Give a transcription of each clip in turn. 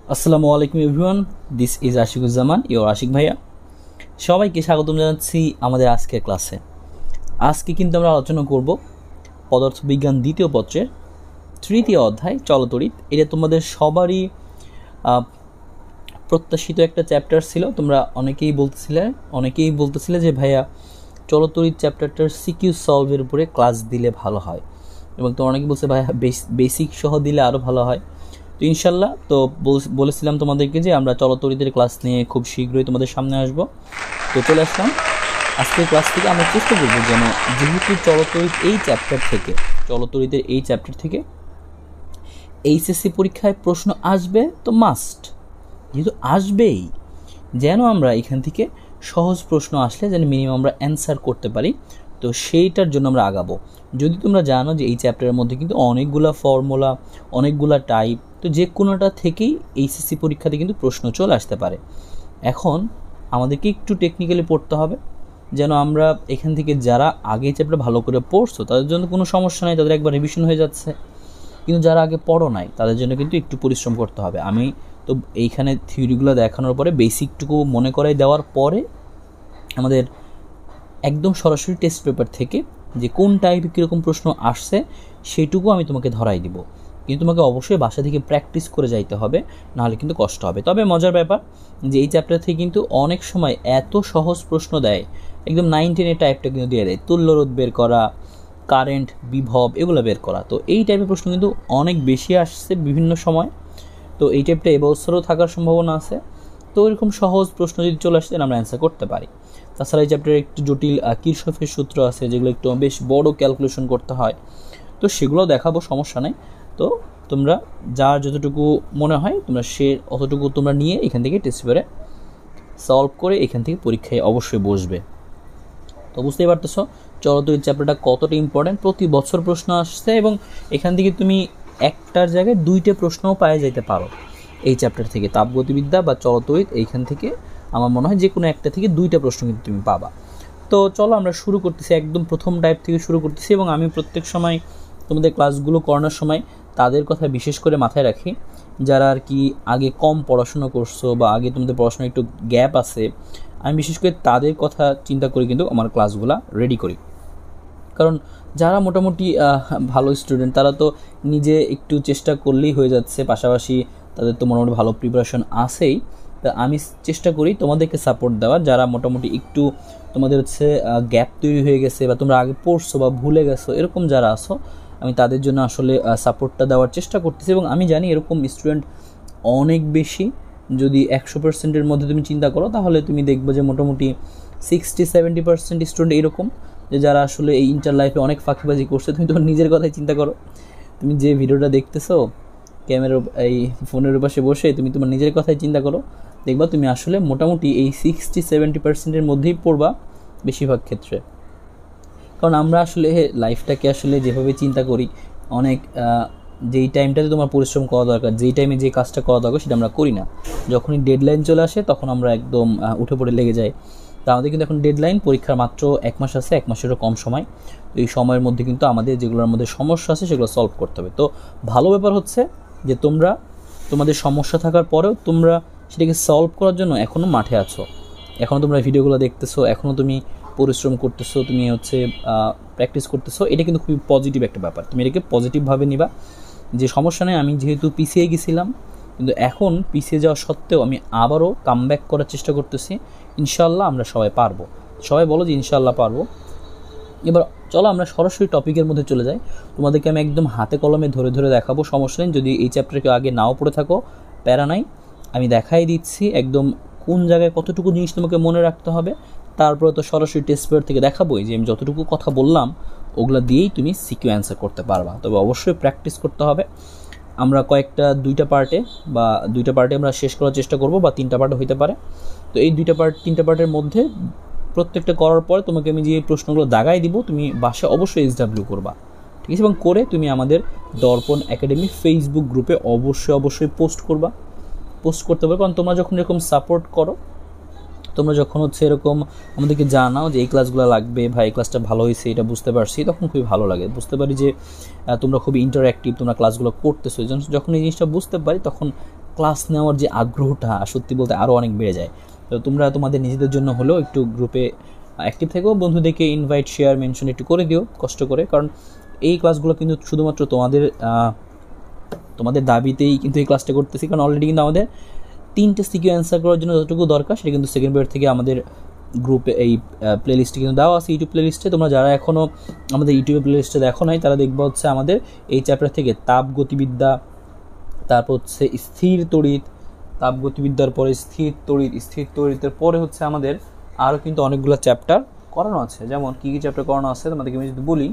আসসালামু আলাইকুম everyone, this is Ashikuzzaman, your Ashiq ভাইয়া। সবাইকে স্বাগতম জানাচ্ছি আমাদের আজকের ক্লাসে। আজকে কিন্তু আমরা আলোচনা করব পদার্থবিজ্ঞান দ্বিতীয় পত্রের তৃতীয় অধ্যায় চলতড়িৎ। এটা তোমাদের সবারই প্রত্যাশিত একটা চ্যাপ্টার ছিল। তোমরা অনেকেই বলতেছিলে যে ভাইয়া চলতড়িৎ চ্যাপ্টারটার সিকিউ সলভের উপরে ক্লাস দিলে ভালো হয়, এবং তোমরা অনেকে বলছে ভাইয়া বেসিক সহ দিলে আরও ভালো হয়। তো ইনশাল্লাহ তো বলেছিলাম তোমাদেরকে যে আমরা চলতড়িতের ক্লাস নিয়ে খুব শীঘ্রই তোমাদের সামনে আসব। তো চলে আসলাম আজকের ক্লাস থেকে। আমরা চেষ্টা করবো যেন যেহেতু চলতড়িতের এই চ্যাপ্টার থেকে এইচএসসি পরীক্ষায় প্রশ্ন আসবে, তো মাস্ট যেহেতু আসবেই, যেন আমরা এখান থেকে সহজ প্রশ্ন আসলে যেন মিনিমাম আমরা অ্যান্সার করতে পারি। তো সেইটার জন্য আমরা আগাবো। যদি তোমরা জানো যে এই চ্যাপ্টারের মধ্যে কিন্তু অনেকগুলা ফর্মুলা, অনেকগুলা টাইপ, তো যে কোনোটা থেকেই এইচএসসি পরীক্ষাতে কিন্তু প্রশ্ন চলে আসতে পারে। এখন আমাদেরকে একটু টেকনিক্যালি পড়তে হবে, যেন আমরা এখান থেকে যারা আগে চ্যাপ্টার ভালো করে পড়ছো তাদের জন্য কোনো সমস্যা নাই, তাদের একবার রিভিশন হয়ে যাচ্ছে। কিন্তু যারা আগে পড়ো নাই তাদের জন্য কিন্তু একটু পরিশ্রম করতে হবে। আমি তো এইখানে থিওরিগুলো দেখানোর পরে বেসিকটুকু মনে করাই দেওয়ার পরে আমাদের একদম সরাসরি টেস্ট পেপার থেকে যে কোন টাইপের কীরকম প্রশ্ন আসছে সেটুকু আমি তোমাকে ধরাই দিব। কিন্তু তোমাকে অবশ্যই বাসা থেকে প্র্যাকটিস করে যাইতে হবে, নাহলে কিন্তু কষ্ট হবে। তবে মজার ব্যাপার যে এই চ্যাপ্টার থেকে কিন্তু অনেক সময় এত সহজ প্রশ্ন দেয়, একদম 9-10 টাইপটা কিন্তু দিয়ে দেয়, তুল্যরোধ বের করা, কারেন্ট, বিভব, এগুলো বের করা। তো এই টাইপের প্রশ্ন কিন্তু অনেক বেশি আসছে বিভিন্ন সময়। তো এই টাইপটা এবছরও থাকার সম্ভাবনা আছে। তো এরকম সহজ প্রশ্ন যদি চলে আসে আমরা অ্যান্সার করতে পারি। তাছাড়া এই চ্যাপ্টারে একটু জটিল কিরশফের সূত্র আছে, যেগুলো একটু বেশ বড় ক্যালকুলেশন করতে হয়, তো সেগুলো দেখাবো, সমস্যা নেই। তো তোমরা যার যতটুকু মনে হয় তোমরা অতটুকু তোমরা নিয়ে এখান থেকে টেস্ট পেপারে সলভ করে এখান থেকে পরীক্ষায় অবশ্যই বসবে। তো বুঝতেই পারতেছো চলতড়িৎ চ্যাপ্টারটা কতটা ইম্পর্টেন্ট। প্রতি বছর প্রশ্ন আসছে এবং এখান থেকে তুমি একটার জায়গায় 2টে প্রশ্নও পাওয়া যেতে পারো এই চ্যাপ্টার থেকে। তাপগতিবিদ্যা বা চলতড়িৎ, এইখান থেকে আমার মনে হয় যে কোনো একটা থেকে 2টে প্রশ্ন কিন্তু তুমি পাবা। তো চলো আমরা শুরু করতেছি, একদম প্রথম টাইপ থেকে শুরু করতেছি। এবং আমি প্রত্যেক সময় তোমাদের ক্লাসগুলো করানোর সময় তাদের কথা বিশেষ করে মাথায় রাখি যারা আর কি আগে কম পড়াশোনা করছো বা আগে তোমাদের পড়াশোনার একটু গ্যাপ আছে। আমি বিশেষ করে তাদের কথা চিন্তা করে কিন্তু আমার ক্লাসগুলো রেডি করি। কারণ যারা মোটামুটি ভালো স্টুডেন্ট তারা তো নিজে একটু চেষ্টা করলেই হয়ে যাচ্ছে, পাশাপাশি তাদের তো মোটামুটি ভালো প্রিপারেশন আছেই। তা আমি চেষ্টা করি তোমাদেরকে সাপোর্ট দেওয়ার, যারা মোটামুটি একটু তোমাদের হচ্ছে গ্যাপ তৈরি হয়ে গেছে বা তোমরা আগে পড়ছো বা ভুলে গেছো, এরকম যারা আছো আমি তাদের জন্য আসলে সাপোর্টটা দেওয়ার চেষ্টা করতেছি। এবং আমি জানি এরকম স্টুডেন্ট অনেক বেশি। যদি 100%-এর মধ্যে তুমি চিন্তা করো তাহলে তুমি দেখবে যে মোটামুটি 60-70% স্টুডেন্ট এরকম, যে যারা আসলে এই ইন্টার লাইফে অনেক ফাঁকিবাজি করছে। তুমি তোমার নিজের কথাই চিন্তা করো, তুমি যে ভিডিওটা দেখতেছো ক্যামেরার এই ফোনের পাশে বসে, তুমি তোমার নিজের কথাই চিন্তা করো, দেখবা তুমি আসলে মোটামুটি এই 60-70%-এর মধ্যেই পড়বা বেশিরভাগ ক্ষেত্রে। কারণ আমরা আসলে লাইফটাকে আসলে যেভাবে চিন্তা করি, অনেক যেই টাইমটাতে তোমার পরিশ্রম করা দরকার, যেই টাইমে যে কাজটা করা দরকার সেটা আমরা করি না। যখনই ডেডলাইন চলে আসে তখন আমরা একদম উঠে পড়ে লেগে যাই। তা আমাদের কিন্তু এখন ডেডলাইন, পরীক্ষার মাত্র 1 মাস আছে, 1 মাসেরও কম সময়। তো এই সময়ের মধ্যে কিন্তু আমাদের যেগুলোর মধ্যে সমস্যা আছে সেগুলো সলভ করতে হবে। তো ভালো ব্যাপার হচ্ছে যে তোমরা তোমাদের সমস্যা থাকার পরেও তোমরা সেটাকে সলভ করার জন্য এখনও মাঠে আছো, এখনও তোমরা ভিডিওগুলো দেখতেছো, এখনও তুমি পরিশ্রম করতেছো, তুমি হচ্ছে প্র্যাকটিস করতেছো। এটা কিন্তু খুবই পজিটিভ একটা ব্যাপার, তুমি এটাকে পজিটিভভাবে নিবা যে সমস্যা নেই। আমি যেহেতু পিছিয়ে গেছিলাম, কিন্তু এখন পিছিয়ে যাওয়া সত্ত্বেও আমি আবারও কামব্যাক করার চেষ্টা করতেছি। ইনশাল্লাহ আমরা সবাই পারবো। সবাই বলো যে ইনশাল্লাহ পারবো। এবার চলো আমরা সরাসরি টপিকের মধ্যে চলে যাই। তোমাদেরকে আমি একদম হাতে কলমে ধরে ধরে দেখাবো, সমস্যা নেই। যদি এই চ্যাপ্টারকে আগে নাও পড়ে থাকো প্যারা নাই, আমি দেখাই দিচ্ছি একদম কোন জায়গায় কতটুকু জিনিস তোমাকে মনে রাখতে হবে। তারপরে তো সরাসরি টেস্ট পেপার থেকে দেখাবোই যে আমি যতটুকু কথা বললাম ওগুলা দিয়েই তুমি সিকিউ অ্যান্সার করতে পারবা। তবে অবশ্যই প্র্যাকটিস করতে হবে। আমরা দুইটা পার্টে আমরা শেষ করার চেষ্টা করব, বা 3টা পার্টে হইতে পারে। তো এই 3টা পার্টের মধ্যে প্রত্যেকটা করার পরে তোমাকে আমি যে প্রশ্নগুলো দাগাই দিব, তুমি বাসায় অবশ্যই SW করবা, ঠিক আছে? এবং করে তুমি আমাদের দর্পণ একাডেমি ফেসবুক গ্রুপে অবশ্যই পোস্ট করতে পারবে। কারণ তোমরা যখন এরকম সাপোর্ট করো, তোমরা যখন হচ্ছে এরকম আমাদেরকে জানাও যে এই ক্লাসগুলো লাগবে ভাই, এই ক্লাসটা ভালো হয়েছে, এটা বুঝতে পারছি, তখন খুবই ভালো লাগে। বুঝতে পারি যে তোমরা খুবই ইন্টারঅ্যাক্টিভ, তোমরা ক্লাসগুলো করতেছো। যখন এই জিনিসটা বুঝতে পারি তখন ক্লাস নেওয়ার যে আগ্রহটা সত্যি বলতে আরও অনেক বেড়ে যায়। তো তোমরা তোমাদের নিজেদের জন্য হলেও একটু গ্রুপে অ্যাক্টিভ থেকো, বন্ধুদেরকে ইনভাইট, শেয়ার, মেনশন একটু করে দিও কষ্ট করে, কারণ এই ক্লাসগুলো কিন্তু শুধুমাত্র তোমাদের দাবিতেই কিন্তু এই ক্লাসটা করতেছি। কারণ অলরেডি কিন্তু আমাদের 3টে সিকিউ অ্যান্সার করার জন্য যতটুকু দরকার সেটা কিন্তু সেকেন্ড পিরিয়ড থেকে আমাদের গ্রুপে এই প্লেলিস্টে কিন্তু দেওয়া আছে, ইউটিউব প্লেলিস্টে। তোমরা যারা এখনও আমাদের ইউটিউব প্লেলিস্টে দেখো নাই তারা দেখবো হচ্ছে আমাদের এই চ্যাপ্টার থেকে তাপগতিবিদ্যা, তারপর হচ্ছে স্থির তড়িৎ, তাপগতিবিদ্যার পরে স্থির তড়িৎ, স্থির তড়িতের পরে হচ্ছে আমাদের আরও কিন্তু অনেকগুলো চ্যাপ্টার করানো আছে। যেমন কী কী চ্যাপ্টার করানো আছে তোমাদেরকে আমি যদি বলি,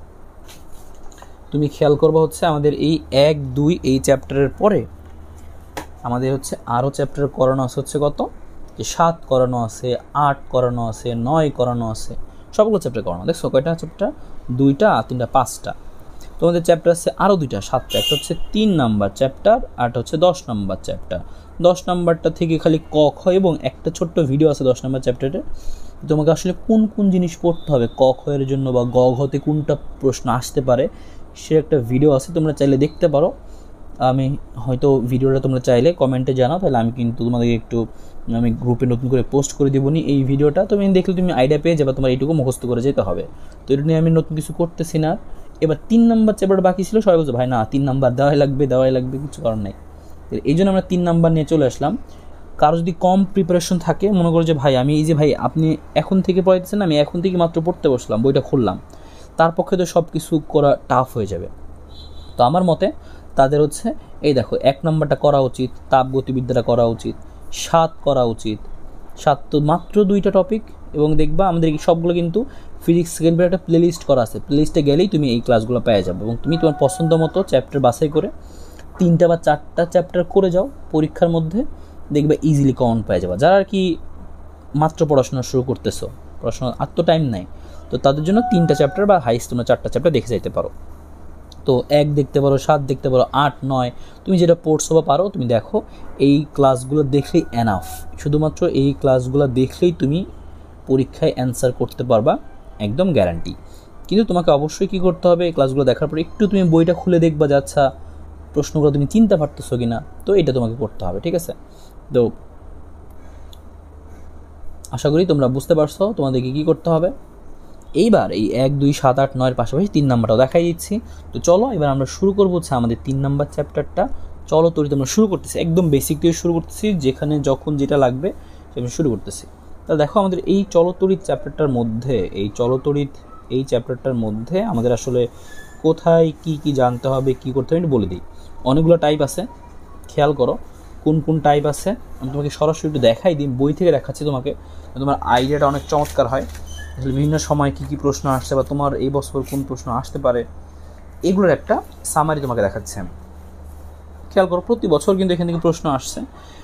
তুমি খেয়াল করবো হচ্ছে আমাদের এই 1, 2 এই চ্যাপ্টারের পরে আমাদের হচ্ছে আরও চ্যাপ্টার করানো আছে হচ্ছে কত, যে 7 করানো আছে, 8 করানো আছে, 9 করানো আছে, সবগুলো চ্যাপ্টার করানো। দেখছো কয়টা চ্যাপ্টার, 2টা, 3টা, 5টা। তোমাদের চ্যাপ্টার আছে আরও 2টা, 7টা। একটা হচ্ছে 3 নাম্বার চ্যাপ্টার, আরটা হচ্ছে 10 নাম্বার চ্যাপ্টার। 10 নাম্বারটা থেকে খালি ক খ এবং একটা ছোট্ট ভিডিও আছে 10 নাম্বার চ্যাপ্টারে। তোমাকে আসলে কোন কোন জিনিস পড়তে হবে ক খ এর জন্য বা গ ঘতে কোনটা প্রশ্ন আসতে পারে সে একটা ভিডিও আছে, তোমরা চাইলে দেখতে পারো। আমি হয়তো ভিডিওটা তোমরা চাইলে কমেন্টে জানাও, তাহলে আমি কিন্তু তোমাদেরকে আমি গ্রুপে নতুন করে পোস্ট করে দেবনি এই ভিডিওটা। তুমি দেখলে তুমি আইডিয়া পেয়ে যাবে, তোমার এইটুকু মুখস্থ করে যেতে হবে। তো এটা নিয়ে আমি নতুন কিছু করতেছি না। এবার 3 নাম্বার চ্যাপ্টার বাকি ছিল, সবাই বলছে ভাই না 3 নাম্বার দেওয়াই লাগবে, কিছু করার নাই। এই জন্য আমরা 3 নাম্বার নিয়ে চলে আসলাম। কারো যদি কম প্রিপারেশন থাকে, মনে করো যে ভাই আমি এই যে ভাই আপনি এখন থেকে পড়াইতেছেন, আমি এখন থেকে মাত্র পড়তে বসলাম, বইটা খুললাম, তার পক্ষে তো সব কিছু করা টাফ হয়ে যাবে। তো আমার মতে তাদের হচ্ছে এই দেখো 1 নাম্বারটা করা উচিত, তাপগতিবিদ্যাটা করা উচিত, 7 করা উচিত। 7 তো মাত্র 2টা টপিক, এবং দেখবা আমাদের সবগুলো কিন্তু ফিজিক্স সেকেন্ড পিরিয়ড একটা প্লেলিস্ট করা আছে। প্লেলিস্টে গেলেই তুমি এই ক্লাসগুলো পেয়ে যাবে, এবং তুমি তোমার পছন্দ মতো চ্যাপ্টার বাছাই করে 3টা বা 4টা চ্যাপ্টার করে যাও পরীক্ষার মধ্যে, দেখবে ইজিলি কমন পেয়ে যাবে। যারা আর কি মাত্র পড়াশোনা শুরু করতেছো, পড়াশোনা আর তো টাইম নাই, তো তাদের জন্য 3টা চ্যাপ্টার বা হাইস্ট তোমরা 4টা চ্যাপ্টার দেখে যাইতে পারো। তো 1 দেখতে পারো, 7 দেখতে পারো, 8, 9 তুমি যেটা পড়ছো বা পারো তুমি দেখো। এই ক্লাসগুলো দেখলেই এনাফ, শুধুমাত্র এই ক্লাসগুলো দেখলেই তুমি পরীক্ষায় অ্যান্সার করতে পারবা, একদম গ্যারান্টি। কিন্তু তোমাকে অবশ্যই কী করতে হবে, এই ক্লাসগুলো দেখার পর একটু তুমি বইটা খুলে দেখবা যে আচ্ছা প্রশ্নগুলো তুমি চিনতে পারতেছো কি না, তো এটা তোমাকে করতে হবে, ঠিক আছে? তো আশা করি তোমরা বুঝতে পারছো তোমাদেরকে কী করতে হবে। এইবার এই 1, 2, 7, 8, 9 পাশাপাশি 3 নাম্বারটাও দেখাই দিচ্ছি। তো চলো এবার আমরা শুরু করবো হচ্ছে আমাদের 3 নাম্বার চ্যাপ্টারটা। চলো তৈরি আমরা শুরু করতেছি, একদম বেসিক দিয়ে শুরু করতেছি, যেখানে যখন যেটা লাগবে সেখানে শুরু করতেছি। তা দেখো আমাদের এই চলতড়িৎ চ্যাপ্টারটার মধ্যে, এই চ্যাপ্টারটার মধ্যে আমাদের আসলে কোথায় কি কি জানতে হবে, কি করতে হবে বলে দিই। অনেকগুলো টাইপ আছে, খেয়াল করো কোন কোন টাইপ আছে। আমি তোমাকে সরাসরি একটু দেখাই দিই, বই থেকে দেখাচ্ছি তোমাকে, তোমার আইডিয়াটা অনেক চমৎকার হয়। আসলে বিভিন্ন সময় কী কী প্রশ্ন আসছে বা তোমার এই বছর কোন প্রশ্ন আসতে পারে, এগুলোর একটা সামারি তোমাকে দেখাচ্ছে আমি। খেয়াল করো প্রতি বছর কিন্তু এখান থেকে প্রশ্ন আসছে,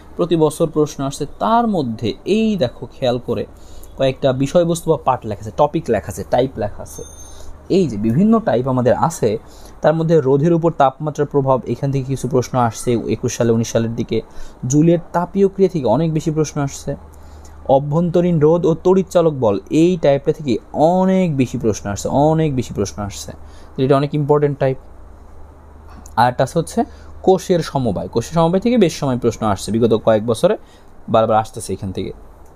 তার মধ্যে এই দেখো খেয়াল করে কয়েকটা বিষয়বস্তু বা পার্ট লেখা আছে, টপিক লেখা আছে, টাইপ লেখা আছে। এই যে বিভিন্ন টাইপ আমাদের আছে, তার মধ্যে রোধের উপর তাপমাত্রার প্রভাব, এখান থেকে কিছু প্রশ্ন আসছে 21 সালে 19 সালের দিকে। জুলের তাপীয় ক্রিয়া থেকে অনেক বেশি প্রশ্ন আসছে। অভ্যন্তরীণ রোধ ও তড়িৎচালক বল, এই টাইপটা থেকে অনেক বেশি প্রশ্ন আসছে, এটা অনেক ইম্পর্টেন্ট টাইপ। আর একটা হচ্ছে কোষের সমবায় থেকে বেশ সময় প্রশ্ন আসছে, বিগত কয়েক বছরে বারবার আসতেছে এখান থেকে।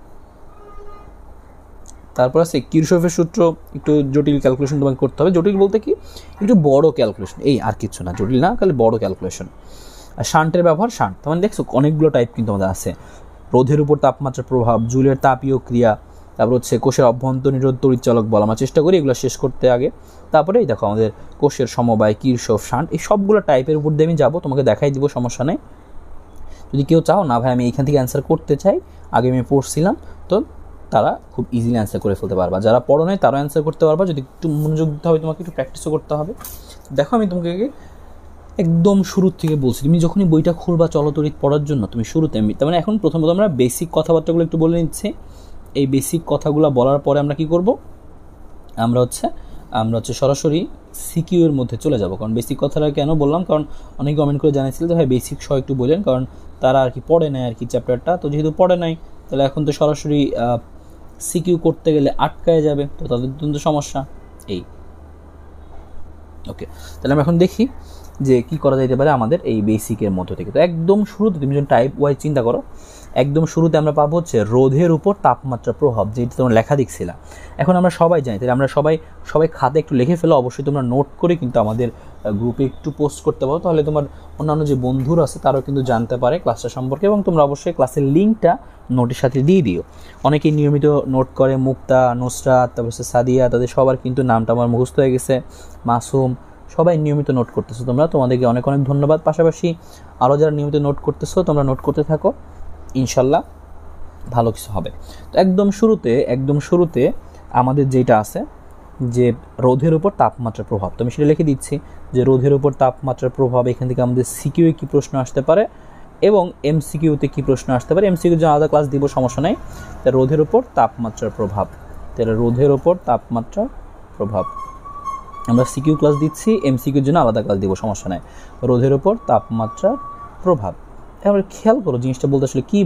তারপর আছে কিরশফের সূত্র, একটু জটিল ক্যালকুলেশন তোমাকে করতে হবে। জটিল বলতে কি, একটু বড় ক্যালকুলেশন, এই আর কিছু না, জটিল না, খালি বড় ক্যালকুলেশন। আর শান্টের ব্যবহার, শান্ট মানে দেখছো অনেকগুলো টাইপ কিন্তু আমাদের আছে। রোধের উপর তাপমাত্রার প্রভাব, জুলের তাপীয় ক্রিয়া, তারপর হচ্ছে কোষের অভ্যন্তরীণ রোধ তড়িৎচালক বল। আমরা চেষ্টা করি এগুলো শেষ করতে আগে। তারপরে এই দেখো আমাদের কোষের সমবায়, কিরশফ, শান্ট, এই সবগুলো টাইপের উপর দিয়ে আমি যাবো, তোমাকে দেখাই দিব, সমস্যা নেই। যদি কেউ চাও না ভাই আমি এইখান থেকে অ্যান্সার করতে চাই, আগে আমি পড়ছিলাম, তো তারা খুব ইজিলি অ্যান্সার করে ফেলতে পারবা। যারা পড়ো নাই তারাও অ্যান্সার করতে পারবা, যদি একটু মনোযোগ দিতে হবে, তোমাকে একটু প্র্যাকটিসও করতে হবে। দেখো আমি তোমাকে একদম শুরুর থেকে বলছি, তুমি যখনই বইটা খুলবা চলতড়িৎ পড়ার জন্য, তুমি শুরুতে তার মানে এখন প্রথমত আমরা বেসিক কথাবার্তাগুলো একটু বলে নিচ্ছি। এই বেসিক কথাগুলো বলার পরে আমরা কি করব, আমরা হচ্ছে সরাসরি সিকিউ এর মধ্যে চলে যাব। কারণ বেসিক কথাটা কেন বললাম, কারণ অনেকে কমেন্ট করে জানাইছিল যে ভাই বেসিক সহ একটু বললেন, কারণ তারা আর কি পড়ে নাই আর কি চ্যাপ্টারটা, তো যেহেতু পড়ে নাই তাহলে এখন তো সরাসরি সিকিউ করতে গেলে আটকায় যাবে, তো তাদের জন্য সমস্যা। এই ওকে, তাহলে আমরা এখন দেখি যে কি করা যেতে পারে আমাদের এই বেসিকের মধ্য থেকে। তো একদম শুরুতে তুমি যখন টাইপ ওয়াইজ চিন্তা করো, একদম শুরুতে আমরা পাবো হচ্ছে রোধের উপর তাপমাত্রা প্রভাব, যেটা তোমরা লেখা দেখছিলা। এখন আমরা সবাই জানি, তাহলে আমরা সবাই খাতে একটু লিখে ফেলো। অবশ্যই তোমরা নোট করে কিন্তু আমাদের গ্রুপে একটু পোস্ট করতে পারো, তাহলে তোমার অন্যান্য যে বন্ধুরা আছে তারাও কিন্তু জানতে পারে ক্লাসটা সম্পর্কে। এবং তোমরা অবশ্যই ক্লাসের লিঙ্কটা নোটের সাথে দিয়ে দিও। অনেকেই নিয়মিত নোট করে, মুক্তা, নুসরাত, তারপর সাদিয়া, তাদের সবার কিন্তু নামটা আমার মুখস্থ হয়ে গেছে, মাসুম, সবাই নিয়মিত নোট করতেছো তোমরা, তোমাদেরকে অনেক অনেক ধন্যবাদ। পাশাপাশি আরও যারা নিয়মিত নোট করতেছো তোমরা নোট করতে থাকো, ইনশাল্লাহ ভালো কিছু হবে। তো একদম শুরুতে আমাদের যেটা আছে যে রোধের উপর তাপমাত্রার প্রভাব, তো আমি সেটা লিখে দিচ্ছি যে রোধের উপর তাপমাত্রার প্রভাব। এখান থেকে আমাদের সিকিউয়ে কী প্রশ্ন আসতে পারে এবং এমসিকিউতে কী প্রশ্ন আসতে পারে। এমসিকিউর জন্য আলাদা ক্লাস দিব, সমস্যা নেই। তাহলে রোধের উপর তাপমাত্রার প্রভাব, তাহলে রোধের উপর তাপমাত্রার প্রভাব আমরা সিকিউ ক্লাস দিচ্ছি, এমসিকিউর জন্য আলাদা ক্লাস দিব, সমস্যা নেই। রোধের উপর তাপমাত্রার প্রভাব, এবার খেয়াল করো জিনিসটা বলতে আসলে কী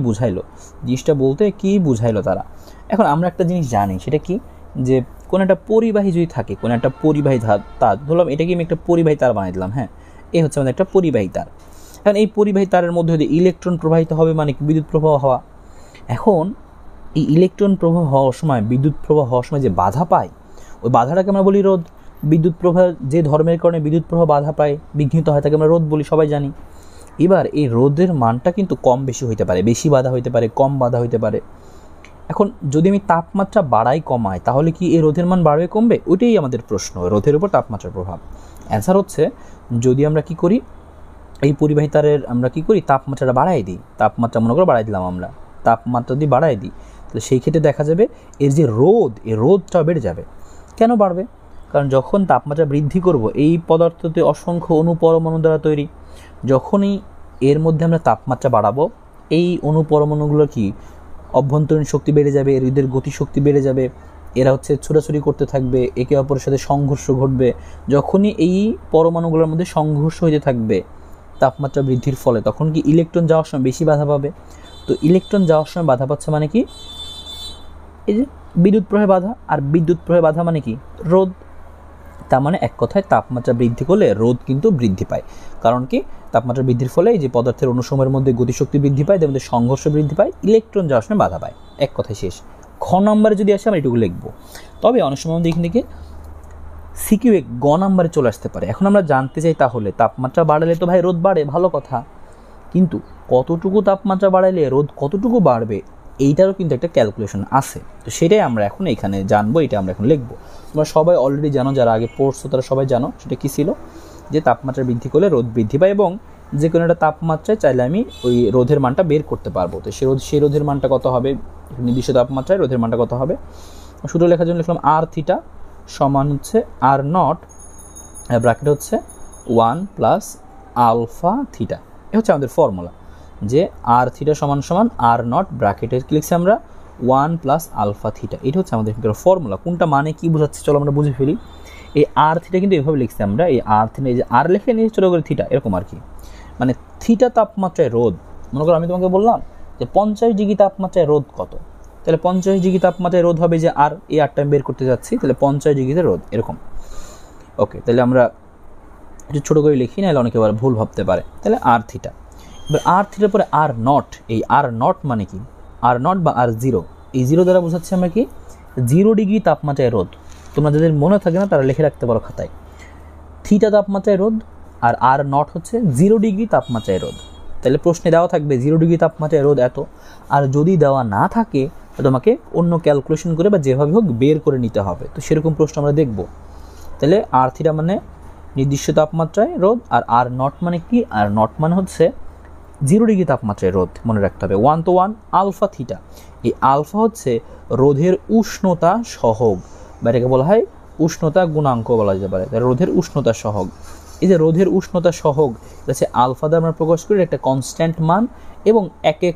বুঝাইলো তারা। এখন আমরা একটা জিনিস জানি, সেটা কি, যে কোনো একটা পরিবাহী যদি থাকে, কোনো একটা পরিবাহী তার, ধরলাম এটাকে আমি একটা পরিবাহী তার বানিয়ে দিলাম, হ্যাঁ, এই হচ্ছে আমাদের একটা পরিবাহী তার। এখন এই পরিবাহী তারের মধ্যে যদি ইলেকট্রন প্রবাহিত হবে, মানে কি বিদ্যুৎ প্রবাহ হওয়া। এখন এই ইলেকট্রন প্রবাহ হওয়ার সময়, বিদ্যুৎ প্রবাহ হওয়ার সময় যে বাধা পায়, ওই বাধাটাকে আমরা বলি রোধ। বিদ্যুৎ প্রবাহ যে ধর্মের কারণে বিদ্যুৎ প্রবাহ বাধা পায়, বিঘ্নিত হয়, তাকে আমরা রোধ বলি, সবাই জানি। এবার এই রোধের মানটা কিন্তু কম বেশি হইতে পারে, বেশি বাধা হইতে পারে, কম বাধা হইতে পারে। এখন যদি আমি তাপমাত্রা বাড়াই কমাই, তাহলে কি এই রোধের মান বাড়বে কমবে? ওইটাই আমাদের প্রশ্ন, রোধের উপর তাপমাত্রার প্রভাব। অ্যান্সার হচ্ছে, যদি আমরা কি করি, এই পরিবাহী তারের আমরা কি করি, তাপমাত্রাটা বাড়াই দিই, তাপমাত্রা মনে করে বাড়াই দিলাম আমরা, তাপমাত্রা দিয়ে বাড়াই দিই, তাহলে সেই ক্ষেত্রে দেখা যাবে এর যে রোধ, এই রোধটা বেড়ে যাবে। কেন বাড়বে? কারণ যখন তাপমাত্রা বৃদ্ধি করব, এই পদার্থতে অসংখ্য অণুপরমাণু দ্বারা তৈরি, যখনই এর মধ্যে আমরা তাপমাত্রা বাড়াবো, এই অণুপরমাণুগুলো কি অভ্যন্তরীণ শক্তি বেড়ে যাবে, এদের গতিশক্তি বেড়ে যাবে, এরা হচ্ছে ছোটাছুটি করতে থাকবে, একে অপরের সাথে সংঘর্ষ ঘটবে। যখনই এই পরমাণুগুলোর মধ্যে সংঘর্ষ হতে থাকবে তাপমাত্রা বৃদ্ধির ফলে, তখন কি ইলেকট্রন যাওয়ার সময় বেশি বাধা পাবে। তো ইলেকট্রন যাওয়ার সময় বাধা পাচ্ছে মানে কি, এই যে বিদ্যুৎ প্রবাহে বাধা, আর বিদ্যুৎ প্রবাহে বাধা মানে কি, রোধ। তার মানে এক কথায় তাপমাত্রা বৃদ্ধি করলে রোধ কিন্তু বৃদ্ধি পায়। কারণ কি, তাপমাত্রা বৃদ্ধির ফলে এই যে পদার্থের অণুসমূহের মধ্যে গতিশক্তি বৃদ্ধি পায়, তার মধ্যে সংঘর্ষ বৃদ্ধি পায়, ইলেকট্রন যাওয়ার সময় বাধা পায়। এক কথায় শেষ। খ নম্বরে যদি আসে আমরা এটুকু লিখবো। তবে অনেক সময় আমাদের এখান থেকে সিকিউ গ নাম্বারে চলে আসতে পারে। এখন আমরা জানতে চাই, তাহলে তাপমাত্রা বাড়ালে তো ভাই রোধ বাড়ে, ভালো কথা, কিন্তু কতটুকু তাপমাত্রা বাড়াইলে রোধ কতটুকু বাড়বে, এইটারও কিন্তু একটা ক্যালকুলেশন আছে। তো সেটাই আমরা এখন এখানে জানবো, এটা আমরা এখন লিখবো। তোমরা সবাই অলরেডি জানো, যারা আগে পড়ছো তারা সবাই জানো সেটা কী ছিল, যে তাপমাত্রা বৃদ্ধি করলে রোধ বৃদ্ধি পায়, এবং যে কোনো একটা তাপমাত্রায় চাইলে আমি ওই রোধের মানটা বের করতে পারবো। তো সেই রোধের মানটা কত হবে, নির্দিষ্ট তাপমাত্রায় রোধের মানটা কত হবে। সূত্র লেখার জন্য লিখলাম আর থিটা সমান হচ্ছে আর নট, ব্র্যাকেট হচ্ছে 1 প্লাস আলফা থিটা। এ হচ্ছে আমাদের ফর্মুলা, যে আর থিটা সমান সমান আর নট, ব্র্যাকেটের কি লিখছি আমরা 1 প্লাস আলফা থিটা। এটা হচ্ছে আমাদের ফর্মুলা। কোনটা মানে কি বোঝাচ্ছে চলো আমরা বুঝে ফেলি। এই আর থিটা কিন্তু এভাবে লিখছি আমরা, এই আর থিটা, এই যে আর লিখে নিয়ে চলে করে থিটা, এরকম আর কি। মানে থিটা তাপমাত্রায় রোধ, মনে করো আমি তোমাকে বললাম যে 50 ডিগ্রি তাপমাত্রায় রোধ কত, তাহলে 50 ডিগ্রি তাপমাত্রায় রোধ হবে যে আর, এই আরটা আমি বের করতে যাচ্ছি, তাহলে 50 ডিগ্রিতে রোধ, এরকম। ওকে, তাহলে আমরা একটু ছোটো করে লিখি, নাহলে অনেকে আবার ভুল ভাবতে পারে। তাহলে আর থিটা, এবার আর থিটার পরে আর নট, এই আর নট মানে কি, আর নট বা আর জিরো, এই জিরো দ্বারা বোঝাচ্ছি আমরা কি, 0 ডিগ্রি তাপমাত্রায় রোধ। তোমরা যাদের মনে থাকে না তারা লিখে রাখতে পারো খাতায়, থিটা তাপমাত্রায় রোধ আর আর নট হচ্ছে 0 ডিগ্রি তাপমাত্রায় রোধ। তাহলে প্রশ্নে দেওয়া থাকবে 0 ডিগ্রি তাপমাত্রায় রোধ এত, আর যদি দেওয়া না থাকে তোমাকে অন্য ক্যালকুলেশন করে বা যেভাবে হোক বের করে নিতে হবে। তো সেরকম প্রশ্ন আমরা দেখব। তাহলে আর থিটা মানে নির্দিষ্ট তাপমাত্রায় রোধ, আর আর নট মানে কি, আর নট মানে হচ্ছে 0 ডিগ্রি তাপমাত্রায় রোধ, মনে রাখতে হবে। 1 তো 1 আলফা থিটা, এই আলফা হচ্ছে রোধের উষ্ণতা সহগ, বা এটাকে বলা হয় উষ্ণতা গুণাঙ্ক বলা যেতে পারে। তাহলে রোধের উষ্ণতা সহগ, এই যে রোধের উষ্ণতা সহগ, এটা হচ্ছে আলফা দ্বারা আমরা প্রকাশ করি, একটা কনস্ট্যান্ট মান, এবং এক এক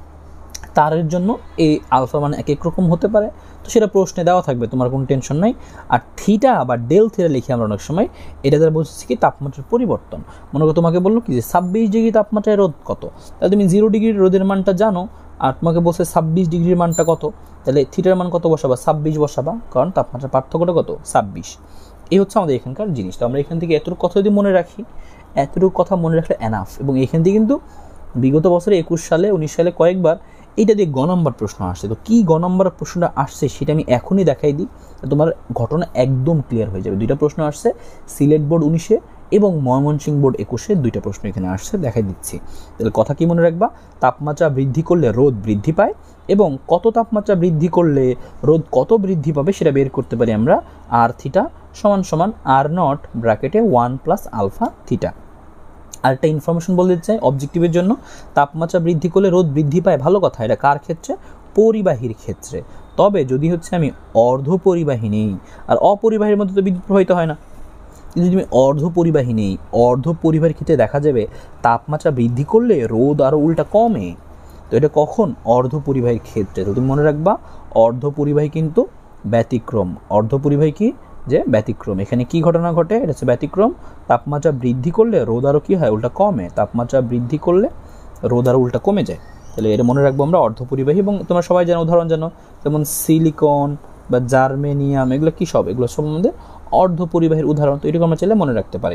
তারের জন্য এই আলফা মান এক এক রকম হতে পারে। তো সেটা প্রশ্নে দেওয়া থাকবে, তোমার কোনো টেনশন নাই। আর থিটা বা ডেল থিটা লিখি আমরা অনেক সময়, এটা দ্বারা বুঝছি কি তাপমাত্রার পরিবর্তন। মনে করো তোমাকে বললো কি যে 26 ডিগ্রি তাপমাত্রায় রোধ কত, তাহলে তুমি 0 ডিগ্রির রোদের মানটা জানো, আর তোমাকে বলছে 26 ডিগ্রির মানটা কত, তাহলে থিটার মান কত বসাবা, 26 বসাবা, কারণ তাপমাত্রার পার্থক্যটা কত, 26। এই হচ্ছে আমাদের এখানকার জিনিস। তো আমরা এখান থেকে এতটুকু কথা যদি মনে রাখি, এতটুকু কথা মনে রাখলে এনাফ। এবং এখান থেকে কিন্তু বিগত বছরে 21 সালে 19 সালে কয়েকবার এইটা দিয়ে গ নম্বর প্রশ্ন আসছে। তো কী গ নম্বর প্রশ্নটা আসছে সেটা আমি এখনই দেখাই দিই, তোমার ঘটনা একদম ক্লিয়ার হয়ে যাবে। দুইটা প্রশ্ন আসছে, সিলেট বোর্ড 19-এ এবং ময়মনসিংহ বোর্ড 21-এ দুইটা প্রশ্ন এখানে আসছে, দেখাই দিচ্ছি। তাহলে কথা কি মনে রাখবা, তাপমাত্রা বৃদ্ধি করলে রোদ বৃদ্ধি পায় এবং কত তাপমাত্রা বৃদ্ধি করলে রোদ কত বৃদ্ধি পাবে সেটা বের করতে পারি আমরা আর থিটা সমান সমান আর নট ব্র্যাকেটে 1 প্লাস আলফা থিটা। আরেকটা ইনফরমেশন বলতে চাই অবজেক্টিভের জন্য, তাপমাত্রা বৃদ্ধি করলে রোদ বৃদ্ধি পায়, ভালো কথা, এটা কার ক্ষেত্রে, পরিবাহীর ক্ষেত্রে। তবে যদি হচ্ছে আমি অর্ধ পরিবাহী নেই, আর অপরিবাহীর মধ্যে তো বিদ্যুৎ প্রবাহিত হয় না, কিন্তু যদি আমি অর্ধ পরিবাহী নেই, অর্ধ পরিবাহীর ক্ষেত্রে দেখা যাবে তাপমাত্রা বৃদ্ধি করলে রোদ আরও উল্টা কমে। তো এটা কখন, অর্ধ পরিবাহীর ক্ষেত্রে। তো তুমি মনে রাখবা অর্ধ পরিবাহী কিন্তু ব্যতিক্রম, অর্ধ পরিবাহী কি, যে ব্যতিক্রম। এখানে কি ঘটনা ঘটে, এটা হচ্ছে ব্যতিক্রম। তাপমাত্রা বৃদ্ধি করলে রোদ আরও কী হয়, উল্টা কমে, তাপমাত্রা বৃদ্ধি করলে রোদ আরও উল্টা কমে যায়। তাহলে এটা মনে রাখবো আমরা অর্ধ পরিবাহী। এবং তোমরা সবাই জানো, উদাহরণ জানো, যেমন সিলিকন বা জার্মেনিয়াম, এগুলো কী সব, এগুলো সব আমাদের অর্ধ পরিবাহীর উদাহরণ। তো এটুকু আমরা চাইলে মনে রাখতে পারি।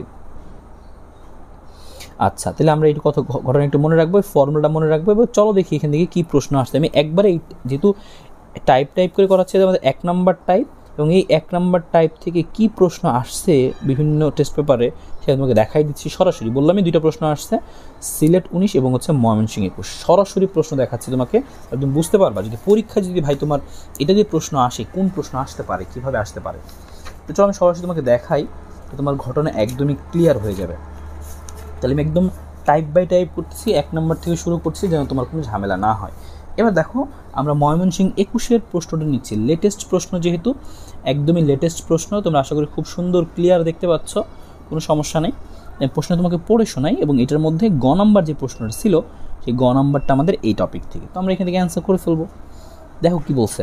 আচ্ছা, তাহলে আমরা এইটুকু কত ঘটনা একটু মনে রাখবো, ফর্মুলাটা মনে রাখবো। এবং চলো দেখি এখান থেকে কী প্রশ্ন আসছে। আমি একবারে যেহেতু টাইপ করে করাচ্ছি, আমাদের 1 নম্বর টাইপ, এবং এই 1 নম্বর টাইপ থেকে কি প্রশ্ন আসছে বিভিন্ন টেস্ট পেপারে সেটা তোমাকে দেখাই দিচ্ছি সরাসরি। বললামই দুইটা প্রশ্ন আসছে, সিলেট 19 এবং হচ্ছে ময়মনসিংহ 21, সরাসরি প্রশ্ন দেখাচ্ছি তোমাকে। তুমি বুঝতে পারবা যদি পরীক্ষা যদি ভাই তোমার এটা দিয়ে প্রশ্ন আসে, কোন প্রশ্ন আসতে পারে, কীভাবে আসতে পারে। তো চলো আমি সরাসরি তোমাকে দেখাই, তো তোমার ঘটনা একদমই ক্লিয়ার হয়ে যাবে। তাহলে আমি একদম টাইপ বাই টাইপ করতেছি, 1 নম্বর থেকে শুরু করছি যেন তোমার কোনো ঝামেলা না হয়। এবার দেখো, আমরা ময়মনসিংহ 21-এর প্রশ্নটা নিচ্ছি, লেটেস্ট প্রশ্ন, যেহেতু একদমই লেটেস্ট প্রশ্ন। তোমরা আশা করি খুব সুন্দর ক্লিয়ার দেখতে পাচ্ছ, কোনো সমস্যা নেই। প্রশ্ন তোমাকে পড়ে শোনাই, এবং এটার মধ্যে গ নাম্বার যে প্রশ্নটা ছিল সেই গ নাম্বারটা আমাদের এই টপিক থেকে। তো আমরা এখান থেকে অ্যান্সার করে ফেলবো। দেখো কি বলছে,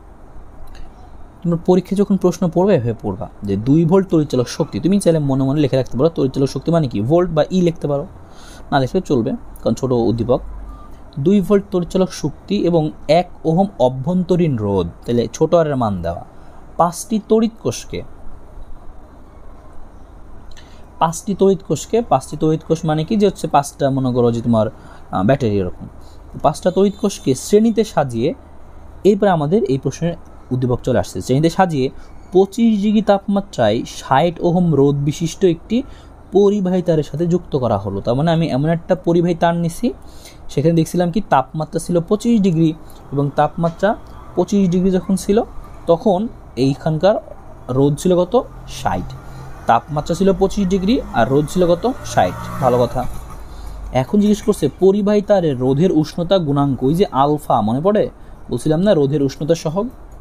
তোমরা পরীক্ষায় যখন প্রশ্ন পড়বে এভাবে পড়বা যে 2 ভোল্ট তড়িৎচালক শক্তি, তুমি চাইলে মনে মনে লিখে রাখতে পারো তড়িৎচালক শক্তি মানে কি, ভোল্ট বা ই লিখতে পারো, না লিখলে চলবে কারণ ছোটো উদ্দীপক। 2 ভোল্ট তড়িৎচালক শক্তি এবং 1 ওহম অভ্যন্তরীণ রোধ, তাহলে ছোট আর এর মান দেওয়া। 5টি তড়িৎ কোষকে, 5টি তড়িৎ কোষ মানে কি, যে হচ্ছে 5টা মনে করো যে তোমার ব্যাটারি এরকম, 5টা তড়িৎ কোষকে শ্রেণীতে সাজিয়ে, এরপরে আমাদের এই প্রশ্নের উদ্দীপক চলে আসছে, শ্রেণীতে সাজিয়ে 25 ডিগ্রি তাপমাত্রায় 60 ওহম রোধ বিশিষ্ট একটি পরিবাহী তারের সাথে যুক্ত করা হলো। তার মানে আমি এমন একটা পরিবাহী তার নিছি, সেখানে দেখছিলাম কি তাপমাত্রা ছিল 25 ডিগ্রি, এবং তাপমাত্রা 25 ডিগ্রি যখন ছিল তখন এইখানকার রোধ ছিল কত, 60। তাপমাত্রা ছিল 25 ডিগ্রি আর রোধ ছিল কত, 60, ভালো কথা। এখন জিজ্ঞেস করছে পরিবাহী তারের রোধের উষ্ণতা গুণাঙ্ক, ওই যে আলফা, মনে পড়ে বলছিলাম না, রোধের উষ্ণতা সহগ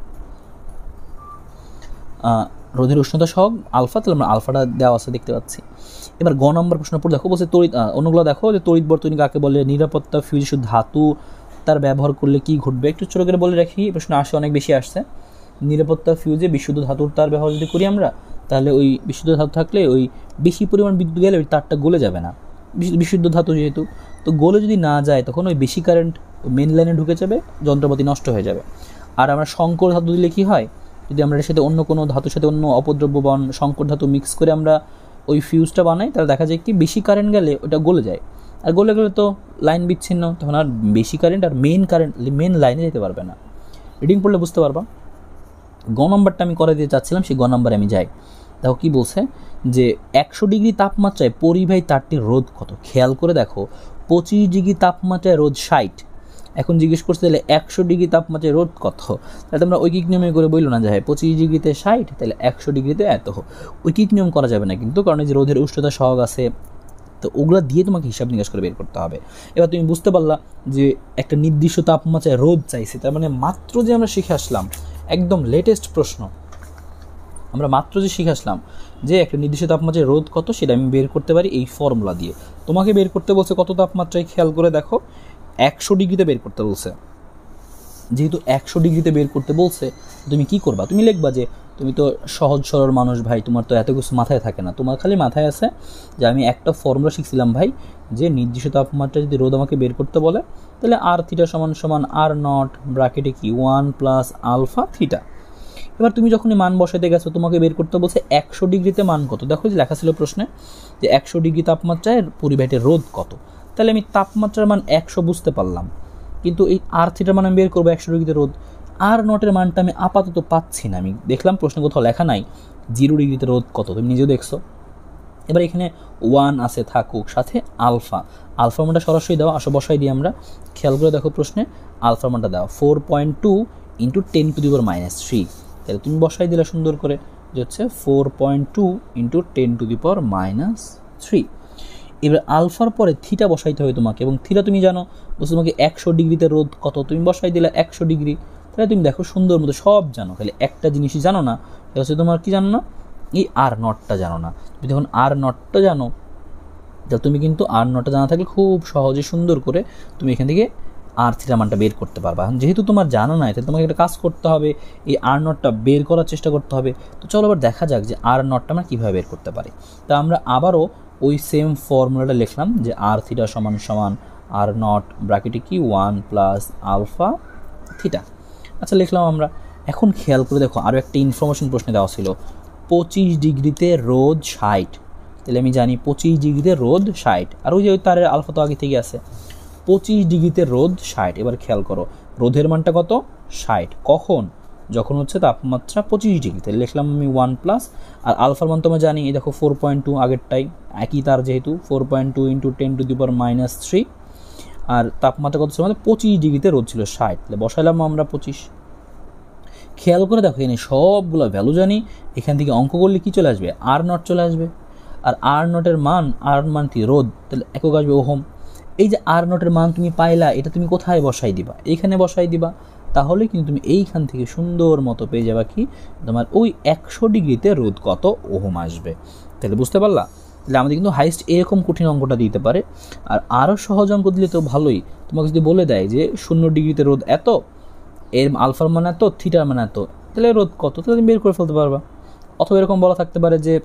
আলফা, তাহলে আমরা আলফাটা দেওয়া আছে দেখতে পাচ্ছি। এবার গ নম্বর প্রশ্ন পড়ে দেখো, বলছে তড়িৎ অন্যগুলো দেখো, যে তড়িৎ বর্তনী কাকে বলে, নিরাপত্তা ফিউজ ধাতু তার ব্যবহার করলে কি ঘটবে, একটু ছোটো করে বলে রাখি, প্রশ্ন আসে অনেক বেশি আসছে। নিরাপত্তা ফিউজে বিশুদ্ধ ধাতুর তার ব্যবহার যদি করি আমরা, তাহলে ওই বিশুদ্ধ ধাতু থাকলে ওই বেশি পরিমাণ বিদ্যুৎ গেলে ওই তারটা গলে যাবে না, বিশুদ্ধ ধাতু যেহেতু, তো গলে যদি না যায় তখন ওই বেশি কারেন্ট মেন লাইনে ঢুকে যাবে, যন্ত্রপাতি নষ্ট হয়ে যাবে। আর আমরা সংকর ধাতু দিলে কি হয়, যদি আমরা এর সাথে অন্য কোনো ধাতুর সাথে অন্য অপদ্রব্য বা সংকর ধাতু মিক্স করে আমরা ওই ফিউজটা বানাই, তাহলে দেখা যায় কি বেশি কারেন্ট গেলে ওটা গলে যায়, আর গলে গেলে তো লাইন বিচ্ছিন্ন, তখন আর বেশি কারেন্ট আর মেন লাইনে যেতে পারবে না। রিডিং পড়লে বুঝতে পারবা। গ নম্বরটা আমি করে দিতে চাচ্ছিলাম, সেই গ নম্বরে আমি যাই। দেখো কি বলছে, যে 100 ডিগ্রি তাপমাত্রায় পরিবাহী তারটির রোধ কত, খেয়াল করে দেখো 25 ডিগ্রি তাপমাত্রায় রোধ 60। এখন জিজ্ঞেস করতে তাহলে 100 ডিগ্রি তাপমাত্রায় রোধ কত, তাহলে তোমরা ঐকিক নিয়মে করে বললো না যে 25 ডিগ্রিতে 60, তাহলে 100 ডিগ্রিতে এত। ঐকিক নিয়ম করা যাবে না কিন্তু, কারণ এই যে রোধের উষ্ণতা সহগ আছে, তো ওগুলো দিয়ে তোমাকে হিসাব নিকাশ করে বের করতে হবে। এবার তুমি বুঝতে পারলা যে একটা নির্দিষ্ট তাপমাত্রায় রোধ চাইছে, তার মানে মাত্র যে আমরা শিখে আসলাম একদম লেটেস্ট প্রশ্ন, আমরা মাত্র যে শিখে আসলাম যে একটা নির্দিষ্ট তাপমাত্রায় রোধ কত, সেটা আমি বের করতে পারি এই ফর্মুলা দিয়ে। তোমাকে বের করতে বলছে কত তাপমাত্রায়, খেয়াল করে দেখো 100 ডিগ্রিতে বের করতে বলছে। যেহেতু 100 ডিগ্রিতে বের করতে বলছে, তুমি কি করবা, তুমি লিখবা যে তুমি তো সহজ সরল মানুষ ভাই, তোমার তো এত কিছু মাথায় থাকে না, তোমার খালি মাথায় আছে যে আমি একটা ফর্মুলা শিখছিলাম ভাই, যে নির্দিষ্ট তাপমাত্রা যদি রোধ আমাকে বের করতে বলে, তাহলে আর থিটা সমান সমান আর নট ব্র্যাকেটে কি 1 প্লাস আলফা থিটা। এবার তুমি যখনই মান বসাতে গেছো তোমাকে বের করতে বলছে 100 ডিগ্রিতে মান কত। দেখো যে লেখা ছিল প্রশ্নে যে 100 ডিগ্রি তাপমাত্রায় পরিবাহীটির রোধ কত। তাহলে আমি তাপমাত্রার মান 100 বুঝতে পারলাম, কিন্তু এই আর থিটার মান আমি বের করবো 100 ডিগ্রিতে রোধ। আর নটের মানটা আমি আপাতত পাচ্ছি না, আমি দেখলাম প্রশ্নে কোথাও লেখা নাই 0 ডিগ্রিতে রোধ কত, তুমি নিজেও দেখছো। এবার এখানে 1 আছে থাকুক, সাথে আলফা, আলফার মানটা সরাসরি দেওয়া, আসো বসাই দিই আমরা। খেয়াল করে দেখো প্রশ্নে আলফার মানটা দেওয়া 4.2 × 10⁻³ তাহলে তুমি বসাই দিলে সুন্দর করে যে হচ্ছে 4.2 × 10⁻³ এবার আলফার পরে থিটা বসাইতে হবে তোমাকে, এবং থিটা তুমি জানো বলছো তোমাকে 100 ডিগ্রিতে রোধ কত, তুমি বসাই দিলে 100 ডিগ্রি। তাহলে তুমি দেখো সুন্দর মতো সব জানো, খালি একটা জিনিসই জানো না, সেটা হচ্ছে তোমার কি জানো না, এই আর নটটা জানো না। তুমি যখন আর নটটা জানো তাহলে তুমি কিন্তু আর নটটা জানা থাকলে খুব সহজে সুন্দর করে তুমি এখান থেকে আর থিটা মানটা বের করতে পারবা। যেহেতু তোমার জানো না, তাহলে তোমাকে একটা কাজ করতে হবে, এই আর নটটা বের করার চেষ্টা করতে হবে। তো চলো আবার দেখা যাক যে আর নটটা আমরা কীভাবে বের করতে পারি। তা আমরা আবারও ওই সেম ফর্মুলাটা লিখলাম যে আর থিটা সমান সমান আর নট ব্র্যাকেটে কি 1 + আলফা থিটা। আচ্ছা লিখলাম আমরা। এখন খেয়াল করে দেখো আরও একটা ইনফরমেশন প্রশ্নে দেওয়া ছিল 25 ডিগ্রিতে রোধ 60। তাহলে আমি জানি 25 ডিগ্রিতে রোধ 60, আর ওই যে ওই তারের আলফা তো আগে থেকে আছে। 25 ডিগ্রিতে রোধ 60, এবার খেয়াল করো রোধের মানটা কত 60, কখন, যখন হচ্ছে তাপমাত্রা 25 ডিগ্রি। তাহলে লিখলাম আমি 1 প্লাস, আর আলফার মান তো আমরা জানি, এই দেখো 4.2 আগেরটাই একই তার, যেহেতু 4.2 × 10⁻³ আর তাপমাত্রা কত ছিল আমাদের 25 ডিগ্রিতে রোধ ছিল 60, তাহলে বসাইলাম আমরা 25। খেয়াল করে দেখো এখানে সবগুলো ভ্যালু জানি, এখান থেকে অঙ্ক করলে কি চলে আসবে আর নট চলে আসবে, আর আর নটের মান কি রোধ, তাহলে একক আসবে ওহম। এই যে আর নটের মান তুমি পাইলা, এটা তুমি কোথায় বসাই দিবা, এইখানে বসাই দিবা, তাহলে কিন্তু তুমি এইখান থেকে সুন্দর মতো পেয়ে যাবা কি তোমার ওই 100 ডিগ্রিতে রোধ কত ওহম আসবে। তাহলে বুঝতে পারলা, তাহলে আমাদের কিন্তু হাইস্ট এরকম কঠিন অঙ্কটা দিতে পারে। আর আরও সহজ অঙ্ক দিলে তো ভালোই, তোমাকে যদি বলে দেয় যে 0 ডিগ্রিতে রোধ এত, এর আলফার মান এত, থিটার মান এত, তাহলে রোধ কত, তাহলে তুমি বের করে ফেলতে পারবা। অথবা এরকম বলা থাকতে পারে যে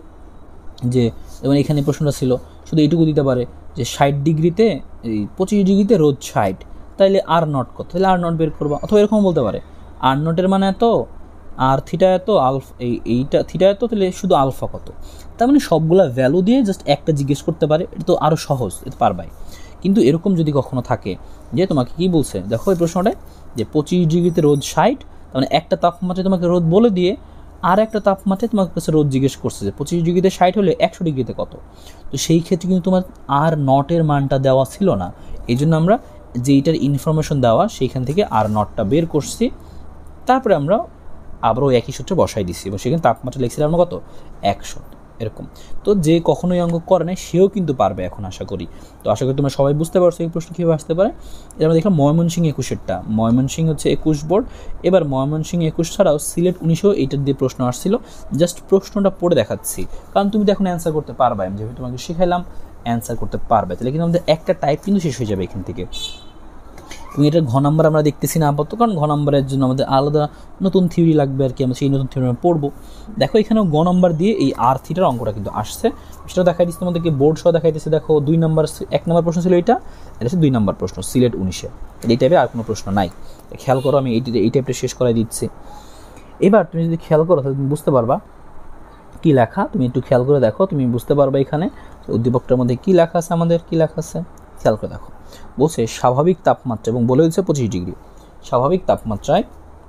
যেমন এখানে প্রশ্নটা ছিল শুধু এইটুকু দিতে পারে যে 60 ডিগ্রিতে এই 25 ডিগ্রিতে রোধ 60, তাইলে আর নট কত, তাহলে আর নট বের করবা। অথবা এরকম বলতে পারে আর নটের মানে এত, আর থিটা এত, এইটা থিটা এত, তাহলে শুধু আলফা কত। তার মানে সবগুলা ভ্যালু দিয়ে জাস্ট একটা জিজ্ঞেস করতে পারে, এটা তো আরও সহজ, এটা পারবাই। কিন্তু এরকম যদি কখনো থাকে যে তোমাকে কি বলছে, দেখো এই প্রশ্নটায় যে 25 ডিগ্রিতে রোধ 60, তার মানে একটা তাপমাত্রায় তোমাকে রোধ বলে দিয়ে আর একটা তাপমাত্রায় তোমার কাছে রোধ জিজ্ঞেস করছে যে 25 ডিগ্রিতে 60 হলে 100 ডিগ্রিতে কত। তো সেই ক্ষেত্রে কিন্তু তোমার আর নটের মানটা দেওয়া ছিল না, এই জন্য আমরা যেইটার ইনফরমেশন দেওয়া সেইখান থেকে আর নটটা বের করছি, তারপরে আমরা আবারও একই সূত্রে বসাই দিচ্ছি এবং সেখানে তাপমাত্রা লিখছিলাম আমরা কত 100 এরকম। তো যে কখনোই অঙ্ক করে নাই সেও কিন্তু পারবে এখন আশা করি। তো আশা করি তোমরা সবাই বুঝতে পারছো এই প্রশ্ন কীভাবে আসতে পারে। এবার আমরা দেখলাম ময়মনসিংহ 21-এরটা, ময়মনসিংহ হচ্ছে 21 বোর্ড। এবার ময়মনসিংহ 21 ছাড়াও সিলেট 19-এও এইটার দিয়ে প্রশ্ন আসছিল, জাস্ট প্রশ্নটা পড়ে দেখাচ্ছি, কারণ তুমি তো এখন অ্যান্সার করতে পারবে, আমি যেহেতু তোমাকে শিখাইলাম অ্যান্সার করতে পারবে, তাহলে কিন্তু আমাদের একটা টাইপ কিন্তু শেষ হয়ে যাবে এখান থেকে। তুমি এটার ঘ নাম্বার আমরা দেখতেছি না আপাতত, কারণ ঘ নাম্বারের জন্য আমাদের আলাদা নতুন থিওরি লাগবে আর কি, আমরা সেই নতুন থিওরি আমরা পড়বো। দেখো এখানেও গ নাম্বার দিয়ে এই আর থিটার অঙ্কটা কিন্তু আসছে, সেটা দেখাই দিচ্ছে তোমাদেরকে, বোর্ড সহ দেখাইতেছে। দেখো 2 নাম্বার, 1 নাম্বার প্রশ্ন ছিল এটা, এটা হচ্ছে 2 নাম্বার প্রশ্ন সিলেট 19-এ, এই টাইপের আর কোনো প্রশ্ন নাই। খেয়াল করো আমি এই টাইপটা শেষ করাই দিচ্ছি। এবার তুমি যদি খেয়াল করো তাহলে তুমি বুঝতে পারবা কী লেখা, তুমি একটু খেয়াল করে দেখো, তুমি বুঝতে পারবে এখানে উদ্দীপকটার মধ্যে কী লেখা আছে, আমাদের কী লেখা আছে খেয়াল করে দেখো। বলছে স্বাভাবিক তাপমাত্রা, এবং বলে দিচ্ছে 25 ডিগ্রি, স্বাভাবিক তাপমাত্রায়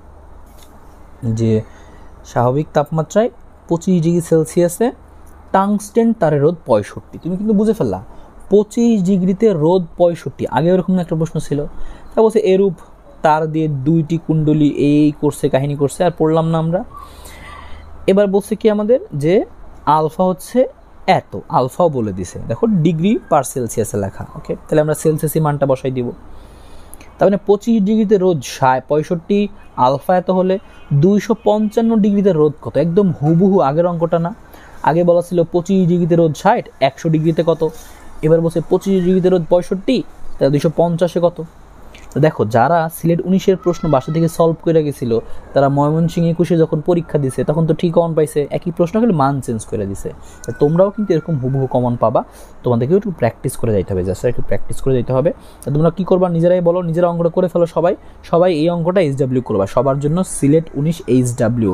25 ডিগ্রি সেলসিয়াসে টাংস্টেন তারের রোধ 65। তুমি কিন্তু বুঝে ফেললা 25 ডিগ্রিতে রোধ 65, আগে ওরকম একটা প্রশ্ন ছিল। তা বলছে এরূপ তার দিয়ে 2টি কুণ্ডলী এই করছে, কাহিনী করছে, আর পড়লাম না আমরা। এবার বলছে কি আমাদের যে আলফা হচ্ছে এত, আলফাও বলে দিছে, দেখো ডিগ্রি পার সেলসিয়াসে লেখা, ওকে। তাহলে আমরা সেলসিয়াসি মানটা বসাই দিব। তার মানে 25 ডিগ্রিতে রোধ 65, আলফা এত হলে 255 ডিগ্রিতে রোধ কত, একদম হুবহু আগের অঙ্কটা না। আগে বলা ছিল 25 ডিগ্রিতে রোধ 60, 100 ডিগ্রিতে কত। এবার বলছে 25 ডিগ্রিতে রোধ 65, তাহলে 250-এ কত। তো দেখো যারা সিলেট 19-এর প্রশ্ন বাসা থেকে সলভ করে গেছিলো, তারা ময়মনসিংহ 21-এ যখন পরীক্ষা দিছে তখন তো ঠিক কমন পাইছে, একই প্রশ্ন কিন্তু মান চেঞ্জ করে দিছে। তোমরাও কিন্তু এরকম হুবহু কমন পাবা, তোমাদেরকেও একটু প্র্যাকটিস করে যাইতে হবে, জাস্ট একটু প্র্যাকটিস করে যেতে হবে। তোমরা কী করবা নিজেরাই বলো, নিজেরা অঙ্কটা করে ফেলো, সবাই এই অঙ্কটা HW করবা, সবার জন্য সিলেট 19 HW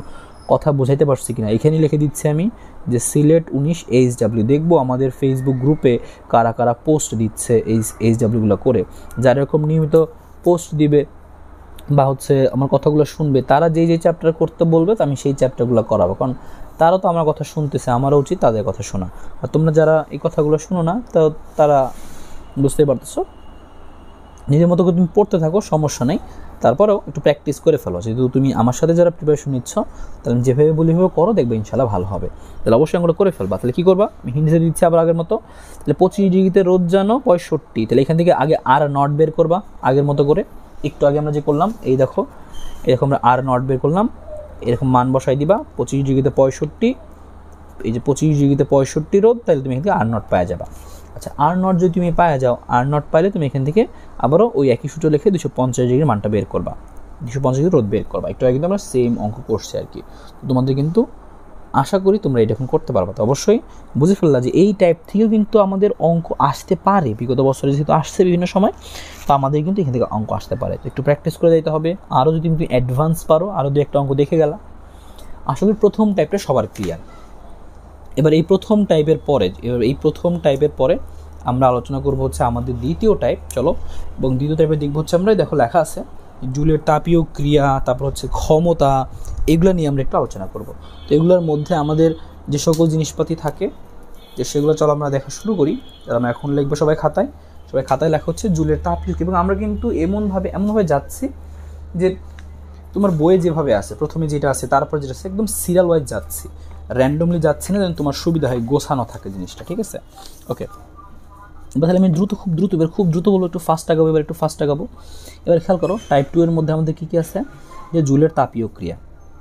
কথা বোঝাইতে পারছি কিনা। এখানে লিখে দিচ্ছি আমি যে সিলেট 19 HW। দেখবো আমাদের ফেসবুক গ্রুপে কারা কারা পোস্ট দিচ্ছে এই HWগুলো করে, যারা এরকম নিয়মিত পোস্ট দিবে বা হচ্ছে আমার কথাগুলো শুনবে, তারা যেই চ্যাপ্টার করতে বলবে তো আমি সেই চ্যাপ্টারগুলো করাবো, কারণ তারাও তো আমার কথা শুনতেছে, আমারও উচিত তাদের কথা শোনা। আর তোমরা যারা এই কথাগুলো শুনো না, তো তারা বুঝতেই পারতেছো, নিজের মতো করে তুমি পড়তে থাকো, সমস্যা নেই, তারপরেও একটু প্র্যাকটিস করে ফেলো। যেহেতু তুমি আমার সাথে যারা প্রিপারেশন নিচ্ছ, তাহলে আমি যেভাবে বলি ভাবে করো, দেখবে ইনশাল্লাহ ভালো হবে। তাহলে অবশ্যই আমরা করে ফেলবা। তাহলে কী করবা, আমি হিন্দিতে দিচ্ছি আবার আগের মতো। তাহলে 25 ডিগ্রিতে রোদ জানো 65, তাহলে এখান থেকে আগে আর নট বের করবা আগের মতো করে, একটু আগে আমরা যে করলাম, এই দেখো এরকম আমরা আর নট বের করলাম, এরকম মান বসাই দিবা 25 ডিগ্রিতে 65, এই যে 25 ডিগ্রিতে 65 রোদ, তাহলে তুমি এখান থেকে আর নট পাওয়া যাবা। আচ্ছা, আর নট যদি তুমি পাওয়া যাও, আর নট পাইলে তুমি এখান থেকে আবারও ওই একই সূত্র লিখে 250 ডিগ্রির মানটা বের করবা, 250 ডিগ্রি রোদ বের করবা। একটু আগে কিন্তু আমরা সেম অঙ্ক করছি আর কি। তোমাদের কিন্তু আশা করি তোমরা এটা এখন করতে পারবা। তো অবশ্যই বুঝে ফেললা যে এই টাইপ থেকেও কিন্তু আমাদের অঙ্ক আসতে পারে, বিগত বছরে যেহেতু আসছে বিভিন্ন সময়, তো আমাদের কিন্তু এখান থেকে অঙ্ক আসতে পারে। তো একটু প্র্যাকটিস করে দিতে হবে। আরও যদি তুমি অ্যাডভান্স পারো, আরও দু একটা অঙ্ক দেখে গেলা, আসলে প্রথম টাইপটা সবার ক্লিয়ার। এবার এই প্রথম টাইপের পরে আমরা আলোচনা করবো হচ্ছে আমাদের দ্বিতীয় টাইপ। চলো, এবং দ্বিতীয় টাইপের দেখবো হচ্ছে আমরা, দেখো লেখা আছে জুলের তাপীয় ক্রিয়া, তারপর হচ্ছে ক্ষমতা, এগুলো নিয়ে আমরা একটু আলোচনা করব। তো এগুলোর মধ্যে আমাদের যে সকল জিনিসপাতি থাকে, যে সেগুলো চলো আমরা দেখা শুরু করি। আমরা এখন লিখবো সবাই খাতায় লেখা হচ্ছে জুলের তাপীয়। এবং আমরা কিন্তু এমনভাবে যাচ্ছি যে তোমার বইয়ে যেভাবে আছে, প্রথমে যেটা আছে তারপর যেটা আছে, একদম সিরিয়াল ওয়াইজ যাচ্ছি, র্যান্ডমলি যাচ্ছি না, যেন তোমার সুবিধা হয়, গোছানো থাকে জিনিসটা, ঠিক আছে? ওকে, এবার তাহলে আমি খুব দ্রুত বলবো, একটু ফাস্ট আগাবো। এবার খেয়াল করো, টাইপ 2 এর মধ্যে আমাদের কী কী আছে, যে জুলের তাপীয় ক্রিয়া।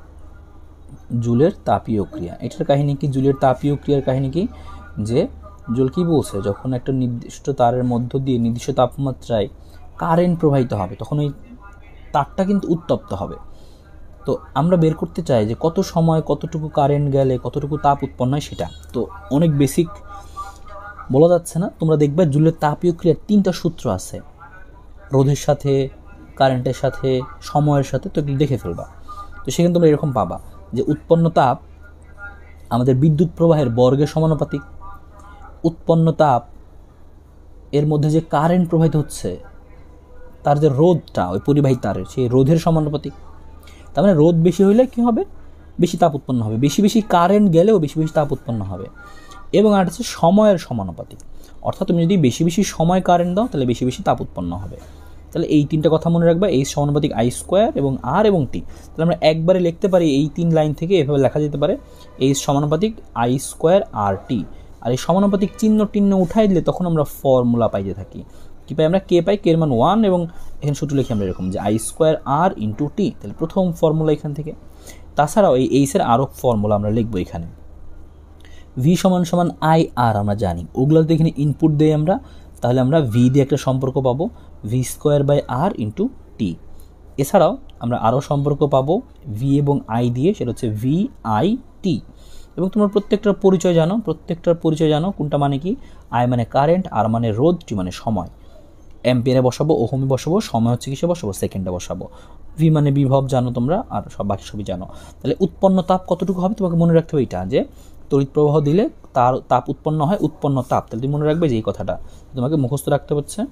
এটার কাহিনী কি? জুলের তাপীয় ক্রিয়ার কাহিনী কি, যে জুল কি বলছে, যখন একটা নির্দিষ্ট তারের মধ্য দিয়ে নির্দিষ্ট তাপমাত্রায় কারেন্ট প্রবাহিত হবে, তখন ওই তারটা কিন্তু উত্তপ্ত হবে। তো আমরা বের করতে চাই যে কত সময় কতটুকু কারেন্ট গেলে কতটুকু তাপ উৎপন্ন হয় সেটা। তো অনেক বেসিক বলা যাচ্ছে না, তোমরা দেখবে জুলের তাপীয় ক্রিয়ার 3টা সূত্র আছে, রোধের সাথে, কারেন্টের সাথে, সময়ের সাথে। তো এগুলো দেখে ফেলবা। তো সেখানে তোমরা এরকম পাবা যে উৎপন্ন তাপ আমাদের বিদ্যুৎ প্রবাহের বর্গের সমানুপাতিক, উৎপন্ন তাপ এর মধ্যে যে কারেন্ট প্রবাহিত হচ্ছে তার যে রোধটা, ওই পরিবাহী তারের সেই রোধের সমানুপাতিক। তার মানে রোধ বেশি হইলে কী হবে, বেশি তাপ উৎপন্ন হবে, বেশি কারেন্ট গেলেও বেশি তাপ উৎপন্ন হবে। এবং আর হচ্ছে সময়ের সমানুপাতিক, অর্থাৎ তুমি যদি বেশি সময় কারেন্ট দাও তাহলে বেশি তাপ উৎপন্ন হবে। তাহলে এই 3টা কথা মনে রাখবা, এই সমানুপাতিক I² এবং R এবং T। তাহলে আমরা একবারে লিখতে পারি, এই 3 লাইন থেকে এভাবে লেখা যেতে পারে, এই সমানুপাতিক I² RT। আর এই সমানুপাতিক চিহ্ন উঠাই দিলে তখন আমরা ফর্মুলা পাইতে থাকি। কী পাই আমরা? কে পাই, কে এর মান 1, এবং এখানে সূত্র লিখি আমরা এরকম যে I² R × T। তাহলে প্রথম ফর্মুলা এখান থেকে। তাছাড়াও এই এইচের আরও ফর্মুলা আমরা লিখবো এখানে। V = IR আমরা জানি, ওগুলো যদি এখানে ইনপুট দেই আমরা, তাহলে আমরা V দিয়ে একটা সম্পর্ক পাবো, V² R × T। এছাড়াও আমরা আরও সম্পর্ক পাবো V এবং I দিয়ে, সেটা হচ্ছে VIT। এবং তোমরা প্রত্যেকটার পরিচয় জানো, কোনটা মানে কি, I মানে কারেন্ট, R মানে রোধ, T মানে সময়। অ্যাম্পিয়ারে বসাবো, ওহমে বসাবো, সময় হচ্ছে কিসে বসাবো, সেকেন্ডে বসাবো। V মানে বিভব জানো তোমরা, আর বাকি সবই জানো। তাহলে উৎপন্ন তাপ কতটুকু হবে তোমাকে মনে রাখতে হবে এটা, যে তড়িৎ প্রবাহ দিলে তার তাপ উৎপন্ন হয়, উৎপন্ন তাপ। তাহলে তুমি মনে রাখবে যে এই কথাটা তোমাকে মুখস্থ রাখতে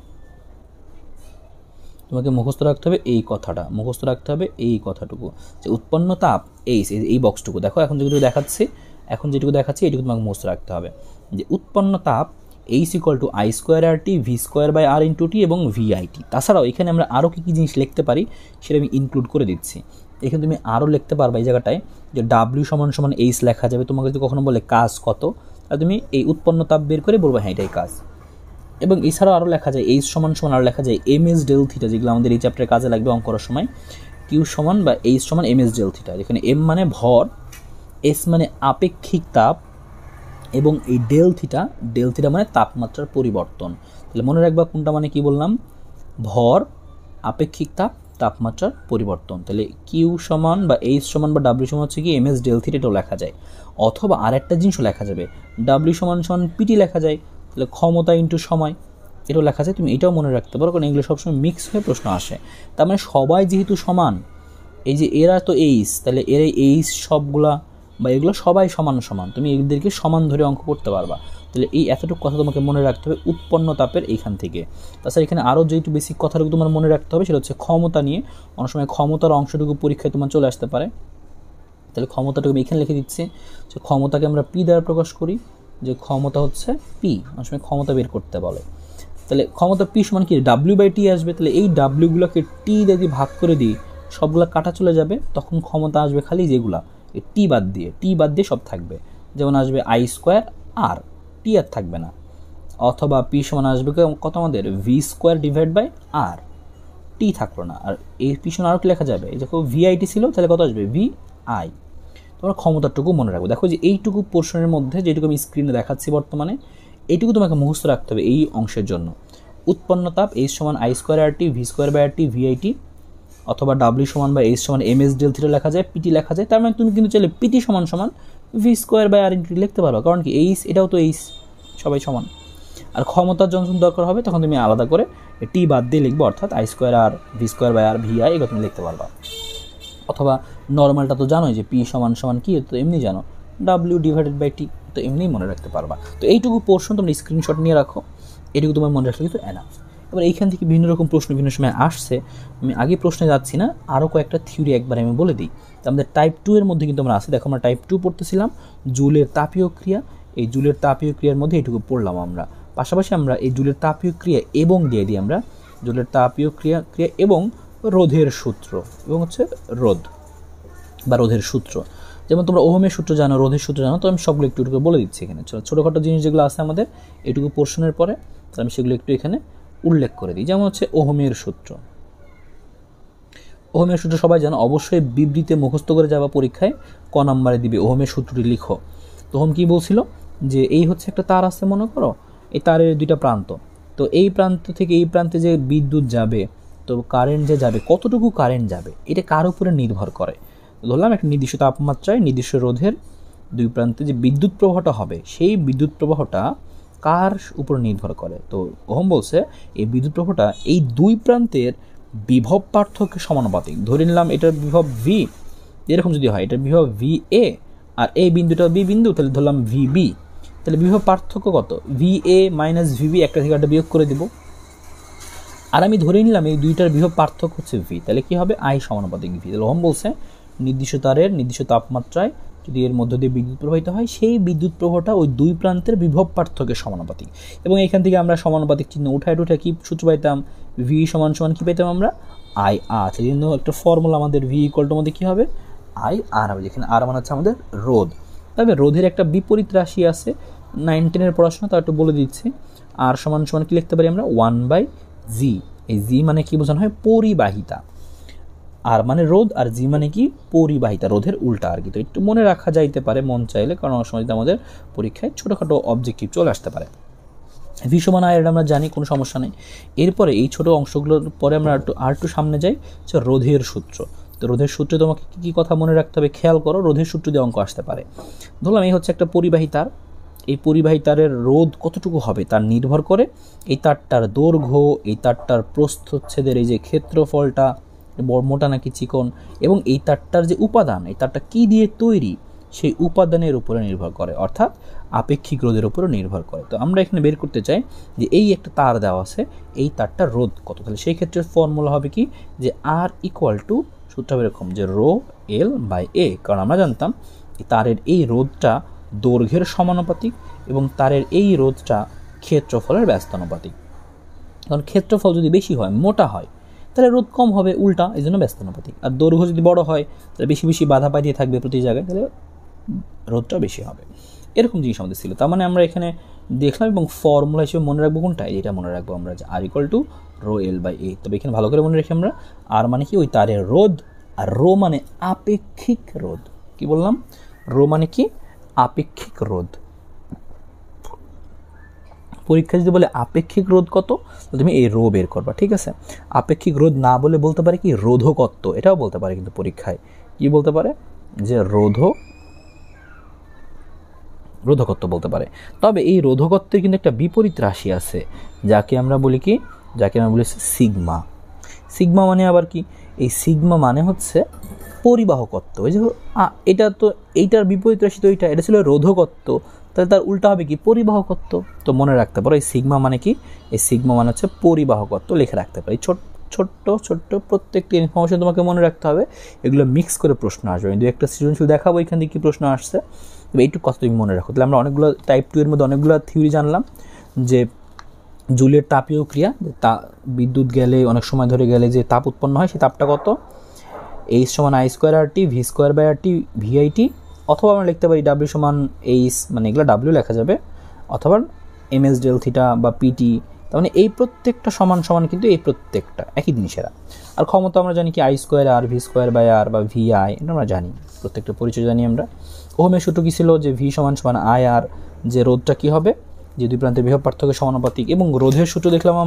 হবে, এই কথাটুকু, যে উৎপন্ন তাপ এই বক্সটুকু দেখো, এখন যেটুকু দেখাচ্ছি এটুকু তোমাকে মুখস্থ রাখতে হবে, যে উৎপন্ন তাপ H = I² RT, V² R × T এবং VIT। তাছাড়াও এখানে আমরা আরও কী জিনিস লিখতে পারি সেটা আমি ইনক্লুড করে দিচ্ছি। এখানে তুমি আরও লিখতে পারবা এই জায়গাটায়, যে W = H লেখা যাবে। তোমাকে যদি কখনো বলে কাজ কত, তাহলে তুমি এই উৎপন্ন তাপ বের করে বলবো হ্যাঁ এটাই কাজ। এবং এছাড়াও আরও লেখা যায় H = আরও লেখা যায় MS Δθ, যেগুলো আমাদের এই চ্যাপ্টারে কাজে লাগবে অঙ্ক করার সময়। Q বা H = MS Δθ, যেখানে M মানে ভর, S মানে আপেক্ষিক তাপ, এবং এই ডেল মানে তাপমাত্রার পরিবর্তন। তাহলে মনে রাখবা কোনটা মানে কি বললাম, ভর, আপেক্ষিক তাপ, তাপমাত্রার পরিবর্তন। তাহলে Q বা H বা W হচ্ছে কি MS Δθ, এটাও লেখা যায়। অথবা আরেকটা জিনিসও লেখা যাবে, W = PT লেখা যায়, তাহলে ক্ষমতা ইন্টু সময়, এটাও লেখা যায়। তুমি এটাও মনে রাখতে পারো, কারণ এগুলো সবসময় মিক্স হয়ে প্রশ্ন আসে। তার মানে সবাই যেহেতু সমান, এই যে এরা তো এইচ, তাহলে এর এইচ সবগুলা বা এগুলো সবাই সমান সমান, তুমি এদেরকে সমান ধরে অঙ্ক করতে পারবা। তাহলে এই এতটুকু কথা তোমাকে মনে রাখতে হবে উৎপন্ন তাপের এইখান থেকে। তাছাড়া এখানে আরও যেটু বেসিক কথাটুকু তোমার মনে রাখতে হবে সেটা হচ্ছে ক্ষমতা নিয়ে। অনেক সময় ক্ষমতার অংশটুকু পরীক্ষায় তোমার চলে আসতে পারে। তাহলে ক্ষমতাটুকু আমি এখানে লিখে দিচ্ছি যে ক্ষমতাকে আমরা পি দ্বারা প্রকাশ করি, যে ক্ষমতা হচ্ছে পি। অনেক সময় ক্ষমতা বের করতে বলে। তাহলে ক্ষমতা পি সমান কি W/T আসবে। তাহলে এই ডাব্লিউগুলোকে টি যদি ভাগ করে দিই সবগুলো কাটা চলে যাবে, তখন ক্ষমতা আসবে খালি যেগুলা এই টি বাদ দিয়ে সব থাকবে। যেমন আসবে I² আর টি আর থাকবে না। অথবা পি সমান আসবে কত আমাদের V²/R, টি থাকলো না। আর এই পি সমান আরও কি লেখা যাবে, এই দেখো VIT ছিল, তাহলে কত আসবে VI। তোমরা ক্ষমতাটুকু মনে রাখবো। দেখো যে এইটুকু পোর্শনের মধ্যে যেটুকু আমি স্ক্রিনে দেখাচ্ছি বর্তমানে, এইটুকু তোমাকে মুখস্থ রাখতে হবে এই অংশের জন্য। উৎপন্ন তাপ H সমান I²RT V²/RT VIT, অথবা W সমান বা H সমান MS/Δθ লেখা যায়, PT লেখা যায়। তার মানে তুমি কিন্তু চাইলে PT সমান V²/RT লিখতে পারো, কারণ কি H এটাও তো H, সবাই সমান। আর ক্ষমতার যখন দরকার হবে তখন তুমি আলাদা করে টি বাদ দিয়ে লিখবো, অর্থাৎ I²R V²/R VI এগুলো তুমি লিখতে পারবা। অথবা নর্মালটা তো জানোই যে পি সমান কি, তো এমনি জানো W/T, তো এমনিই মনে রাখতে পারবা। তো এইটুকু পোর্শন তোমরা স্ক্রিনশট নিয়ে রাখো, এটুকু তোমার মনে রাখলে কিন্তু এনাফ। এবার এইখান থেকে বিভিন্ন রকম প্রশ্ন বিভিন্ন সময় আসছে, আমি আগে প্রশ্নে যাচ্ছি না, আরও কয়েকটা থিওরি একবার আমি বলে দিই। তো আমাদের টাইপ 2 এর মধ্যে কিন্তু আমরা আসি। দেখো আমরা টাইপ 2 পড়তেছিলাম, জুলের তাপীয় ক্রিয়া। এই জুলের তাপীয় ক্রিয়ার মধ্যে এইটুকু পড়লাম আমরা। পাশাপাশি আমরা এই জুলের তাপীয় ক্রিয়া এবং দিয়ে দিই আমরা জুলের তাপীয় ক্রিয়া এবং রোধের সূত্র, এবং হচ্ছে রোধ বা রোধের সূত্র। যেমন তোমরা ওহমের সূত্র জানো, রোধের সূত্র জানো, তো আমি সবগুলো একটু বলে দিচ্ছি এখানে। ছোটোখাটো জিনিস যেগুলো আছে আমাদের এইটুকু পোর্শনের পরে, তো আমি সেগুলো একটু এখানে উল্লেখ করে দিই। যেমন হচ্ছে ওহমের সূত্র। ওহমের সূত্র সবাই জানো, অবশ্যই বিবৃতে মুখস্থ করে যাওয়া পরীক্ষায় ক নাম্বারে দিবে ওহমের সূত্রটি লিখো। তো ওহম কী বলছিল যে এই হচ্ছে একটা তার আছে মনে করো, এই তারের দুইটা প্রান্ত, তো এই প্রান্ত থেকে এই প্রান্তে যে বিদ্যুৎ যাবে, তো কারেন্ট যে যাবে, কতটুকু কারেন্ট যাবে এটা কার উপরে নির্ভর করে। ধরলাম একটা নির্দিষ্ট তাপমাত্রায় নির্দিষ্ট রোধের দুই প্রান্তে যে বিদ্যুৎ প্রবাহটা হবে, সেই বিদ্যুৎ প্রবাহটা কার উপর নির্ভর করে। তো ওহম বলছে এই বিদ্যুৎ প্রবাহটা এই দুই প্রান্তের বিভব পার্থক্যের সমানুপাতিক। ধরে নিলাম এটার বিভব V, এরকম যদি হয় এটার বিভব VA আর এই বিন্দুটা B বিন্দু, তাহলে ধরলাম VB, তাহলে বিভব পার্থক্য কত, VA - VB, একটা থেকে একটা বিয়োগ করে দিব। আর আমি ধরে নিলাম এই দুইটার বিভব পার্থক্য হচ্ছে V, তাহলে কি হবে I সমানুপাতিক V। তাহলে ওহম বলছে নির্দিষ্ট তারের নির্দিষ্ট তাপমাত্রায় যদি এর মধ্য দিয়ে বিদ্যুৎ প্রবাহিত হয়, সেই বিদ্যুৎ প্রবাহটা ওই দুই প্রান্তের বিভব পার্থক্যের সমানুপাতিক। এবং এখান থেকে আমরা সমানুপাতিক চিহ্ন উঠায় কি সূত্র পাইতাম, V সমান কি পাইতাম আমরা IR। সেই জন্য একটা ফর্মুলা আমাদের V = মধ্যে কী হবে IR হবে, যেখানে R মানে হচ্ছে আমাদের রোধ। তবে রোধের একটা বিপরীত রাশি আছে, 9-10 পড়াশোনা, তা একটু বলে দিচ্ছি। R সমান কি লিখতে পারি আমরা 1/G। এই G মানে কি বোঝানো হয়, পরিবাহিতা। আর মানে রোধ, আর জি মানে কি পরিবাহিতা, রোধের উল্টা আর কি। তো একটু মনে রাখা যাইতে পারে মন চাইলে, কারণ অনেক সময় আমাদের পরীক্ষায় ছোটোখাটো অবজেক্টিভ চলে আসতে পারে। ভি সমান আই আমরা জানি, কোনো সমস্যা নেই। এরপরে এই ছোটো অংশগুলোর পরে আমরা একটু সামনে যাই, রোধের সূত্র। তো রোধের সূত্রে তোমাকে কী কথা মনে রাখতে হবে খেয়াল করো, রোধের সূত্র দিয়ে অঙ্ক আসতে পারে। ধরলাম এই হচ্ছে একটা পরিবাহী তার, এই পরিবাহী তারের রোধ কতটুকু হবে তার নির্ভর করে এই তারটার দৈর্ঘ্য, এই তারটার প্রস্থচ্ছেদের এই যে ক্ষেত্রফলটা মোটা নাকি চিকন, এবং এই তারটার যে উপাদান, এই তারটা কী দিয়ে তৈরি সেই উপাদানের উপরে নির্ভর করে, অর্থাৎ আপেক্ষিক রোধের উপরে নির্ভর করে। তো আমরা এখানে বের করতে চাই যে এই একটা তার দেওয়া আছে, এই তারটার রোধ কত, তাহলে সেই ক্ষেত্রে ফর্মুলা হবে কি যে R = সূত্র হবে এরকম যে ρL/A, কারণ আমরা জানতাম তারের এই রোধটা দৈর্ঘ্যের সমানুপাতিক এবং তারের এই রোধটা ক্ষেত্রফলের ব্যস্তানুপাতিক। কারণ ক্ষেত্রফল যদি বেশি হয়, মোটা হয়, তাহলে রোধ কম হবে, উল্টা, এই জন্য ব্যস্তানুপাতিক। আর দৈর্ঘ্য যদি বড় হয়, তাহলে বেশি বাধা পাইয়ে থাকবে প্রতি জায়গায়, তাহলে রোধটা বেশি হবে। এরকম জিনিস আমাদের ছিল। তার মানে আমরা এখানে দেখলাম, এবং ফর্মুলা হিসেবে মনে রাখবো কোনটা, এটা মনে রাখবো আমরা যে R = ρL/A। তবে এখানে ভালো করে মনে রাখি আমরা, আর মানে কি ওই তারের রোধ, আর রো মানে আপেক্ষিক রোধ। কি বললাম, রো মানে কি আপেক্ষিক রোধ। পরীক্ষা যদি বলে আপেক্ষিক রোধ কত, তো তুমি এই রো বের করবা, ঠিক আছে। আপেক্ষিক রোধ না বলে বলতে পারে কি রোধকত্ব, এটাও বলতে পারে কিন্তু পরীক্ষায়। কি বলতে পারে যে রোধকত্ব বলতে পারে। তবে এই রোধকত্বের কিন্তু একটা বিপরীত রাশি আছে, যাকে আমরা বলি সিগমা। সিগমা মানে আবার কি, এই সিগমা মানে হচ্ছে পরিবাহকত্ব। ওই যে এটা তো এইটার বিপরীত রাশি তো এটা ছিল রোধকত্ব, তাহলে তার উল্টা হবে কি পরিবাহকত্ব। তো মনে রাখতে পারো এই সিগমা মানে কি, এই সিগমা মানে হচ্ছে পরিবাহকত্ব, লিখে রাখতে পারি। ছোট্ট ছোট্ট প্রত্যেকটি ইনফরমেশন তোমাকে মনে রাখতে হবে, এগুলো মিক্স করে প্রশ্ন আসবে। আমি দু একটা সৃজনশীল দেখাবো এখান থেকে কী প্রশ্ন আসছে, তবে এইটুকু কথা তুমি মনে রাখো। তাহলে আমরা অনেকগুলো টাইপ 2 এর মধ্যে অনেকগুলো থিওরি জানলাম, যে জুলের তাপীয় ক্রিয়া, বিদ্যুৎ গেলে অনেক সময় ধরে গেলে যে তাপ উৎপন্ন হয় সেই তাপটা কত, এইচ সমান I square R T, V square by R T VIT, অথবা আমরা লিখতে পারি ডাব্লিউ সমান এইচ, মানে এগুলো ডাব্লিউ লেখা যাবে, অথবা এম এস ডেল থিটা বা পিটি। তার মানে এই প্রত্যেকটা সমান সমান কিন্তু এই প্রত্যেকটা একই জিনিসেরা। আর ক্ষমতা আমরা জানি কি I square R, V square by R বা ভি আই, এটা আমরা জানি, প্রত্যেকটা পরিচয় জানি আমরা। ওহমের সূত্র কী ছিল, যে ভি সমান সমান আই আর, যে রোধটা কী হবে, যে দুই প্রান্তের বিভব পার্থক্য সমানুপাতিক। এবং রোধের সূত্র দেখলাম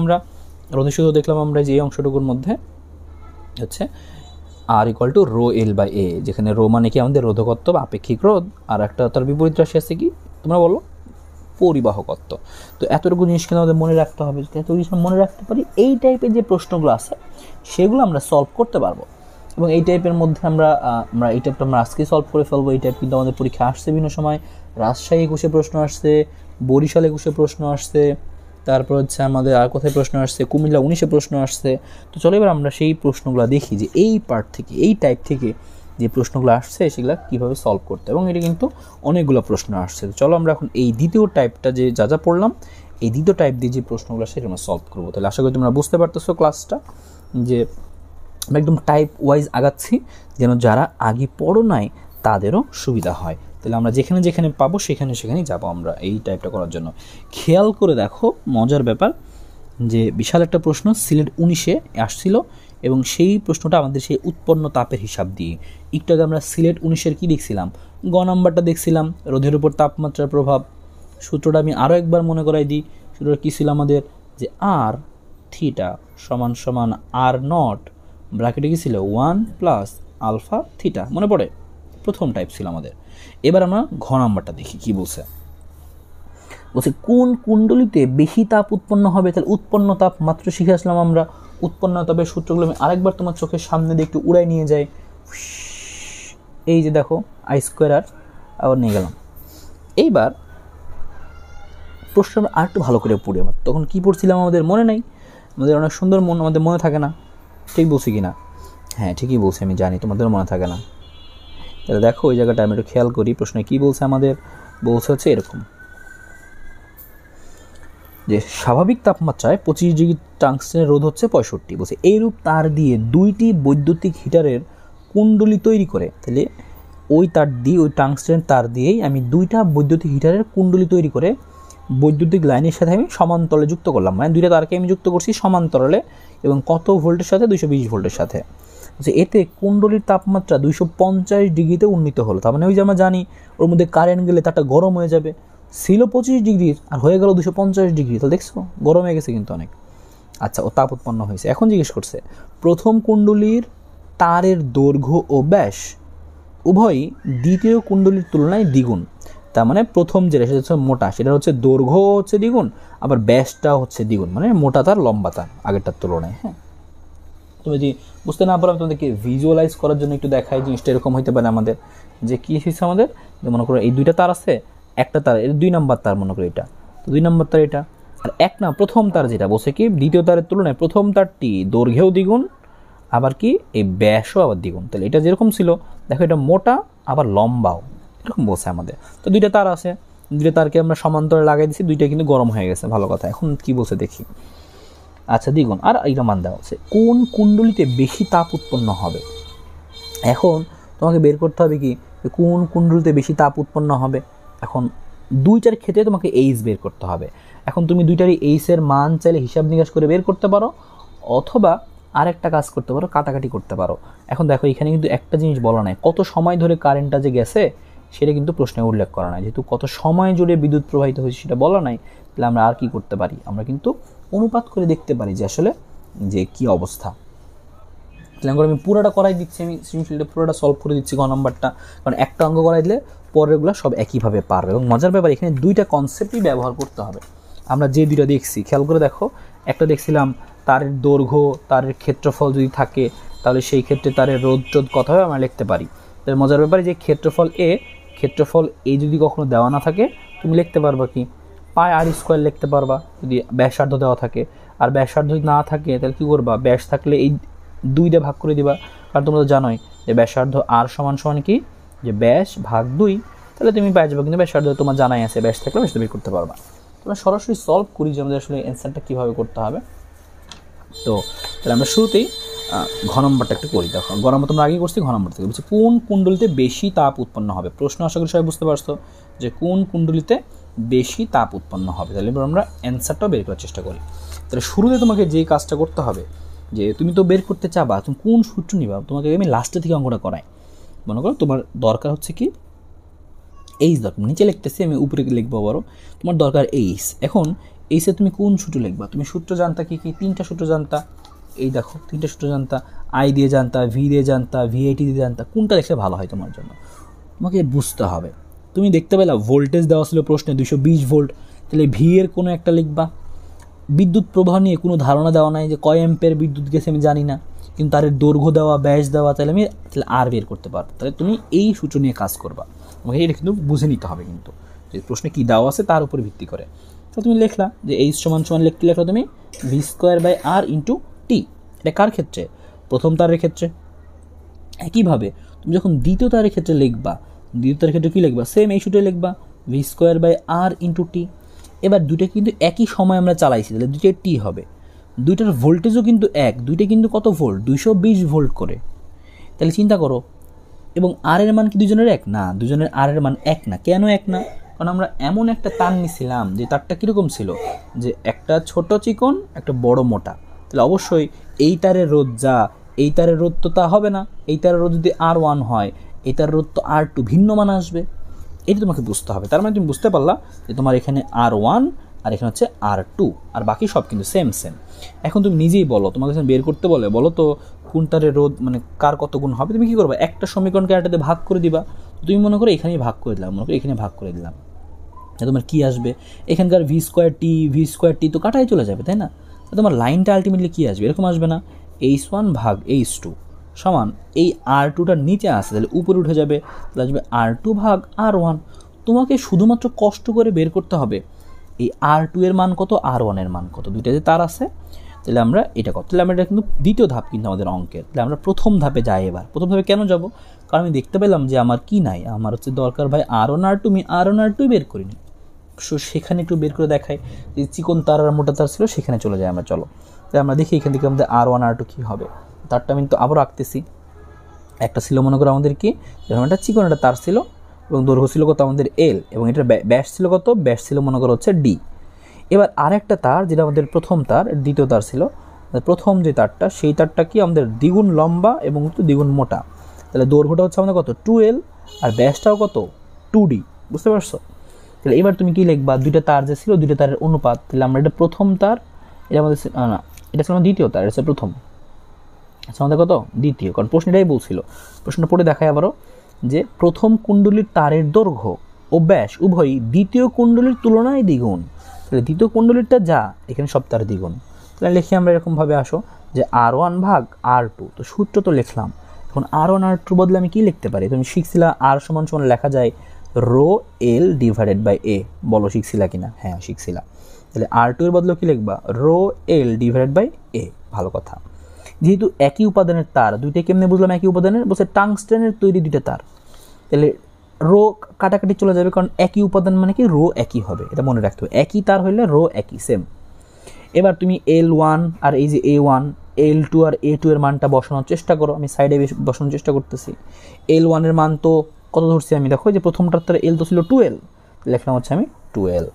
আমরা যে এই অংশটুকুর মধ্যে হচ্ছে R equal to rho L by A, যেখানে রো মানে কি আমাদের রোধকত্ব বা আপেক্ষিক রোধ, আর একটা তার বিপরীত রাশি আছে কি তোমরা বলো, পরিবাহকত্ব। তো এতটুকু জিনিস কিন্তু আমাদের মনে রাখতে হবে। এত জিনিস মনে রাখতে পারি, এই টাইপের যে প্রশ্নগুলো আছে সেগুলো আমরা সলভ করতে পারবো। এবং এই টাইপের মধ্যে আমরা এই টাইপটা আমরা আজকেই সলভ করে ফেলবো। এই টাইপ কিন্তু আমাদের পরীক্ষা আসছে বিভিন্ন সময়, রাজশাহী 21 প্রশ্ন আসছে, বরিশাল 21 প্রশ্ন আসছে, তারপর হচ্ছে আমাদের আর কোথায় প্রশ্ন আসছে, কুমিল্লা 19 প্রশ্ন আসছে। তো চলো এবার আমরা সেই প্রশ্নগুলো দেখি, যে এই পার্ট থেকে, এই টাইপ থেকে যে প্রশ্নগুলো আসছে সেগুলো কীভাবে সলভ করতে। এবং এটা কিন্তু অনেকগুলো প্রশ্ন আসছে। তো চলো আমরা এখন এই দ্বিতীয় টাইপটা যে যা পড়লাম, এই দ্বিতীয় টাইপ দিয়ে যে প্রশ্নগুলো সেটা আমরা সলভ করবো। তাহলে আশা করি তোমরা বুঝতে পারতেছো ক্লাসটা, যে আমরা একদম টাইপ ওয়াইজ আগাচ্ছি, যেন যারা আগে পড়ো নাই তাদেরও সুবিধা হয়। তাহলে আমরা যেখানে যেখানে পাবো সেখানেই যাবো আমরা এই টাইপটা করার জন্য। খেয়াল করে দেখো, মজার ব্যাপার, যে বিশাল একটা প্রশ্ন সিলেট 19-এ আসছিল, এবং সেই প্রশ্নটা আমাদের সেই উৎপন্ন তাপের হিসাব দিয়ে। একটু আগে আমরা সিলেট 19-এর কী দেখছিলাম, গ নাম্বারটা দেখছিলাম, রোধের উপর তাপমাত্রার প্রভাব। সূত্রটা আমি আরও একবার মনে করাই দিই। সূত্রটা কী ছিল আমাদের, যে আর থিটা সমান সমান আর নট, ব্র্যাকেটে কী ছিল 1 প্লাস আলফা থিটা, মনে পড়ে? প্রথম টাইপ ছিল আমাদের। এবার আমরা ঘ নাম্বারটা দেখি কি বলছে। কোন কুণ্ডলিতে বেশি তাপ উৎপন্ন হবে। তাহলে উৎপন্ন তাপ মাত্র শিখে আসলাম আমরা। উৎপন্ন তাপের সূত্রগুলো আমি আরেকবার তোমার চোখের সামনে দিয়ে একটু উড়াই নিয়ে যাই। এই যে দেখো আই স্কোয়ার আর, আবার নিয়ে গেলাম। এইবার প্রশ্ন আমরা আর একটু ভালো করে পড়ি। আমার তখন কী পড়ছিলাম আমাদের মনে নাই, আমাদের অনেক সুন্দর আমাদের মনে থাকে না। ঠিক বলছি কি না? হ্যাঁ ঠিকই বলছি, আমি জানি তোমাদেরও মনে থাকে না। তাহলে দেখো ওই জায়গাটা আমি একটু খেয়াল করি, প্রশ্নে কী বলছে আমাদের। বলছে হচ্ছে এরকম, যে স্বাভাবিক তাপমাত্রায় 25 ডিগ্রি টাংস্টেনের রোধ হচ্ছে 65। বলছে এইরূপ তার দিয়ে 2টি বৈদ্যুতিক হিটারের কুণ্ডলী তৈরি করে। তাহলে ওই তার দিয়ে, ওই টাংস্টেন তার দিয়েই আমি 2টা বৈদ্যুতিক হিটারের কুণ্ডলী তৈরি করে বৈদ্যুতিক লাইনের সাথে আমি সমান্তরালে যুক্ত করলাম। মানে 2টা তারকে আমি যুক্ত করছি সমান্তরালে, এবং কত ভোল্টের সাথে, 220 ভোল্টের সাথে। যে এতে কুণ্ডলীর তাপমাত্রা 250 ডিগ্রিতে উন্নীত হলো। তার মানে ওই যে আমরা জানি ওর মধ্যে কারেন্ট গেলে তারটা গরম হয়ে যাবে, ছিল 25 ডিগ্রির আর হয়ে গেল 250 ডিগ্রি। তো দেখছো গরম হয়ে গেছে কিন্তু অনেক। আচ্ছা, ও তাপ উৎপন্ন হয়েছে। এখন জিজ্ঞেস করছে প্রথম কুণ্ডলীর তারের দৈর্ঘ্য ও ব্যাস উভয়ই দ্বিতীয় কুণ্ডলীর তুলনায় দ্বিগুণ। তার মানে প্রথম যেটা সেটা হচ্ছে মোটা, সেটা হচ্ছে দৈর্ঘ্য হচ্ছে দ্বিগুণ, আবার ব্যাসটা হচ্ছে দ্বিগুণ, মানে মোটা তার লম্বা তার আগেরটার তুলনায়। হ্যাঁ, তুমি যদি বুঝতে না পারো, তোমাদেরকে ভিজুয়ালাইজ করার জন্য একটু দেখাই। জিনিসটা এরকম হইতে পারে আমাদের, যে কী এসেছে আমাদের, যে মনে করো এই 2টা তার আছে, একটা তার, এর 2 নাম্বার তার, মনে করি এটা, তো 2 নাম্বার তার এটা, আর প্রথম তার যেটা বলছে কি দ্বিতীয় তারের তুলনায় প্রথম তারটি দৈর্ঘ্যও দ্বিগুণ, আবার কি এই ব্যাসও আবার দ্বিগুণ। তাহলে এটা যেরকম ছিল দেখো, এটা মোটা আবার লম্বাও, এরকম বলছে আমাদের। তো 2টা তার আছে, 2টা তারকে আমরা সমান্তরে লাগাই দিচ্ছি, 2টা কিন্তু গরম হয়ে গেছে, ভালো কথা। এখন কি বলছে দেখি। আচ্ছা, দ্বিগুণ। আর এইটা মান দেওয়া হচ্ছে কোন কুণ্ডলিতে বেশি তাপ উৎপন্ন হবে। এখন তোমাকে বের করতে হবে কি কোন কুণ্ডলিতে বেশি তাপ উৎপন্ন হবে। এখন 2টার ক্ষেত্রে তোমাকে এইচ বের করতে হবে। এখন তুমি 2টারই এইচের মান চাইলে হিসাব নিকাশ করে বের করতে পারো, অথবা আরেকটা কাজ করতে পারো, কাটাকাটি করতে পারো। এখন দেখো এখানে কিন্তু একটা জিনিস বলা নাই, কত সময় ধরে কারেন্টটা যে গেছে সেটা কিন্তু প্রশ্নে উল্লেখ করা নাই। যেহেতু কত সময় জুড়ে বিদ্যুৎ প্রবাহিত হয়েছে সেটা বলা নাই, তাহলে আমরা আর কি করতে পারি, আমরা কিন্তু অনুপাত করে দেখতে পারি যে আসলে যে কি অবস্থা। তাহলে আমি পুরোটা করাই দিচ্ছি, আমি সৃজনশীলটা পুরোটা সলভ করে দিচ্ছি গ নাম্বারটা, কারণ একটা অঙ্ক করাই দিলে পরেরগুলো সব একইভাবে পারবে। এবং মজার ব্যাপার, এখানে 2টা কনসেপ্টই ব্যবহার করতে হবে। আমরা যে 2টা দেখছি খেয়াল করে দেখো, একটা দেখছিলাম তারের দৈর্ঘ্য, তারের ক্ষেত্রফল যদি থাকে তাহলে সেই ক্ষেত্রে তারের রোধ টোধ কত হবে আমরা লিখতে পারি। তাহলে মজার ব্যাপারে যে ক্ষেত্রফল এ যদি কখনো দেওয়া না থাকে তুমি লিখতে পারবা কি পাই আর স্কোয়ার লিখতে পারবা যদি ব্যাসার্ধ দেওয়া থাকে। আর ব্যাসার্ধ যদি না থাকে তাহলে কী করবা, ব্যাস থাকলে এই 2 দিয়ে ভাগ করে দিবা, কারণ তোমরা তো জানোই যে ব্যাসার্ধ আর সমান সমান কি যে ব্যাস ভাগ 2, তাহলে তুমি পেয়ে যাবে। কিন্তু ব্যাসার্ধ তোমার জানাই আছে, ব্যাস থাকলে ব্যাস বের করতে পারবা। তোমরা সরাসরি সলভ করি যে আমাদের আসলে অ্যান্সারটা কীভাবে করতে হবে। তো তাহলে আমরা শুরুতেই ঘ নম্বরটা একটু করি। দেখো ঘ নম্বর তোমরা আগে করছি, ঘ নম্বর থেকে বলছি কোন কুণ্ডলিতে বেশি তাপ উৎপন্ন হবে। প্রশ্ন আশা করি সবাই বুঝতে পারছো যে কোন কুণ্ডলিতে বেশি তাপ উৎপন্ন হবে। তাহলে এবার আমরা অ্যান্সারটাও বের করার চেষ্টা করি। তাহলে শুরুতে তোমাকে যে কাজটা করতে হবে যে তুমি তো বের করতে চাবা, তুমি কোন সূত্র নিবা, তোমাকে আমি লাস্টে থেকে অঙ্কটা করাই। মনে করো তোমার দরকার হচ্ছে কি এইচ দরকার, নিচে লিখতেছি আমি উপরে লিখবো বড়, তোমার দরকার এইচ। এখন এইচে তুমি কোন সূত্র লিখবা, তুমি সূত্র জানতা কি কি 3টা সূত্র জানতা, এই দেখো 3টা সূত্র জানতা, আই দিয়ে জানতা, ভি দিয়ে জানতা, ভিআইটি দিয়ে জানতা, কোনটা লিখলে ভালো হয় তোমার জন্য তোমাকে বুঝতে হবে। তুমি দেখতে পেলা ভোল্টেজ দেওয়া ছিল প্রশ্নে 220 ভোল্ট, তাহলে ভি এর কোনো একটা লিখবা। বিদ্যুৎ প্রবাহ নিয়ে কোনো ধারণা দেওয়া নাই যে কয় অ্যাম্পিয়ার বিদ্যুৎ গেছে আমি জানি না, কিন্তু তার দৈর্ঘ্য দেওয়া, ব্যাস দেওয়া, তাহলে আমি আর বের করতে পারবো। তাহলে তুমি এই সূত্র নিয়ে কাজ করবা, তোমাকে এটা কিন্তু বুঝে নিতে হবে কিন্তু যে প্রশ্নে কী দেওয়া আছে তার উপর ভিত্তি করে। তো তুমি লিখলা যে এইচ সমান সমান লিখতে লেখো তুমি V square by R into T. এটা কার ক্ষেত্রে, প্রথম তারের ক্ষেত্রে। একইভাবে তুমি যখন দ্বিতীয় তারের ক্ষেত্রে লিখবা, দ্বিতীয় তারের ক্ষেত্রে কী লিখবা, সেম এই সূত্রে লিখবা V square by R into T. এবার দুইটা কিন্তু একই সময় আমরা চালাইছি, তাহলে দুইটা টি হবে। দুইটার ভোল্টেজও কিন্তু এক, দুইটা কিন্তু কত ভোল্ট, 220 ভোল্ট করে। তাহলে চিন্তা করো, এবং আর এর মান কি দুজনের এক না, দুজনের আর এর মান এক না। কেন এক না, কারণ আমরা এমন একটা তার নিছিলাম যে তারটা কীরকম ছিল, যে একটা ছোট চিকন একটা বড় মোটা। তাহলে অবশ্যই এই তারের রোধ যা, এই তারের রোধ তো তা হবে না। এই তারের রোধ যদি R1 হয়, এই তারের রোধ তো R2, ভিন্ন মান আসবে। এটা তোমাকে বুঝতে হবে। তার মানে তুমি বুঝতে পারলা যে তোমার এখানে R1 আর এখানে হচ্ছে R2, আর বাকি সব কিন্তু সেম। এখন তুমি নিজেই বলো, তোমাকে বের করতে বলো তো কোন তারের রোধ মানে কার কত গুণ হবে। তুমি কী করবে, একটা সমীকরণকে আরেকটাতে ভাগ করে দিবা। তুমি মনে করো এখানেই ভাগ করে দিলাম, মনে করো এখানে ভাগ করে দিলাম, তোমার কী আসবে, এখানকার ভি স্কোয়ার টি তো কাটাই চলে যাবে, তাই না। তোমার লাইনটা আলটিমেটলি কী আসবে, এরকম আসবে না, H1 ভাগ H2 সমান এই R2টার নিচে আসে, তাহলে উপরে উঠে যাবে, তাহলে আসবে R2 ভাগ R1। তোমাকে শুধুমাত্র কষ্ট করে বের করতে হবে এই R2 এর মান কত, R1 এর মান কত, দুইটা যে তার আছে। তাহলে আমরা এটা কত, তাহলে আমরা এটা কিন্তু দ্বিতীয় ধাপ কিন্তু আমাদের অঙ্কের। তাহলে আমরা প্রথম ধাপে যাই। এবার প্রথম ধাপে কেন যাব, কারণ আমি দেখতে পেলাম যে আমার কি নাই, আমার হচ্ছে দরকার ভাই R1 R2, আমি R1 R2 বের করিনি। সো সেখানে একটু বের করে দেখাই, যে চিকন তার আর মোটা তার ছিল সেখানে চলে যায় আমরা। চলো তাই আমরা দেখি এখান থেকে আমাদের R1 R2 কী হবে। তারটা আমি তো আবার রাখতেছি, একটা ছিল মনে করো আমাদের কি, যেরকম একটা চিকন একটা তার ছিল এবং দৈর্ঘ্য ছিল কত আমাদের L, এবং এটার ব্যাস ছিল কত, ব্যাস ছিল মনে করো হচ্ছে D। এবার আরেকটা তার যেটা আমাদের প্রথম তার, দ্বিতীয় তার ছিল, প্রথম যে তারটা সেই তারটা কি আমাদের দ্বিগুণ লম্বা এবং একটু দ্বিগুণ মোটা। তাহলে দৈর্ঘ্যটা হচ্ছে আমাদের কত 2L, আর ব্যাসটাও কত 2D, বুঝতে পারছো। তাহলে এবার তুমি কি লিখবা, দুইটা তার যে ছিল দুইটা তারের অনুপাত। তাহলে আমরা এটা প্রথম তার, এটা আমাদের না, এটা ছিল দ্বিতীয় তার, এটা প্রথম, আচ্ছা আমাদের কত দ্বিতীয়, কারণ প্রশ্নটাই বলছিল। প্রশ্নটা পড়ে দেখায় আবারও যে প্রথম কুণ্ডলীর তারের দৈর্ঘ্য ও ব্যাস উভয়ই দ্বিতীয় কুণ্ডলীর তুলনায় দ্বিগুণ। তাহলে দ্বিতীয় কুণ্ডলীরটা যা, এখানে সব তার দ্বিগুণ। তাহলে লিখি আমরা এরকমভাবে আসো যে R1 ভাগ R2, তো সূত্র তো লিখলাম। এখন R1 R2 বদলে আমি কি লিখতে পারি, তুমি শিখছিলা আর সমান সমান লেখা যায় rho L divided by A, বলো শিখছিলা কিনা, হ্যাঁ শিখছিলা। তাহলে R2 এর বদলে কি লিখবা, rho L divided by A, ভালো কথা। যেহেতু একই উপাদানের তার, দুইটা কেমনে বুঝলাম একই উপাদানের, বলছে টাংস্টেনের তৈরি দুইটা তার, তাহলে রো কাটাকাটি চলে যাবে, কারণ একই উপাদান মানে কি রো একই হবে, এটা মনে রাখতে হবে। একই তার হইলে রো একই, সেম। এবার তুমি L1 আর এই যে A1, L2 আর A2 এর মানটা বসানোর চেষ্টা করো। আমি সাইডে বসানোর চেষ্টা করতেছি। L1 এর মান তো কত ধরছি আমি, দেখো যে প্রথমটার তার L তো ছিল 12, লিখলাম হচ্ছে আমি 12।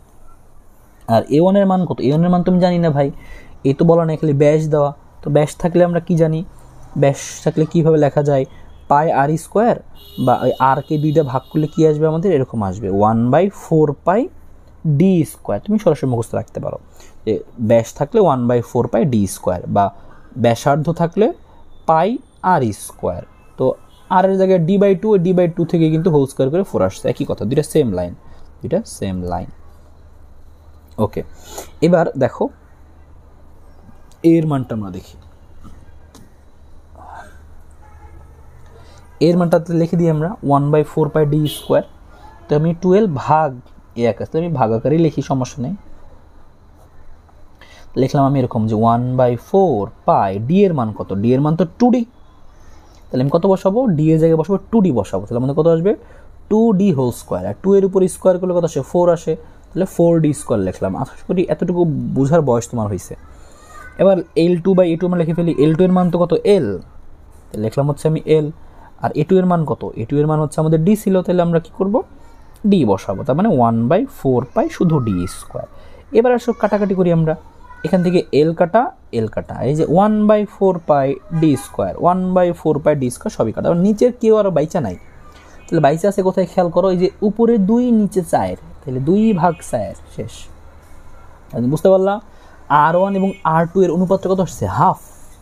আর A1 এর মান কত, A1 এর মান তুমি জানি না ভাই, এই তো বলা নাই, খালি ব্যাস দেওয়া। তো ব্যাস থাকলে আমরা কি জানি, ব্যাস থাকলে কীভাবে লেখা যায়, পাই আর স্কোয়ার, বা ওই আরকে দুইটা ভাগ করলে কী আসবে আমাদের, এরকম আসবে 1/4 পাই ডি স্কোয়ার। তুমি সরাসরি মুখস্থ রাখতে পারো যে ব্যাস থাকলে 1/4 পাই ডি স্কোয়ার, বা ব্যাসার্ধ থাকলে পাই আর স্কোয়ার। তো আর এর জায়গায় D/2, D/2 থেকে কিন্তু হোল স্কোয়ার করে 4 আসছে, একই কথা, দুইটা সেম লাইন। ওকে, এবার দেখো এর মানটা আমরা দেখি, এর মানটা লিখে দিই আমরা 1/4πd²। তো আমি 12 ভাগ এ আকার, তো আমি ভাগ আকারেই লিখি, সমস্যা নেই। লিখলাম আমি এরকম যে 1/4π, ডি এর মান কত, ডি এর মান তো 2d, তাহলে আমি কত বসাবো, ডি এর জায়গায় বসাবো 2d বসাবো, তাহলে আমাদের কত আসবে 2d²। আর 2 এর উপর স্কোয়ার করলে কত আসে 4 আসে, তাহলে 4d² লিখলাম। আশা করি এতটুকু বোঝার বয়স তোমার হয়েছে। এবার L2/A2 আমরা লিখে ফেলি, L2 এর মান তো কত L, লিখলাম হচ্ছে আমি L। আর A2 এর মান কত, A2 এর মান হচ্ছে আমাদের D ছিল, তাহলে আমরা কি করব D বসাবো, তার মানে 1/4π শুধু d²। এবার আসলে কাটাকাটি করি আমরা, এখান থেকে L কাটা L কাটা, এই যে 1/4πd², 1/4πd² সবই কাটা। নিচের কেউ আর বাইচা নাই, তাহলে বাইচা আছে কোথায় খেয়াল করো, এই যে উপরে 2 নিচে 4, তাহলে 2/4 শেষ। বুঝতে পারলাম। R1 এবং R2 এর অনুপাতটা কত আসছে, হাফ,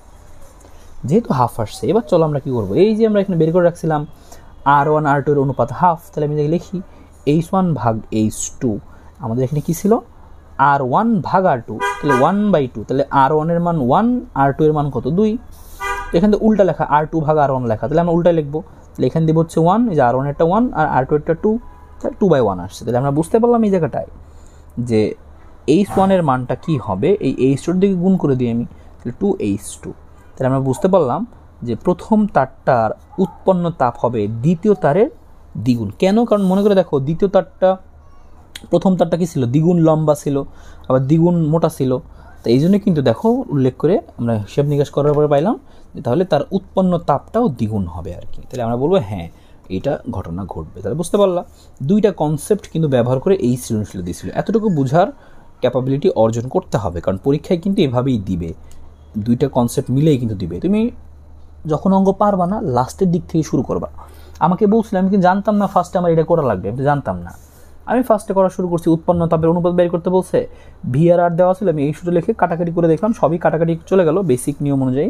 যেহেতু হাফ আসছে। এবার চলো আমরা কি করবো, এই যে আমরা এখানে বের করে রাখছিলাম R1 R2 এর অনুপাত হাফ, তাহলে আমি লিখি H1 ভাগ H2। আমাদের এখানে কি ছিল R1 ভাগ R2, তাহলে 1/2, তাহলে R1 এর মান 1, R2 এর মান কত 2। এখান থেকে উল্টা লেখা R2 ভাগ R1 লেখা, তাহলে আমরা উল্টাই লিখবো, তাহলে এখানে দিব হচ্ছে 1, এই যে R1 এরটা 1 আর R2 এরটা 2, তাহলে 2/1 আসছে। তাহলে আমরা বুঝতে পারলাম এই জায়গাটায় যে H1 এর মানটা কি হবে, এই H2 দিকে গুণ করে দিই আমি, তাহলে 2H2। তাহলে আমরা বুঝতে পারলাম যে প্রথম তারটার উৎপন্ন তাপ হবে দ্বিতীয় তারের দ্বিগুণ। কেন, কারণ মনে করে দেখো দ্বিতীয় তারটা, প্রথম তারটা কি ছিল, দ্বিগুণ লম্বা ছিল, আবার দ্বিগুণ মোটা ছিল। তো এই জন্য কিন্তু দেখো উল্লেখ করে আমরা হিসাব নিকাশ করার পরে পাইলাম যে তাহলে তার উৎপন্ন তাপটাও দ্বিগুণ হবে আর কি। তাহলে আমরা বলবো হ্যাঁ এইটা ঘটনা ঘটবে। তাহলে বুঝতে পারলাম দুইটা কনসেপ্ট কিন্তু ব্যবহার করে এই সৃজনশীল দিয়েছিল। এতটুকু বোঝার ক্যাপাবিলিটি অর্জন করতে হবে, কারণ পরীক্ষায় কিন্তু এভাবেই দিবে, দুইটা কনসেপ্ট মিলেই কিন্তু দিবে। তুমি যখন অঙ্ক পারবা না লাস্টের দিক থেকে শুরু করবা। আমাকে বলছিলাম, আমি কিন্তু জানতাম না ফার্স্টে আমার এটা করা লাগবে, আমি তো জানতাম না, আমি ফার্স্টে করা শুরু করছি, উৎপন্ন তাপের অনুপাত বের করতে বলছে, ভি আর আর দেওয়া ছিল, আমি এই শুধু লিখে কাটাকাটি করে দেখলাম, সবই কাটাকাটি চলে গেল বেসিক নিয়ম অনুযায়ী।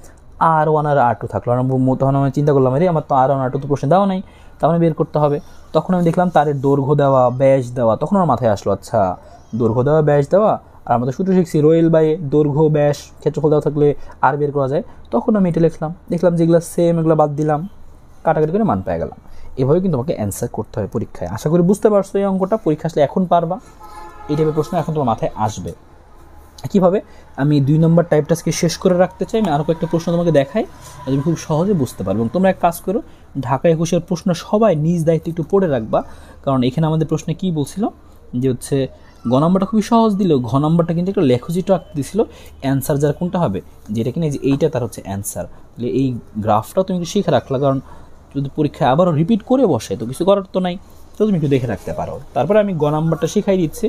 R1 আর R2 থাকলো, তখন আমি চিন্তা করলাম আরে আমার তো R1 R2 তো প্রশ্ন দেওয়া নাই, তার মানে বের করতে হবে। তখন আমি দেখলাম তারের দৈর্ঘ্য দেওয়া, ব্যাস দেওয়া, তখন আমার মাথায় আসলো আচ্ছা দৈর্ঘ্য দেওয়া, ব্যাস দেওয়া, আর আমরা তো সূত্র শিখছি রোয়েল বাই দৈর্ঘ্য ব্যাস ক্ষেত্রফল দেওয়া থাকলে আর বের করা যায়। তখন আমি এটা লিখলাম, দেখলাম যেগুলো সেম এগুলো বাদ দিলাম, কাটাকাটি করে মান পেয়ে গেলাম। এভাবে কিন্তু তোমাকে অ্যান্সার করতে হবে পরীক্ষায়। আশা করি বুঝতে পারছো এই অঙ্কটা, পরীক্ষা আসলে এখন পারবা, এই টাইপের প্রশ্ন এখন তোমার মাথায় আসবে। কীভাবে আমি 2 নম্বর টাইপটাকে শেষ করে রাখতে চাই, আমি আরও কয়েকটা প্রশ্ন তোমাকে দেখাই, তুমি খুব সহজে বুঝতে পারবে। এবং তোমরা এক কাজ করো, ঢাকা 21-এর প্রশ্ন সবাই নিজ দায়িত্বে একটু পড়ে রাখবা, কারণ এখানে আমাদের প্রশ্নে কী বলছিল যে হচ্ছে গ নম্বরটা খুবই সহজ দিল, ঘ নম্বরটা কিন্তু একটা লেখচিত্র আঁকতে দিছিল, অ্যান্সার যার কোনটা হবে, যেটা কিনা যে এইটা তার হচ্ছে অ্যান্সার। তাহলে এই গ্রাফটা তুমি একটু শিখে রাখলা, কারণ যদি পরীক্ষায় আবারও রিপিট করে বসে তো কিছু করার তো নাই, তো তুমি একটু দেখে রাখতে পারো। তারপরে আমি গ নম্বরটা শিখাই দিচ্ছি।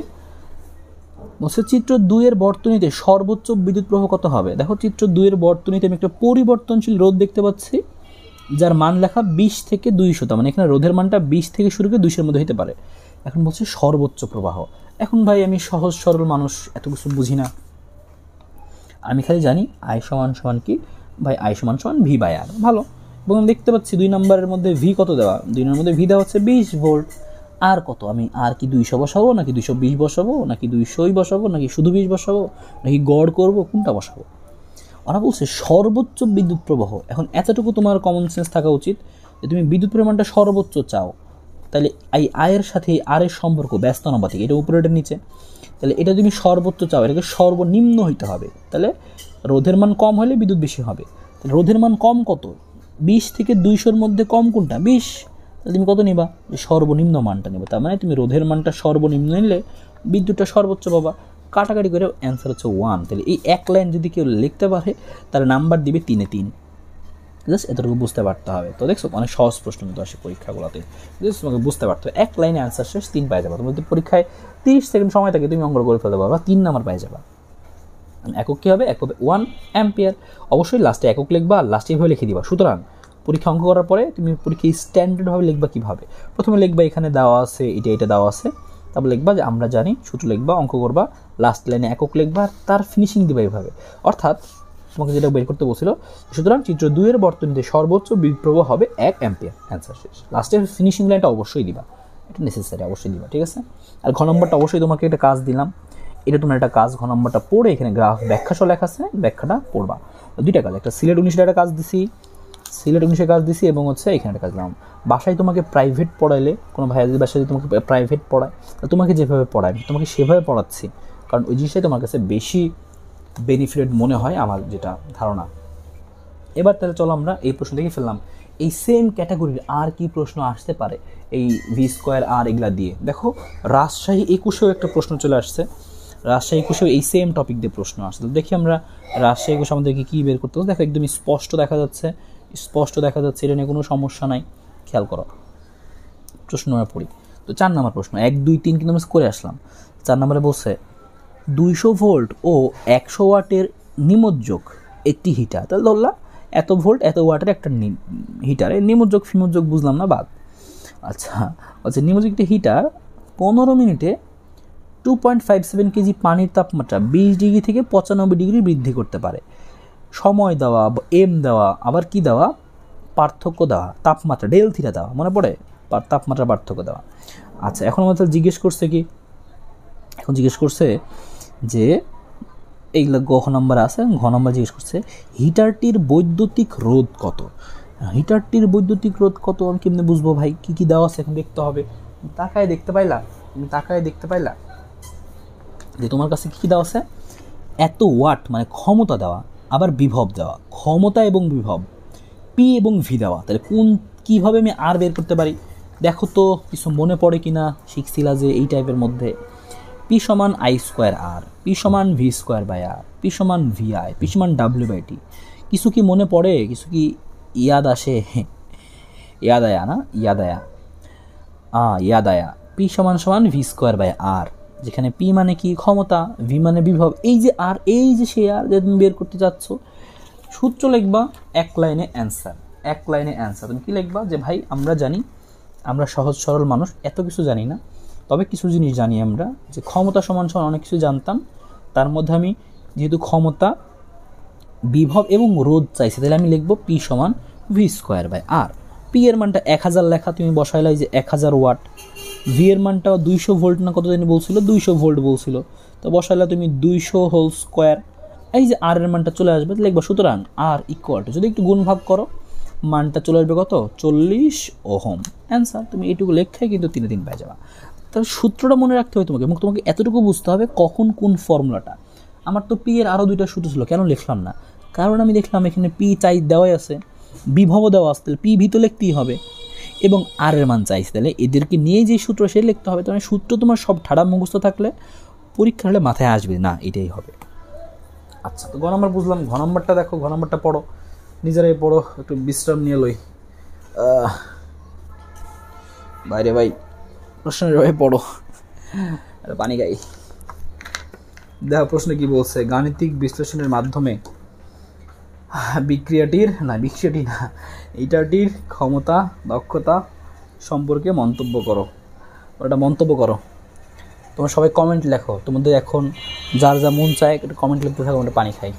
বলছে চিত্র 2 এর বর্তনীতে সর্বোচ্চ বিদ্যুৎ প্রবাহ কত হবে। দেখো চিত্র 2 এর বর্তনীতে আমি একটা পরিবর্তনশীল রোধ দেখতে পাচ্ছি, যার মান লেখা 20 থেকে 200, তার মানে এখানে রোধের মানটা 20 থেকে শুরু করে 200-এর মধ্যে হতে পারে। এখন বলছে সর্বোচ্চ প্রবাহ। এখন ভাই আমি সহজ সরল মানুষ, এত কিছু বুঝি না, আমি খালি জানি আই সমান সমান কি ভাই, আই সমান সমান ভি বাই আর, ভালো। এবং আমি দেখতে পাচ্ছি 2 নম্বরের মধ্যে ভি কত দেওয়া, 2 নম্বরের মধ্যে ভি দেওয়া হচ্ছে 20 ভোল্ট। আর কত, আমি আর কি 200 বসাবো নাকি 220 বসাবো নাকি 200ই বসাবো নাকি শুধু 20 বসাবো নাকি গড় করবো, কোনটা বসাবো? ওরা বলছে সর্বোচ্চ বিদ্যুৎ প্রবাহ। এখন এতটুকু তোমার কমন সেন্স থাকা উচিত যে তুমি বিদ্যুৎ পরিমাণটা সর্বোচ্চ চাও, তাহলে এই আয়ের সাথে আর এর সম্পর্ক ব্যস্ত অনুপাতিক, এটা উপরে এটা নিচে, তাহলে এটা তুমি সর্বোচ্চ চাও, এটাকে সর্বনিম্ন হইতে হবে। তাহলে রোধের মান কম হলে বিদ্যুৎ বেশি হবে, তাহলে রোধের মান কম কত, 20 থেকে 200-এর মধ্যে কম কোনটা 20, তাহলে তুমি কত নিবা, সর্বনিম্ন মানটা নেবে। তার মানে তুমি রোধের মানটা সর্বনিম্ন নিলে বিদ্যুৎটা সর্বোচ্চ পাবা। কাটাকাটি করে অ্যান্সার হচ্ছে 1। তাহলে এই এক লাইন যদি কেউ লিখতে পারে তাহলে নাম্বার দিবে 3-3। জাস্ট এতটুকু বুঝতে পারতে হবে। তো দেখছো অনেক সহজ প্রশ্ন কিন্তু আসে পরীক্ষাগুলোতে, জাস্ট তোমাকে বুঝতে পারতে হবে। এক লাইনে অ্যান্সার শেষ, 3 পাই যাবা। তুমি যদি পরীক্ষায় 30 সেকেন্ড সময় থাকে তুমি অঙ্ক করে ফেলতে পারবা, 3 নাম্বার পাই যাবা। একক কী হবে, এক হবে 1 অ্যাম্পিয়ার। অবশ্যই লাস্টে একক লিখবা আর লাস্টে এভাবে লিখে দিবা। সুতরাং পরীক্ষা অঙ্ক করার পরে তুমি পরীক্ষায় স্ট্যান্ডার্ডভাবে লিখবা কীভাবে, প্রথমে লিখবা এখানে দেওয়া আছে এটা দেওয়া আছে, তারপর লিখবা যে আমরা জানি, সূত্র লিখবা, অঙ্ক করবা, লাস্ট লাইনে একক লিখবা, তার ফিনিশিং দিবা এইভাবে। অর্থাৎ তোমাকে যেটা বের করতে বলছিল, সুতরাং চিত্র 2 এর বর্তনীতে সর্বোচ্চ বিদ্যুৎ প্রবাহ হবে 1 অ্যাম্পিয়ার, অ্যান্সার শেষ। লাস্টের ফিনিশিং লাইনটা অবশ্যই দিবা, এটা নেসেসারি, অবশ্যই দিবা, ঠিক আছে। আর ঘ নম্বরটা অবশ্যই তোমাকে একটা কাজ দিলাম, এটা তোমার একটা কাজ, ঘ নম্বরটা পড়ে এখানে গ্রাফ ব্যাখ্যা সহ লেখা আছে, ব্যাখ্যাটা পড়বা। দুইটা কাজ, একটা সিলেট 19-এর একটা কাজ দিছি, সিলেট 19-এর কাজ দিছি, এবং হচ্ছে এখানে একটা কাজ দিলাম। বাসায় তোমাকে প্রাইভেট পড়াইলে, কোনো ভাইয়া যদি বাসায় তোমাকে প্রাইভেট পড়ায়, তোমাকে যেভাবে পড়ায় তোমাকে সেভাবে পড়াচ্ছি, কারণ ওই জিনিসটাই তোমার কাছে বেশি বেনিফিটেড মনে হয়, আমার যেটা ধারণা। এবার তাহলে চলো আমরা এই প্রশ্ন দেখে ফেললাম, এই সেম ক্যাটাগরির আর কি প্রশ্ন আসতে পারে এই ভি স্কোয়ার আর এগুলা দিয়ে। দেখো রাজশাহী 21-এও একটা প্রশ্ন চলে আসছে, রাজশাহী 21-এও এই সেম টপিক দিয়ে প্রশ্ন আসছে। তো দেখি আমরা রাজশাহী 21 আমাদেরকে কী বের করতে হবে। দেখো একদমই স্পষ্ট দেখা যাচ্ছে, এটা নিয়ে কোনো সমস্যা নাই, খেয়াল করো। প্রশ্ন আমরা পড়ি। তো 4 নম্বর প্রশ্ন, 1, 2, 3 কিন্তু আমরা করে আসলাম। 4 নম্বরে বলছে 200 ভোল্ট ও 100 ওয়াটের নিমজ্জক একটি হিটার। তাহলে ধরলাম এত ভোল্ট এত ওয়াটের একটা হিটার, নিমজ্জক ফিমজ্জক বুঝলাম না, বাদ। আচ্ছা নিমজ্জক একটি হিটার 15 মিনিটে 2.57 কেজি পানির তাপমাত্রা 20 ডিগ্রি থেকে 95 ডিগ্রি বৃদ্ধি করতে পারে। সময় দেওয়া, এম দেওয়া, আবার কি দেওয়া, পার্থক্য দেওয়া, তাপমাত্রা ডেল থিটা দেওয়া, মনে পড়ে, তাপমাত্রা পার্থক্য দেওয়া। আচ্ছা এখন আমাদের জিজ্ঞেস করছে কি, এখন জিজ্ঞেস করছে যে এইগুলো ঘ নম্বর আছে, ঘ নম্বর জিজ্ঞেস করছে হিটারটির বৈদ্যুতিক রোধ কত। হিটারটির বৈদ্যুতিক রোধ কত আমি কেমনে বুঝবো ভাই, কী কী দেওয়া আছে এখন দেখতে হবে। তাকায় দেখতে পাইলা যে তোমার কাছে কী দেওয়া আছে, এত ওয়াট মানে ক্ষমতা দেওয়া, আবার বিভব দেওয়া, ক্ষমতা এবং বিভব, পি এবং ভি দেওয়া। তাহলে কীভাবে আমি আর বের করতে পারি দেখো তো, কিছু মনে পড়ে কি না, শিখছিলা যে এই টাইপের মধ্যে পি সমান আই স্কোয়ার আর, পি সমান V square by R, P সমান ভি আই, পি সমান ডাব্লিউ বাই টি। কিছু কি মনে পড়ে, কিছু কি ইয়াদ আসে, ইয়াদ আয়া পি সমান ভি স্কোয়ার বাই আর, যেখানে পি মানে কি ক্ষমতা, ভি মানে বিভব, এই যে আর, এই যে সে আর যে তুমি বের করতে চাচ্ছ। সূত্র লিখবা, এক লাইনে অ্যান্সার। তুমি কি লিখবা যে ভাই আমরা জানি, আমরা সহজ সরল মানুষ, এত কিছু জানি না, তবে কিছু জিনিস জানি আমরা, যে ক্ষমতা সমান অনেক কিছু জানতাম, তার মধ্যে আমি যেহেতু ক্ষমতা, বিভব এবং রোধ চাইছি, তাহলে আমি লিখবো পি সমান V square by R. P এর মানটা 1000 লেখা, তুমি বসাইলাই যে 1000 ওয়াট। ভি এর মানটা 200 ভোল্ট না কত জানি বলছিল, 200 ভোল্ট বলছিল, তো বসাইলা তুমি 200 হোল স্কোয়ার। এই যে আর এর মানটা চলে আসবে, লিখবো সুতরাং আর ইকুয়াল টু, যদি একটু গুণ ভাগ করো মানটা চলে আসবে কত, 40 ওহম। অ্যান্সার তুমি এইটুকু লেখাই কিন্তু 3 পেয়ে যাবা। তাহলে সূত্রটা মনে রাখতে হবে তোমাকে, এবং তোমাকে এতটুকু বুঝতে হবে কখন কোন ফর্মুলাটা। আমার তো পি এর আরও 2টা সূত্র ছিল, কেন লিখলাম না, কারণ আমি দেখলাম এখানে পি চাই দেওয়াই আছে, বিভবও দেওয়া আছে, তাহলে পি ভি তো লিখতেই হবে, এবং আর এর মান চাইছে, তাহলে এদেরকে নিয়ে যে সূত্র সে লিখতে হবে। তাহলে সূত্র তোমার সব ঠাড়া মুখস্থ থাকলে পরীক্ষা হলে মাথায় আসবে না, এটাই হবে। আচ্ছা তো ঘ নম্বর বুঝলাম, ঘ নম্বরটা দেখো, ঘ নম্বরটা পড়ো, নিজেরাই পড়ো, একটু বিশ্রাম নিয়ে লই, বাইরে ভাই প্রশ্নের ভাই পড়ো, পানি গাই। দেখো প্রশ্ন কি বলছে, গাণিতিক বিশ্লেষণের মাধ্যমে হিটারটির ক্ষমতা দক্ষতা সম্পর্কে মন্তব্য করো। ওটা মন্তব্য করো, তোমরা সবাই কমেন্ট লেখো, তোমাদের এখন যার যা মন চায় একটু কমেন্ট লিখতে থাকো, আমরা পানি খাই।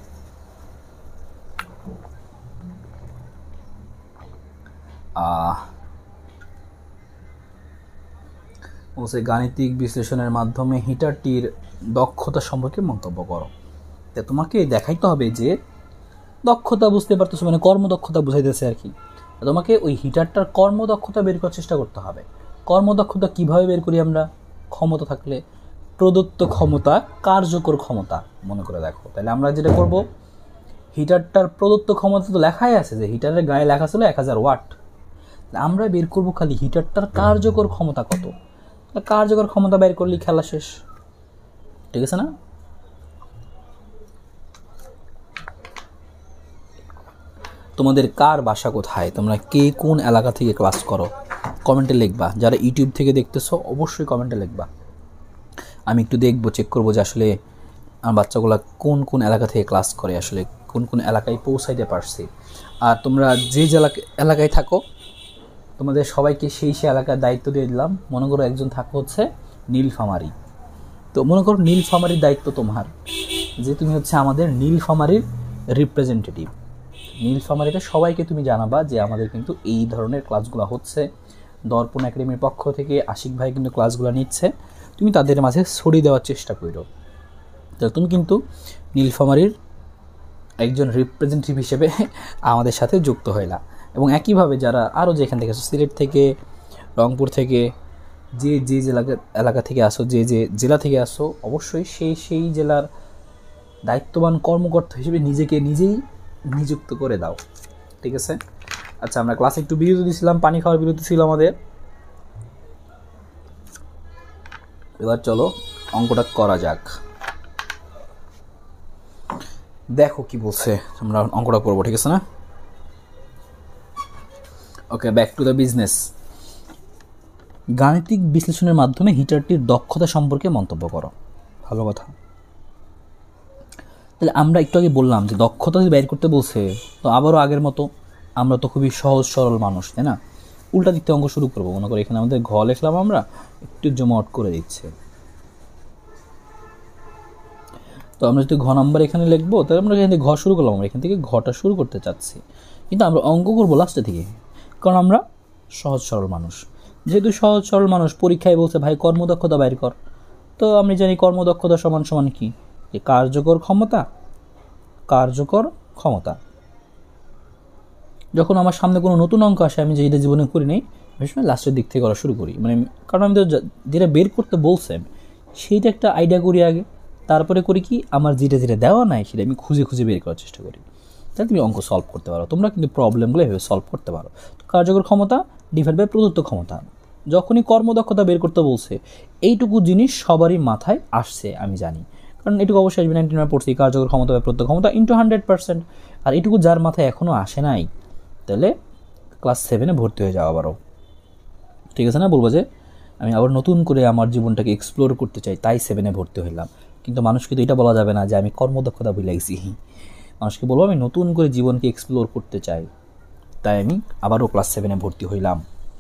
বলছে গাণিতিক বিশ্লেষণের মাধ্যমে হিটারটির দক্ষতা সম্পর্কে মন্তব্য করো। তা তোমাকে দেখাইতে হবে যে দক্ষতা, বুঝতে পারতেছো, মানে কর্মদক্ষতা বুঝাইতেছে আর কি। তোমাকে ওই হিটারটার কর্মদক্ষতা বের করার চেষ্টা করতে হবে। কর্মদক্ষতা কিভাবে বের করি আমরা, ক্ষমতা থাকলে প্রদত্ত ক্ষমতা, কার্যকর ক্ষমতা মনে করে দেখো। তাহলে আমরা যেটা করব, হিটারটার প্রদত্ত ক্ষমতা তো লেখাই আছে, যে হিটারের গায়ে লেখা ছিল 1000 ওয়াট, আমরা বের করব খালি হিটারটার কার্যকর ক্ষমতা কত। কার্যকর ক্ষমতা বের করলে খেলা শেষ, ঠিক আছে না? তোমাদের কার বাসা কোথায়, তোমরা কে কোন এলাকা থেকে ক্লাস করো, কমেন্টে লিখবা। যারা ইউটিউব থেকে দেখতেছো অবশ্যই কমেন্টে লিখবা, আমি একটু দেখবো, চেক করবো যে আসলে আমার বাচ্চাগুলো কোন কোন এলাকা থেকে ক্লাস করে, আসলে কোন কোন এলাকায় পৌঁছাইতে পারছি। আর তোমরা যে এলাকায় থাকো, তোমাদের সবাইকে সেই এলাকার দায়িত্ব দিয়ে দিলাম। মনে করো একজন থাকো হচ্ছে নীলফামারী, তো মনে করো নীলফামারীর দায়িত্ব তোমার, যে তুমি হচ্ছে আমাদের নীলফামারীর রিপ্রেজেন্টেটিভ। নীলফামারীতে সবাইকে তুমি জানাবা যে আমাদের কিন্তু এই ধরনের ক্লাসগুলো হচ্ছে, দর্পণ একাডেমির পক্ষ থেকে আশিক ভাই কিন্তু ক্লাসগুলো নিচ্ছে। তুমি তাদের মাঝে ছড়িয়ে দেওয়ার চেষ্টা করো। তাহলে তুমি কিন্তু নীলফামারীর একজন রিপ্রেজেন্টেটিভ হিসেবে আমাদের সাথে যুক্ত হইলা। এবং একইভাবে যারা আরও যেখান থেকে আসো, সিলেট থেকে, রংপুর থেকে, যে যে এলাকা থেকে আসো, যে যে জেলা থেকে আসো, অবশ্যই সেই জেলার দায়িত্ববান কর্মকর্তা হিসেবে নিজেকে নিজেই নিযুক্ত করে দাও। ঠিক আছে? আচ্ছা, আমরা ক্লাসে একটু বিরতি দিয়েছিলাম, পানি খাওয়ার বিরতি ছিল আমাদের। এবার চলো অঙ্কটা করা যাক। দেখো কি বলছে, আমরা অঙ্কটা করবো। ঠিক আছে না? Okay, back to the business. গাণিতিক বিশ্লেষণের মাধ্যমে হিটারটির দক্ষতা সম্পর্কে মন্তব্য করো। ভালো কথা। তাহলে আমরা একটু আগে বললাম যে দক্ষতা যদি বের করতে বলছে, তো আবারও আগের মতো আমরা তো খুবই সহজ সরল মানুষ, তাই না? উল্টা দিক থেকে অঙ্ক শুরু করবো। মনে করি এখানে আমাদের ঘ লিখলাম, আমরা একটু জমাট করে দিচ্ছে। তো আমরা যদি ঘ নাম্বার এখানে লিখবো, তাহলে আমরা এখান থেকে ঘ শুরু করলাম। আমরা এখান থেকে ঘটা শুরু করতে চাচ্ছি, কিন্তু আমরা অঙ্ক করবো লাস্টে থেকে, কারণ আমরা সহজ সরল মানুষ। যেহেতু সহজ সরল মানুষ, পরীক্ষায় বলছে ভাই কর্মদক্ষতা বাইর কর, তো আমি জানি কর্মদক্ষতা সমান সমান কি, যে কার্যকর ক্ষমতা। যখন আমার সামনে কোনো নতুন অঙ্ক আসে, আমি যেটা জীবনে করি নাই, আমি সময় লাস্টের দিক থেকে করা শুরু করি। মানে কারণ আমি তো যেটা বের করতে বলছেন সেইটা একটা আইডিয়া করি আগে, তারপরে করি কি, আমার যেটা দেওয়া নাই সেটা আমি খুঁজে বের করার চেষ্টা করি। তাহলে তুমি অঙ্ক সলভ করতে পারো। তোমরা কিন্তু প্রবলেমগুলো এভাবে সলভ করতে পারো। কার্যকর ক্ষমতা ডিভাইড বাই প্রদত্ত ক্ষমতা। যখনই কর্মদক্ষতা বের করতে বলছে, এইটুকু জিনিস সবারই মাথায় আসছে, আমি জানি, কারণ এটুকু অবশ্যই আসবে। 99 পড়ছি, কার্যকর ক্ষমতা বা প্রদত্ত ক্ষমতা ইন্টু 100%। আর এটুকু যার মাথায় এখনও আসে নাই, তাহলে ক্লাস 7-এ ভর্তি হয়ে যাও আবারও। ঠিক আছে না? বলবো যে আমি আবার নতুন করে আমার জীবনটাকে এক্সপ্লোর করতে চাই, তাই 7-এ ভর্তি হইলাম। কিন্তু মানুষকে তো এটা বলা যাবে না যে আমি কর্মদক্ষতা ভুলাইছি। মানুষকে বলবো আমি নতুন করে জীবনকে এক্সপ্লোর করতে চাই, তাই আমি আবারও ক্লাস 7-এ ভর্তি হইলাম।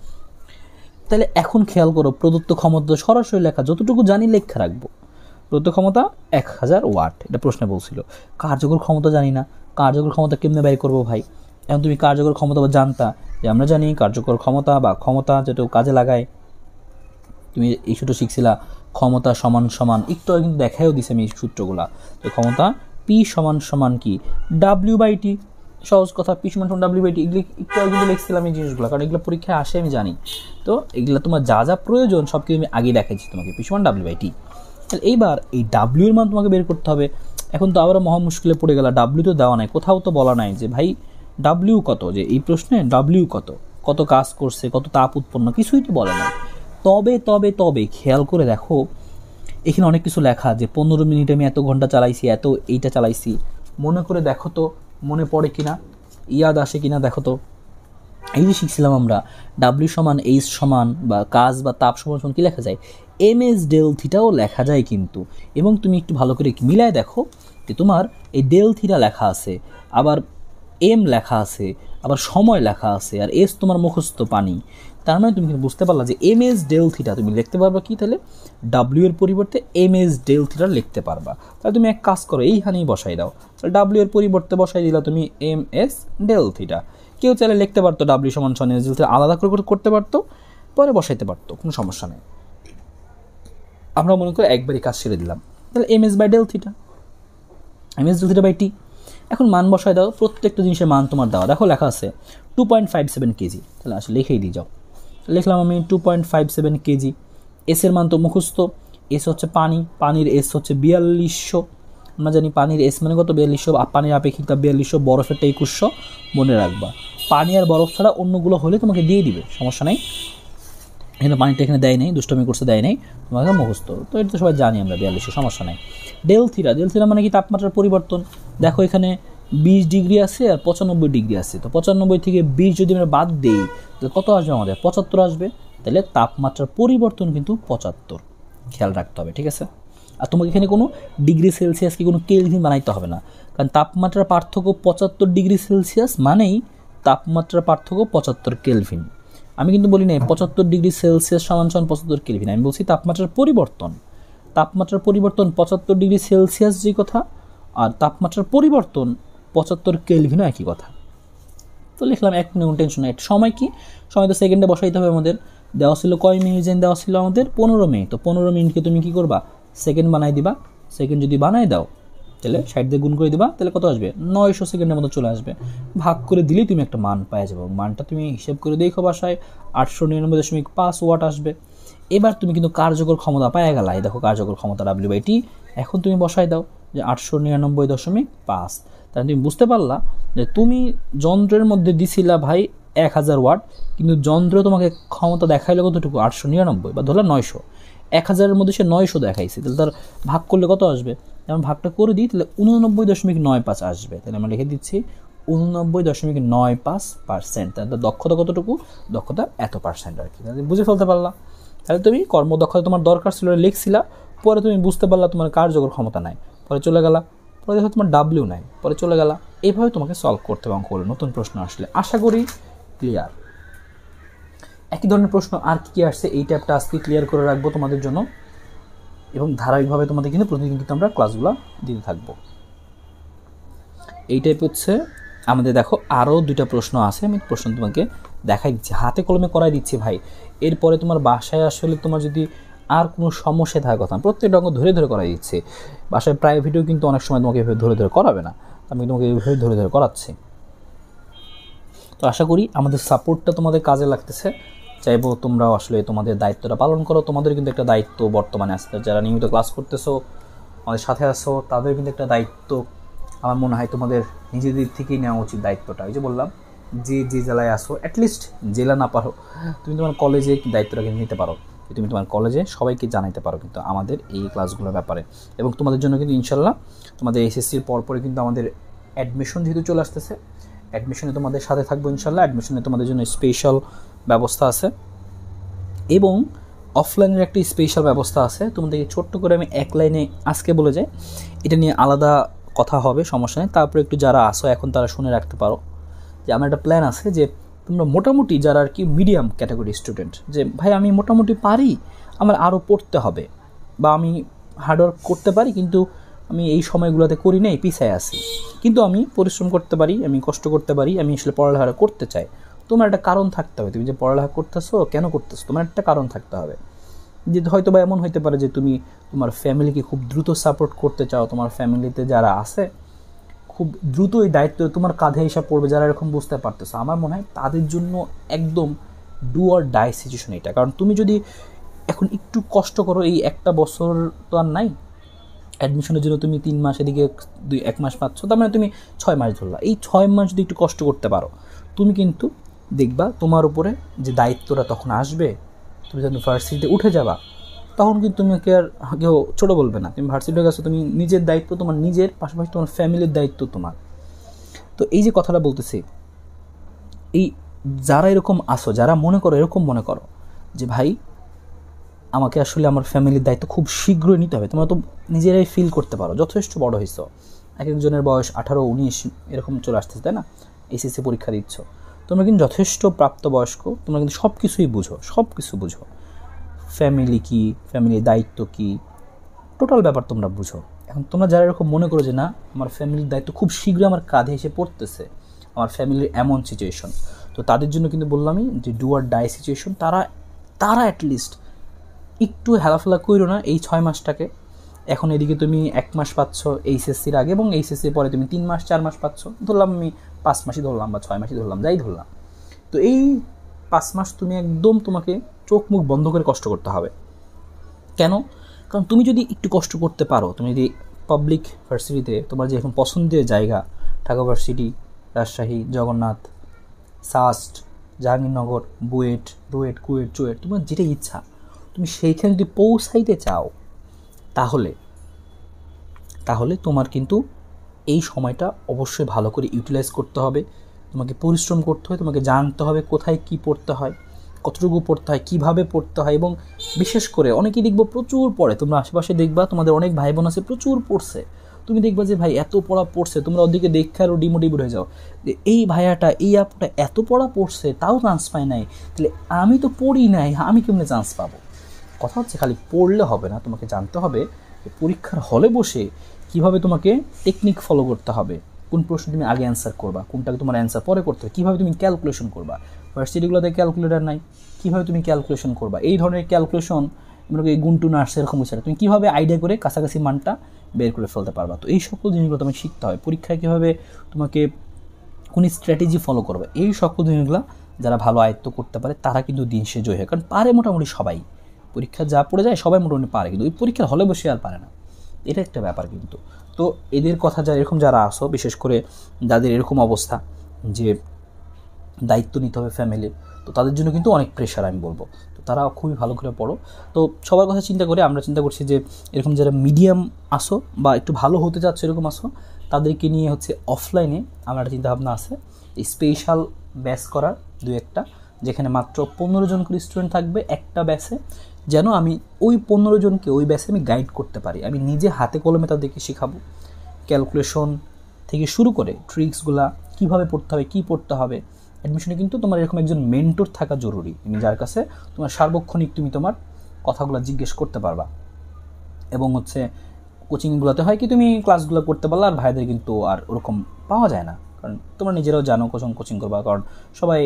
তাহলে এখন খেয়াল করো, প্রদত্ত ক্ষমতা সরাসরি লেখা, যতটুকু জানি লেখা রাখবো। প্রদত্ত ক্ষমতা 1000 ওয়াট, এটা প্রশ্নে বলছিল। কার্যকর ক্ষমতা জানি না, কার্যকর ক্ষমতা কেমনে বের করবো ভাই? এখন তুমি কার্যকর ক্ষমতা বা জানতা, যে আমরা জানি কার্যকর ক্ষমতা বা ক্ষমতা যেটা কাজে লাগায়, তুমি এই সূত্র শিখছিলা, ক্ষমতা সমান সমান, একটু কিন্তু দেখাইও দিছে আমি এই সূত্রগুলা। তো ক্ষমতা পি সমান সমান কি, W/T। সহজ কথা, পি সমান সমান W/T। এগুলি একটু কিন্তু লিখছিলাম এই জিনিসগুলো, কারণ এগুলো পরীক্ষায় আসে আমি জানি। তো এগুলো তোমার যা যা প্রয়োজন সব কিছু আমি আগে দেখাইছি তোমাকে, পি সমান W/T। তাহলে এইবার এই ডাব্লিউ এর মান তোমাকে বের করতে হবে। এখন তো আবারও মহা মুশকিলে পড়ে গেল, ডাব্লিউ তো দেওয়া নাই, কোথাও তো বলা নাই যে ভাই ডাব্লিউ কত, যে এই প্রশ্নে ডাব্লিউ কত কাজ করছে, কত তাপ উৎপন্ন, কিছুই তো বলে নাই। তবে খেয়াল করে দেখো, এখানে অনেক কিছু লেখা, যে 15 মিনিটে আমি এত ঘন্টা চালাইছি, এত এইটা চালাইছি। মনে করে দেখো তো, মনে পড়ে কিনা, ইয়াদ আসে কিনা দেখো তো। এই যে শিখছিলাম আমরা, ডাব্লিউ সমান এইচ সমান, বা কাজ বা তাপ সমান সমান কি লেখা যায়, MS ডেল থিটাও লেখা যায় কিন্তু। এবং তুমি একটু ভালো করে মিলায় দেখো, যে তোমার এই ডেল থিটা লেখা আছে, আবার এম লেখা আছে, আবার সময় লেখা আছে, আর এস তোমার মুখস্থ পানি। তার মানে তুমি কিন্তু বুঝতে পারলা যে MS ডেল থিটা তুমি লিখতে পারবা কি, তাহলে ডাব্লিউ এর পরিবর্তে MS ডেল থিটা লিখতে পারবা। তাহলে তুমি এক কাজ করো, এইখানেই বসাই দাও। তাহলে ডাব্লিউ এর পরিবর্তে বসাই দিলা তুমি MS ডেল থিটা। কেউ চাইলে লিখতে পারতো ডাব্লিউ সমান সমান MS ডেল থিটা, আলাদা করে করতে পারতো, পরে বসাইতে পারতো, কোনো সমস্যা নেই। আমরা মনে করি একবারই কাজ ছেড়ে দিলাম, তাহলে MS by del theta, MS del theta by T. এখন মান বসায় দাও, প্রত্যেকটা জিনিসের মান তোমার দেওয়া, দেখো লেখা আছে 2.57 কেজি। তাহলে আসলে লিখেই দিয়ে যাও। লিখলাম আমি 2.57 কেজি। এসের মান তো মুখস্থ, এস হচ্ছে পানির এস হচ্ছে 4200। আমরা জানি পানির এস মানে কত, 4200। পানির আপেক্ষিকতা 4200, বরফেরটা 2100, মনে রাখবা। পানি আর বরফ ছাড়া অন্যগুলো হলে তোমাকে দিয়ে দিবে, সমস্যা নেই। এখানে পানিটা এখানে দেয় নাই, দুষ্টমি করছে, দেয় নাই, তোমাকে মুখস্থ। তো এটা তো সবাই জানি আমরা, 4200, সমস্যা নেই। ডেল থিটা মানে কি, তাপমাত্রার পরিবর্তন। দেখো এখানে 20 ডিগ্রি আছে আর 95 ডিগ্রি আছে, তো 95 থেকে 20 যদি আমরা বাদ দিই, তাহলে কত আসবে আমাদের, 75 আসবে। তাহলে তাপমাত্রার পরিবর্তন কিন্তু 75, খেয়াল রাখতে হবে। ঠিক আছে? আর তোমাকে এখানে কোনো ডিগ্রি সেলসিয়াসকে কোনো কেলভিন বানাইতে হবে না, কারণ তাপমাত্রার পার্থক্য 75 ডিগ্রি সেলসিয়াস মানেই তাপমাত্রার পার্থক্য 75 কেলভিন। আমি কিন্তু বলি না 75 ডিগ্রি সেলসিয়াস সমান 75 কেলভিন, আমি বলছি তাপমাত্রার পরিবর্তন। 75 ডিগ্রি সেলসিয়াস যে কথা, আর তাপমাত্রার পরিবর্তন 75 কেলভিনও একই কথা। তো লিখলাম, এক মিনিট টেনশন নাই। সময় কি, সময় তো সেকেন্ডে বসাইতে হবে আমাদের। দেওয়া ছিল কয় মিনিট যেন দেওয়া ছিল আমাদের 15 মিনিট। তো 15 মিনিটকে তুমি কী করবা, সেকেন্ড বানাই দিবা। সেকেন্ড যদি বানাই দাও তাহলে 60 দিয়ে গুণ করে দিবা, তাহলে কত আসবে, 900 সেকেন্ডের মতো চলে আসবে। ভাগ করে দিলেই তুমি একটা মান পাই যাবে। মানটা তুমি হিসেব করে দেখো বাসায়, 899.5 ওয়াট আসবে। এবার তুমি কিন্তু কার্যকর ক্ষমতা পাওয়া গেলা। এই দেখো কার্যকর ক্ষমতা W/T। এখন তুমি বসাই দাও যে 899.5। তাহলে তুমি বুঝতে পারলা যে তুমি যন্ত্রের মধ্যে দিছিলা ভাই 1000 ওয়াট, কিন্তু যন্ত্র তোমাকে ক্ষমতা দেখাইলো কতটুকু, 899 বা ধরলাম 900। 1000-এর মধ্যে সে 900 দেখাইছে, তাহলে তার ভাগ করলে কত আসবে, যেমন ভাগটা করে দিই তাহলে 89.95 আসবে। তাহলে আমরা লিখে দিচ্ছি 89.95%। তাহলে দক্ষতা কতটুকু, দক্ষতা এত পার্সেন্ট আর কি। তাহলে বুঝে ফেলতে পারলা। তাহলে তুমি কর্মদক্ষতা তোমার দরকার ছিল লিখছিলা, পরে তুমি বুঝতে পারলা তোমার কার্যকর ক্ষমতা নাই, পরে চলে গেলা, পরে দেখো তোমার W নাই, পরে চলে গেলা। এইভাবে তোমাকে সলভ করতে হবে অঙ্কগুলো নতুন প্রশ্ন আসলে। আশা করি ক্লিয়ার। একই ধরনের প্রশ্ন আর কি আসছে এই টাইপটা আজকে ক্লিয়ার করে রাখবো তোমাদের জন্য, এবং ধারাবাহিকভাবে তোমাদের কিন্তু প্রতিদিন কিন্তু আমরা ক্লাসগুলো দিতে থাকবো। এই টাইপ হচ্ছে আমাদের। দেখো আরও 2টা প্রশ্ন আছে, আমি প্রশ্ন তোমাকে দেখাই দিচ্ছি, হাতে কলমে করাই দিচ্ছি ভাই। এরপরে তোমার বাসায় আসলে তোমার যদি আর কোনো সমস্যা থাকার কথা, প্রত্যেকটা অঙ্ক ধরে ধরে করাই দিচ্ছি। বাসায় প্রাইভেটেও কিন্তু অনেক সময় তোমাকে এভাবে ধরে ধরে করাবে না, আমি তোমাকে এইভাবে ধরে ধরে করাচ্ছি। তো আশা করি আমাদের সাপোর্টটা তোমাদের কাজে লাগতেছে। চাইবো তোমরাও আসলে তোমাদের দায়িত্বটা পালন করো। তোমাদের কিন্তু একটা দায়িত্ব বর্তমানে আসছে, যারা নিয়মিত ক্লাস করতেছো, আমাদের সাথে আসো, তাদের কিন্তু একটা দায়িত্ব আমার মনে হয় তোমাদের নিজেদের থেকেই নেওয়া উচিত দায়িত্বটা। এই যে বললাম, যে জেলায় আসো, অ্যাটলিস্ট জেলা না পারো, তুমি তোমার কলেজে দায়িত্বটা কিন্তু নিতে পারো, তুমি তোমার কলেজে সবাইকে জানাইতে পারো কিন্তু আমাদের এই ক্লাসগুলোর ব্যাপারে। এবং তোমাদের জন্য কিন্তু ইনশাল্লাহ তোমাদের এসএসসির পরপরে কিন্তু আমাদের অ্যাডমিশন যেহেতু চলে আসতেছে, অ্যাডমিশনে তোমাদের সাথে থাকবো ইনশাল্লাহ। অ্যাডমিশনে তোমাদের জন্য স্পেশাল ব্যবস্থা আছে, এবং অফলাইনের একটা স্পেশাল ব্যবস্থা আছে। তোমাদেরকে ছোট্ট করে আমি এক লাইনে আজকে বলে যাই, এটা নিয়ে আলাদা কথা হবে, সমস্যা নেই। তারপরে একটু যারা আসো এখন তারা শুনে রাখতে পারো যে আমার একটা প্ল্যান আছে, যে তোমরা মোটামুটি যারা আর কি মিডিয়াম ক্যাটাগরি স্টুডেন্ট, যে ভাই আমি মোটামুটি পারি, আমার আরও পড়তে হবে, বা আমি হার্ডওয়ার্ক করতে পারি কিন্তু আমি এই সময়গুলোতে করি নাই, পিছায় আসি, কিন্তু আমি পরিশ্রম করতে পারি, আমি কষ্ট করতে পারি, আমি আসলে পড়ালেখা করতে চাই। তোমার একটা কারণ থাকতে হবে, তুমি যে পড়ালেখা করতেছো কেন করতেছো, তোমার একটা কারণ থাকতে হবে। যে হয়তো বা এমন হইতে পারে যে তুমি তোমার ফ্যামিলিকে খুব দ্রুত সাপোর্ট করতে চাও, তোমার ফ্যামিলিতে যারা আছে খুব দ্রুত এই দায়িত্ব তোমার কাঁধে এসে পড়বে, যারা এরকম বুঝতে পারতেছো, আমার মনে হয় তাদের জন্য একদম ডু অর ডাই সিচুয়েশন এটা। কারণ তুমি যদি এখন একটু কষ্ট করো, এই একটা বছর তো আর নাই, অ্যাডমিশনের জন্য তুমি 3 মাস, এদিকে 1 মাস পাচ্ছ, তার মানে তুমি 6 মাস ধরলা। এই 6 মাস যদি একটু কষ্ট করতে পারো, তুমি কিন্তু দেখবা তোমার উপরে যে দায়িত্বটা তখন আসবে, তুমি যখন ভার্সিটিতে উঠে যাবা, তখন কিন্তু তুমি আর কেউ ছোটো বলবে না। তুমি ভার্সিটিতে গেছো, তুমি নিজের দায়িত্ব তোমার নিজের, পাশাপাশি তোমার ফ্যামিলির দায়িত্ব তোমার। তো এই যে কথাটা বলতেছি, এই যারা এরকম আসো, যারা মনে করো, এরকম মনে করো যে ভাই আমাকে আসলে আমার ফ্যামিলির দায়িত্ব খুব শীঘ্রই নিতে হবে, তোমরা তো নিজেরাই ফিল করতে পারো যথেষ্ট বড় হয়েছো, এক একজনের বয়স 18-19 এরকম চলে আসতেছে, তাই না? এসএসসি পরীক্ষা দিচ্ছ, তোমরা কিন্তু যথেষ্ট প্রাপ্তবয়স্ক, তোমরা কিন্তু সব কিছুই বুঝো, সব কিছু বুঝো, ফ্যামিলি কী, ফ্যামিলির দায়িত্ব কী, টোটাল ব্যাপার তোমরা বুঝো। এখন তোমরা যারা এরকম মনে করো যে না আমার ফ্যামিলির দায়িত্ব খুব শীঘ্রই আমার কাঁধে এসে পড়তেছে, আমার ফ্যামিলির এমন সিচুয়েশন, তো তাদের জন্য কিন্তু বললামই যে ডু অর ডাই সিচুয়েশন। তারা অ্যাটলিস্ট একটু হেলাফেলা করো না এই 6 মাসটাকে। এখন এদিকে তুমি 1 মাস পাচ্ছ এইচএসসির আগে, এবং এইচএসসির পরে তুমি 3 মাস 4 মাস পাচ্ছ, ধরলাম আমি 5 মাসই ধরলাম বা 6 মাসই ধরলাম, যাই ধরলাম। তো এই 5 মাস তুমি একদম তোমাকে চোখ মুখ বন্ধ করে কষ্ট করতে হবে। কেন? কারণ তুমি যদি একটু কষ্ট করতে পারো, তুমি যদি পাবলিক ভার্সিটিতে তোমার যে এখন পছন্দের জায়গা, ঢাকা ভার্সিটি, রাজশাহী, জগন্নাথ, সাস্ট, জাহাঙ্গীরনগর, বুয়েট, কুয়েট, চুয়েট, তোমার যেটা ইচ্ছা, তুমি সেইখানে যদি পৌঁছাইতে চাও, তাহলে তোমার কিন্তু এই সময়টা অবশ্যই ভালো করে ইউটিলাইজ করতে হবে, তোমাকে পরিশ্রম করতে হয়, তোমাকে জানতে হবে কোথায় কি পড়তে হয়, কতটুকু পড়তে হয়, কীভাবে পড়তে হয়। এবং বিশেষ করে অনেকেই দেখবো প্রচুর পড়ে, তোমরা আশেপাশে দেখবা তোমাদের অনেক ভাই বোন আছে প্রচুর পড়ছে, তুমি দেখবা যে ভাই এত পড়া পড়ছে, তোমরা ওদিকে দেখে আরও ডিমোটিভেট হয়ে যাও যে এই ভাইয়াটা, এই আপুটা এত পড়া পড়ছে তাও চান্স পায় নাই, তাহলে আমি তো পড়ি নাই, আমি কেমনে চান্স পাবো? কথা হচ্ছে খালি পড়লে হবে না, তোমাকে জানতে হবে যে পরীক্ষার হলে বসে কিভাবে তোমাকে টেকনিক ফলো করতে হবে, কোন প্রশ্ন তুমি আগে অ্যান্সার করবা, কোনটাকে তোমার অ্যান্সার পরে করতে হবে, কীভাবে তুমি ক্যালকুলেশন করবা, ভার্সিটিগুলোতে ক্যালকুলেটার নাই, কীভাবে তুমি ক্যালকুলেশন করবা, এই ধরনের ক্যালকুলেশন মনে করি গুণ টু নার্স এরকম বিষয় তুমি কীভাবে আইডিয়া করে কাছাকাছি মানটা বের করে ফেলতে পারবা। তো এই সকল জিনিসগুলো তোমাকে শিখতে হয়। পরীক্ষায় কীভাবে তোমাকে কোন স্ট্র্যাটেজি ফলো করবে, এই সকল জিনিসগুলো যারা ভালো আয়ত্ত করতে পারে তারা কিন্তু দিন শেষে জয় হয়। কারণ পারে মোটামুটি সবাই, পরীক্ষা যা পড়ে যায় সবাই মোটামুটি পারে, কিন্তু ওই পরীক্ষার হলে বসে আর পারে না, এটা একটা ব্যাপার কিন্তু। তো এদের কথা এরকম যারা আসো, বিশেষ করে যাদের এরকম অবস্থা যে দায়িত্ব নিতে হবে ফ্যামিলির, তো তাদের জন্য কিন্তু অনেক প্রেশার আমি বলবো। তো তারা খুবই ভালো করে পড়ো। তো সবার কথা চিন্তা করে আমরা চিন্তা করছি যে এরকম যারা মিডিয়াম আসো বা একটু ভালো হতে যাচ্ছে এরকম আসো, তাদেরকে নিয়ে হচ্ছে অফলাইনে আমার একটা চিন্তাভাবনা আছে স্পেশাল ব্যাচ করার 2-1টা, যেখানে মাত্র 15 জন করে স্টুডেন্ট থাকবে একটা ব্যাচে, যেন আমি ওই 15 জনকে ওই ব্যাচে আমি গাইড করতে পারি। আমি নিজে হাতে কলমে তাদেরকে শেখাবো, ক্যালকুলেশন থেকে শুরু করে ট্রিক্সগুলা কীভাবে পড়তে হবে, কী পড়তে হবে। অ্যাডমিশনে কিন্তু তোমার এরকম একজন মেন্টর থাকা জরুরি, তুমি যার কাছে তোমার সার্বক্ষণিক তুমি তোমার কথাগুলো জিজ্ঞেস করতে পারবা। এবং হচ্ছে কোচিংগুলোতে হয় কি তুমি ক্লাসগুলো করতে পারলে আর ভাইদের কিন্তু আর ওরকম পাওয়া যায় না, কারণ তোমরা নিজেরাও জানো কোচিং করবা, কারণ সবাই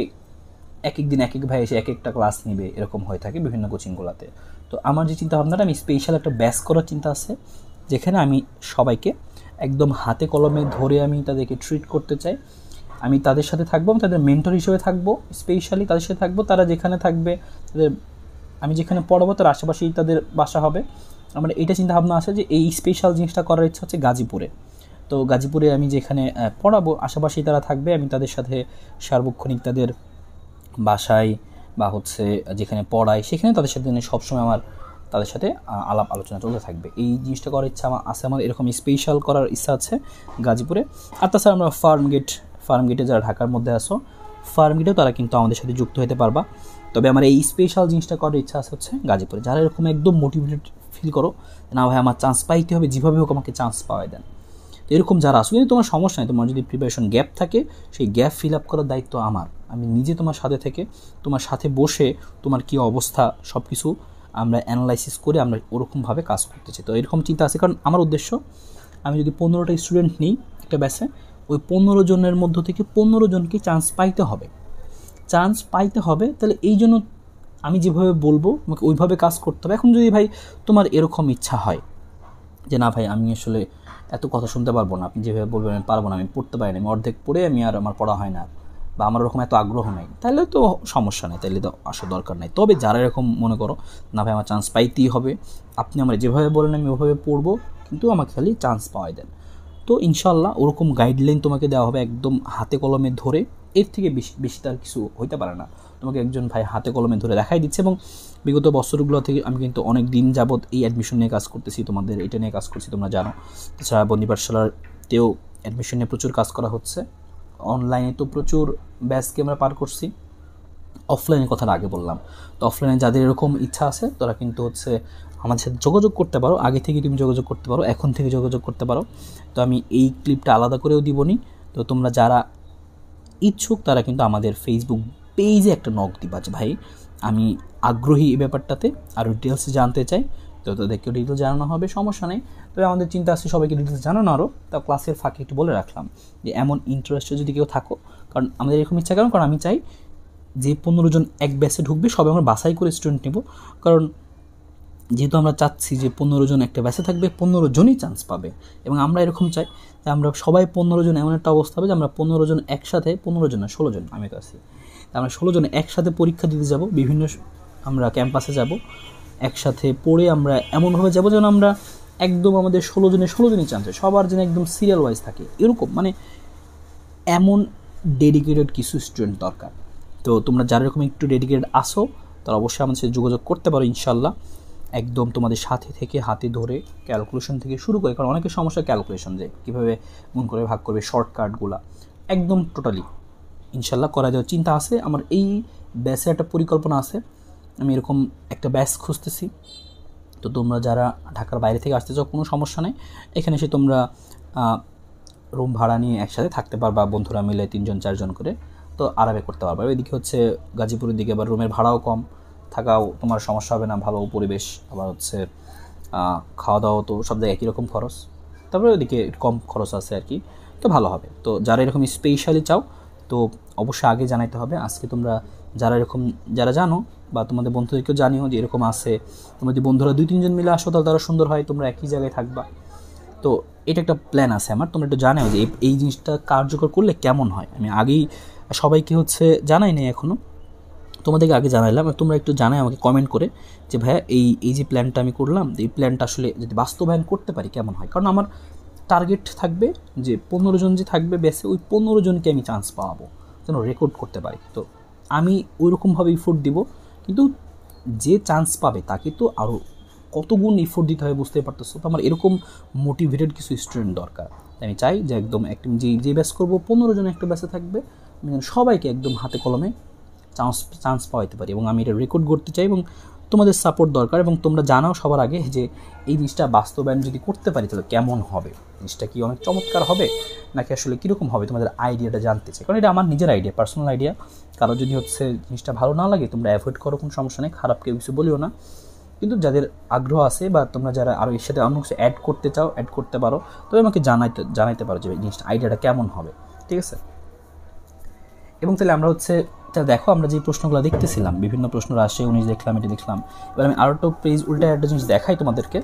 এক এক দিন এক এক ভাই এসে এক একটা ক্লাস নিবে, এরকম হয়ে থাকে বিভিন্ন কোচিংগুলোতে। তো আমার যে চিন্তাভাবনাটা, আমি স্পেশাল একটা ব্যাচ করার চিন্তা আছে, যেখানে আমি সবাইকে একদম হাতে কলমে ধরে আমি তাদেরকে ট্রিট করতে চাই। আমি তাদের সাথে থাকবো, আমি তাদের মেন্টর হিসেবে থাকবো, স্পেশালি তাদের সাথে থাকবো। তারা যেখানে থাকবে, তাদের আমি যেখানে পড়াবো তার আশেপাশেই তাদের বাসা হবে। আমার এটা চিন্তাভাবনা আছে যে এই স্পেশাল জিনিসটা করার ইচ্ছা হচ্ছে গাজীপুরে। তো গাজীপুরে আমি যেখানে পড়াবো আশেপাশেই তারা থাকবে, আমি তাদের সাথে সার্বক্ষণিক তাদের বাসায় বা হচ্ছে যেখানে পড়াই সেখানে তাদের সাথে সবসময় আমার তাদের সাথে আলাপ আলোচনা চলতে থাকবে। এই জিনিসটা করার ইচ্ছা আমার আছে, আমার এরকম স্পেশাল করার ইচ্ছা আছে গাজীপুরে। আর তাছাড়া আমরা ফার্মগেটে যারা ঢাকার মধ্যে আসো, ফার্মগেটেও তারা কিন্তু আমাদের সাথে যুক্ত হতে পারবা। তবে আমার এই স্পেশাল জিনিসটা করার ইচ্ছা আছে হচ্ছে গাজীপুরে। যারা এরকম একদম মোটিভেটেড ফিল করো, না ভাই আমার চান্স পাইতে হবে, যেভাবে হোক আমাকে চান্স পাওয়াই দেন, তো এরকম যারা আসো, কিন্তু তোমার সমস্যা নেই। তোমার যদি প্রিপারেশন গ্যাপ থাকে, সেই গ্যাপ ফিল আপ করার দায়িত্ব আমার। আমি নিজে তোমার সাথে থেকে তোমার সাথে বসে তোমার কী অবস্থা সব কিছু আমরা অ্যানালাইসিস করে আমরা ওরকমভাবে কাজ করতে চাই। তো এরকম চিন্তা আছে, কারণ আমার উদ্দেশ্য আমি যদি 15টা স্টুডেন্ট নিই একটা ব্যাচে, ওই 15 জনের মধ্য থেকে 15 জনকে চান্স পাইতে হবে। তাহলে এই জন্য আমি যেভাবে বলবো আমাকে ওইভাবে কাজ করতে হবে। এখন যদি ভাই তোমার এরকম ইচ্ছা হয় যে না ভাই আমি আসলে এত কথা শুনতে পারবো না, আপনি যেভাবে বলবেন আমি পারবো না, আমি পড়তে পারি না, আমি অর্ধেক পড়ে আমি আর আমার পড়া হয় না, বা আমার ওরকম এত আগ্রহ নাই, তাহলে তো সমস্যা নেই, তাহলে তো আসার দরকার নেই। তবে যারা এরকম মনে করো না ভাই আমার চান্স পাইতেই হবে, আপনি আমার যেভাবে বলেন আমি ওভাবে পড়বো, কিন্তু আমাকে খালি চান্স পাওয়াই দেন, তো ইনশাল্লাহ ওরকম গাইডলাইন তোমাকে দেওয়া হবে একদম হাতে কলমে ধরে। এর থেকে বেশি তার কিছু হইতে পারে না। তোমাকে একজন ভাই হাতে কলমে ধরে দেখাই দিচ্ছে। এবং বিগত বছরগুলো থেকে আমি কিন্তু অনেক দিন যাবৎ এই অ্যাডমিশন নিয়ে কাজ করতেছি, তোমাদের এটা নিয়ে কাজ করছি তোমরা জানো। তাছাড়া বন্দি পাঠশালাতেও অ্যাডমিশন নিয়ে প্রচুর কাজ করা হচ্ছে, অনলাইনে তো প্রচুর ব্যাচকে আমরা পার করছি। অফলাইনের কথাটা আগে বললাম, তো অফলাইনে যাদের এরকম ইচ্ছা আছে তারা কিন্তু হচ্ছে আমাদের সাথে যোগাযোগ করতে পারো, আগে থেকে তুমি যোগাযোগ করতে পারো, এখন থেকে যোগাযোগ করতে পারো। তো আমি এই ক্লিপটা আলাদা করেও দিবনি, তো তোমরা যারা ইচ্ছুক তারা কিন্তু আমাদের ফেসবুক পেজে একটা নক দিবা যে ভাই আমি আগ্রহী এই ব্যাপারটাতে, আরও ডিটেলস জানতে চাই, তো তাদেরকেও ডিটেলস জানানো হবে, সমস্যা নেই। তবে আমাদের চিন্তা আছে সবাইকে ডিটেলস জানানো আরও, তা ক্লাসের ফাঁকে একটু বলে রাখলাম যে এমন ইন্টারেস্টে যদি কেউ থাকো, কারণ আমাদের এরকম ইচ্ছা, কারণ আমি চাই যে 15 জন এক ব্যাচে ঢুকবে সবাই আমরা বাছাই করে স্টুডেন্ট নেব, কারণ যেহেতু আমরা চাচ্ছি যে 15 জন একটা ব্যাচে থাকবে, 15 জনই চান্স পাবে। এবং আমরা এরকম চাই যে আমরা সবাই 15 জন এমন একটা অবস্থা হবে যে আমরা 15 জন একসাথে, 15 জন না 16 জন আমি কাছে, আমরা 16 জন একসাথে পরীক্ষা দিতে যাব, বিভিন্ন আমরা ক্যাম্পাসে যাব, একসাথে পড়ে আমরা এমনভাবে যাবো যেন আমরা একদম আমাদের 16 জনই চান্স হয়, সবার যেন একদম সিরিয়াল ওয়াইজ থাকে, এরকম মানে এমন ডেডিকেটেড কিছু স্টুডেন্ট দরকার। তো তোমরা যারা এরকম একটু ডেডিকেটেড আসো তারা অবশ্যই আমাদের সাথে যোগাযোগ করতে পারো ইনশাল্লাহ। একদম তোমাদের সাথে থেকে হাতে ধরে ক্যালকুলেশন থেকে শুরু করে, কারণ অনেকের সমস্যা ক্যালকুলেশন যে কীভাবে গুণ করে ভাগ করবে, শর্টকাটগুলো একদম টোটালি ইনশাল্লাহ করা যাওয়ার চিন্তা আছে আমার। এই ব্যাচের একটা পরিকল্পনা আছে, আমি এরকম একটা ব্যাচ খুঁজতেছি। তো তোমরা যারা ঢাকার বাইরে থেকে আসতে চাও কোনো সমস্যা নেই, এখানে এসে তোমরা রুম ভাড়া নিয়ে একসাথে থাকতে পারবা, বন্ধুরা মিলে 3 জন 4 জন করে, তো আরামে করতে পারবা। এদিকে হচ্ছে গাজীপুরের দিকে আবার রুমের ভাড়াও কম, থাকাও তোমার সমস্যা হবে না, ভালো পরিবেশ, আবার হচ্ছে খাওয়া দাওয়া তো সব জায়গায় একই রকম খরচ, তারপরে ওইদিকে কম খরচ আছে আর কি। তো তো ভালো হবে। তো যারা এরকম স্পেশালি চাও তো অবশ্যই আগে জানাইতে হবে। আজকে তোমরা যারা জানো বা তোমাদের বন্ধুদেরকেও জানিও যে এরকম আছে, তোমাদের বন্ধুরা 2-3 জন মিলে আসো, তাহলে তারা সুন্দর হয়, তোমরা একই জায়গায় থাকবা। তো এটা একটা প্ল্যান আছে আমার, তোমরা একটু জানাও যে এই জিনিসটা কার্যকর করলে কেমন হয়। আমি আগেই সবাইকে জানাই নাই এখনও, তোমাদেরকে আগে জানাইলাম, তোমরা একটু জানাই আমাকে কমেন্ট করে যে ভাইয়া এই যে প্ল্যানটা আমি করলাম, এই প্ল্যানটা আসলে যদি বাস্তবায়ন করতে পারি কেমন হয়। কারণ আমার টার্গেট থাকবে যে 15 জন যে থাকবে বেসে, ওই 15 জনকে আমি চান্স পাওয়াবো যেন রেকর্ড করতে পারি। তো আমি ওইরকমভাবে ইফোর্ট দিব, কিন্তু যে চান্স পাবে তাকে তো আরও কত গুণ ইফোর্ট দিতে হবে বুঝতে পারতেছো। তো আমার এরকম মোটিভেটেড কিছু স্টুডেন্ট দরকার। আমি চাই যে একদম যে ব্যাচ করবো 15 জন একটা ব্যাচে থাকবে, আমি যেন সবাইকে একদম হাতে কলমে চান্স পাওয়াইতে পারি, এবং আমি এটা রেকর্ড করতে চাই, এবং তোমাদের সাপোর্ট দরকার। এবং তোমরা জানাও সবার আগে যে এই জিনিসটা বাস্তবায়ন যদি করতে পারি তাহলে কেমন হবে, জিনিসটা কি অনেক চমৎকার হবে নাকি আসলে কীরকম হবে, তোমাদের আইডিয়াটা জানতে চাই। কারণ এটা আমার নিজের আইডিয়া, পার্সোনাল আইডিয়া। কারো যদি জিনিসটা ভালো না লাগে তোমরা অ্যাভয়েড করো, কোনো সমস্যা নেই, খারাপ কেউ কিছু বলিও না। কিন্তু যাদের আগ্রহ আছে বা তোমরা যারা আরও এর সাথে অন্য কিছু অ্যাড করতে চাও অ্যাড করতে পারো, তবে আমাকে জানাইতে পারো যে জিনিসটা আইডিয়াটা কেমন হবে, ঠিক আছে। এবং তাহলে আমরা দেখো আমরা যে প্রশ্নগুলো দেখতেছিলাম, বিভিন্ন প্রশ্ন আসে, 19 দেখলাম, এটা দেখলাম। এবার আমি আরও একটা পেজ উল্টে একটা জিনিস দেখাই তোমাদেরকে।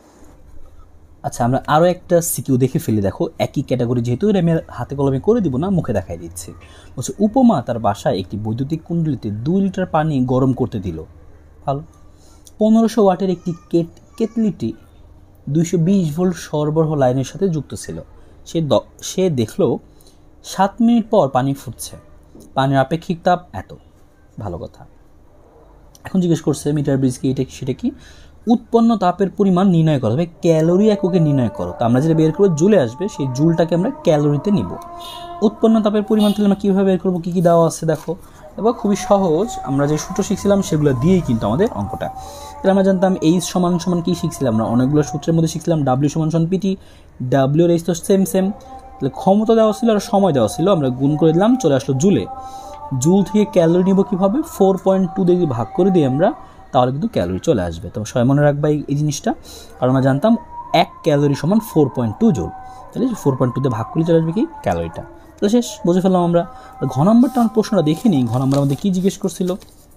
আচ্ছা, আমরা আরও একটা সিকিউ দেখে ফেলি। দেখো একই ক্যাটাগরি, যেহেতু এটা আমি হাতে কলমে করে দিব না, মুখে দেখাই দিচ্ছি। বলছে উপমা তার বাসায় একটি বৈদ্যুতিক কুণ্ডলিতে 2 লিটার পানি গরম করতে দিল। ভালো। 1500 ওয়াটের একটি কেটলিটি 220 ভোল্ট সরবরাহ লাইনের সাথে যুক্ত ছিল। সে দেখল 7 মিনিট পর পানি ফুটছে, পানির আপেক্ষিক তাপ এত। ভালো কথা। এখন জিজ্ঞেস করছে মিটার ব্রিজ কি, এটা সেটা কি, উৎপন্ন তাপের পরিমাণ নির্ণয় করো, তবে ক্যালোরি এককে নির্ণয় করো। তো আমরা যেটা বের করবো জুলে আসবে, সেই জুলটাকে আমরা ক্যালোরিতে নিব। উৎপন্ন তাপের পরিমাণ তাহলে আমরা কীভাবে বের করবো, কী কী দেওয়া আছে দেখো। এবার খুবই সহজ, আমরা যে সূত্র শিখছিলাম সেগুলো দিয়েই কিন্তু আমাদের অঙ্কটা। তাহলে আমরা জানতাম এইচ সমান কী শিখছিলাম, আমরা অনেকগুলো সূত্রের মধ্যে শিখছিলাম ডাব্লিউ সমান পিটি, ডাব্লিউ আর এইচ তো সেম। তাহলে ক্ষমতা দেওয়া ছিল আর সময় দেওয়া ছিল, আমরা গুণ করে দিলাম, চলে আসলো জুলে। জুল থেকে ক্যালোরি নিব কীভাবে, 4.2 দিয়ে ভাগ করে দিই আমরা, তাহলে কিন্তু ক্যালোরি চলে আসবে। তো সবাই মনে রাখবা এই জিনিসটা, কারণ আমরা জানতাম 1 ক্যালোরি সমান 4.2 জুল। তাহলে 4.2 দিয়ে ভাগ করে চলে আসবে কি ক্যালোরিটা। তাহলে শেষ, বুঝে ফেললাম আমরা। ঘ নম্বরটা আমার প্রশ্নটা দেখে নিই। ঘ নম্বর আমাদের কী জিজ্ঞেস করছিল,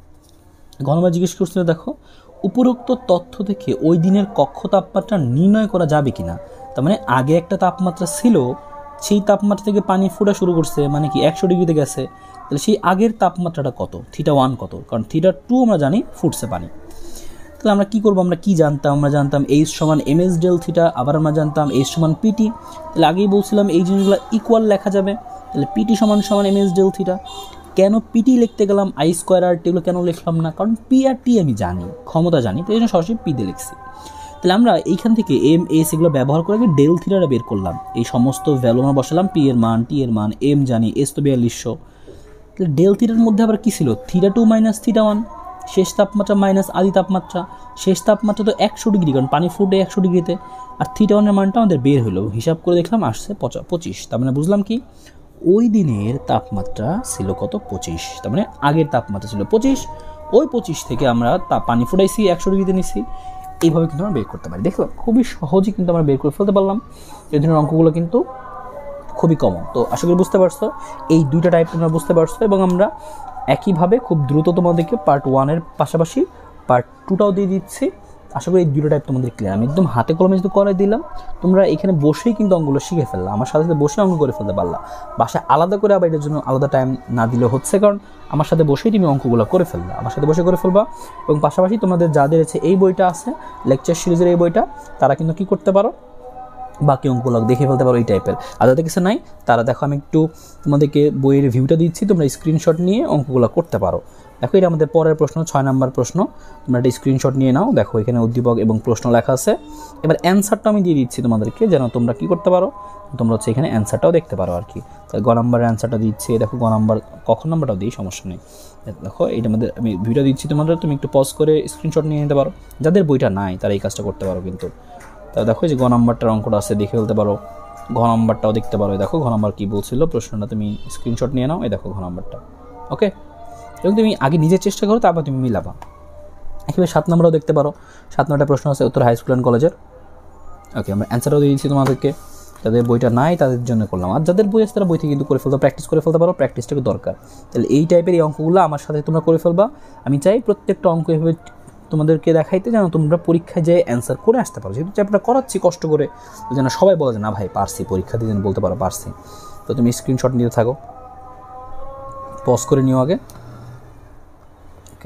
দেখো উপরোক্ত তথ্য থেকে ওই দিনের কক্ষ তাপমাত্রা নির্ণয় করা যাবে কিনা। তার মানে আগে একটা তাপমাত্রা ছিল, সেই তাপমাত্রা থেকে পানি ফোটা শুরু করছে, মানে কি 100 ডিগ্রিতে গেছে। তাহলে সেই আগের তাপমাত্রাটা কত, θ1 কত, কারণ θ2 আমরা জানি ফুটছে পানি। তাহলে আমরা কী করবো, আমরা কি জানতাম, আমরা জানতাম এইচ সমান ms ডেল থিটা, আবার আমরা জানতাম এইচ সমান পিটি। তাহলে আগেই বলছিলাম এই জিনিসগুলো ইকুয়াল লেখা যাবে। তাহলে পিটি সমান ms ডেল থিটা। কেন পিটি লিখতে গেলাম, আই স্কোয়ার আর টিগুলো কেন লিখলাম না, কারণ পি আর টি আমি জানি, ক্ষমতা জানি, তো এই জন্য সরাসরি পি দিয়ে লিখছি। তাহলে আমরা এইখান থেকে এম এস এগুলো ব্যবহার করে ডেল থিটাটা বের করলাম, এই সমস্ত ভ্যালু আমরা বসালাম, পি এর মান, টি এর মান, এম জানি, এস তো 4200। তাহলে ডেল থিটার মধ্যে আবার কী ছিল, θ2 মাইনাস θ1, শেষ তাপমাত্রা মাইনাস আদি তাপমাত্রা। শেষ তাপমাত্রা তো 100 ডিগ্রি, কারণ পানি ফুটে 100 ডিগ্রিতে, আর θ1 এর মানটা আমাদের বের হলো, হিসাব করে দেখলাম আসছে 25। তার মানে বুঝলাম কি ওই দিনের তাপমাত্রা ছিল কত, 25। তার মানে আগের তাপমাত্রা ছিল 25, ওই 25 থেকে আমরা পানি ফুটাইছি 100 ডিগ্রিতে নিছি। এইভাবে কিন্তু আমরা বের করতে পারি। দেখো খুবই সহজেই কিন্তু আমরা বের করে ফেলতে পারলাম। এই ধরনের অঙ্কগুলো কিন্তু খুবই কমন। তো আশা করি বুঝতে পারছো, এই দুইটা টাইপ তোমরা বুঝতে পারছো। এবং আমরা একইভাবে খুব দ্রুত তোমাদেরকে পার্ট 1-এর পাশাপাশি পার্ট 2টাও দিয়ে দিচ্ছি। আশা করি এই দুটো টাইপ তোমাদের ক্লিয়ার। আমি একদম হাতে কলমে যদি করে দিলাম, তোমরা এখানে বসেই কিন্তু অঙ্কগুলো শিখে ফেললা, আমার সাথে সাথে বসে অঙ্ক করে ফেলতে পারলা। বাসায় আলাদা করে আবার এটার জন্য আলাদা টাইম না দিলে হচ্ছে, কারণ আমার সাথে বসেই তুমি অঙ্কগুলো করে ফেললা, আমার সাথে বসে করে ফেলবা। এবং পাশাপাশি তোমাদের যাদের এই বইটা আছে, লেকচার সিরিজের এই বইটা, তারা কিন্তু কী করতে পারো, বাকি অঙ্কগুলো দেখে ফেলতে পারো এই টাইপের। আর যাদের কিছু নাই তারা দেখো আমি একটু তোমাদেরকে বইয়ের ভিউটা দিচ্ছি, তোমরা স্ক্রিনশট নিয়ে অঙ্কগুলো করতে পারো। দেখো এটা আমাদের পরের প্রশ্ন, 6 নম্বর প্রশ্ন। তোমরা একটা স্ক্রিনশট নিয়ে নাও, দেখো এখানে উদ্দীপক এবং প্রশ্ন লেখা আছে। এবার অ্যান্সারটা আমি দিয়ে দিচ্ছি তোমাদেরকে, যেন তোমরা কী করতে পারো, তোমরা এখানে অ্যান্সারটাও দেখতে পারো আর কি। তাহলে গ নম্বরের অ্যান্সারটা দিচ্ছি, দেখো গ নম্বর, কখন নম্বরটাও দিই, সমস্যা নেই। দেখো এইটা আমাদের আমি ভিডিও দিচ্ছি তোমাদের, তুমি একটু পজ করে স্ক্রিনশট নিয়ে নিতে পারো। যাদের বইটা নাই তারা এই কাজটা করতে পারো কিন্তু। তাহলে দেখো যে গ নম্বরটার অঙ্কটা আছে, দেখে ফেলতে পারো। ঘ নম্বরটাও দেখতে পারো, দেখো ঘ নম্বর কী বলছিল প্রশ্নটা, তুমি স্ক্রিনশট নিয়ে নাও, এই দেখো ঘ নম্বরটা। ওকে, এবং তুমি আগে নিজের চেষ্টা করো, তারপর তুমি মিলাবা। একেবারে 7 নম্বরও দেখতে পারো, 7 নম্বরটা প্রশ্ন আছে উত্তর হাই স্কুল অ্যান্ড কলেজের। ওকে, আমরা অ্যান্সারও দিয়ে দিচ্ছি তোমাদেরকে। যাদের বইটা নাই তাদের জন্য করলাম, আর যাদের বই আছে তারা বই থেকে কিন্তু করে ফেলতে, প্র্যাকটিস করে ফেলতে পারো, প্র্যাকটিসটাকে দরকার। তাহলে এই টাইপের এই অঙ্কগুলো আমার সাথে তোমরা করে ফেলবা। আমি চাই প্রত্যেকটা অঙ্ক এভাবে তোমাদেরকে দেখাইতে যেন তোমরা পরীক্ষায় যেয়ে অ্যান্সার করে আসতে পারো। যেহেতু চ্যাপ্টারটা করাচ্ছি কষ্ট করে, যেন সবাই বলে যে না ভাই পারছি, পরীক্ষা দিয়ে যেন বলতে পারো পারছি। তো তুমি স্ক্রিনশট নিতে থাকো, পজ করে নিও আগে। ওকে,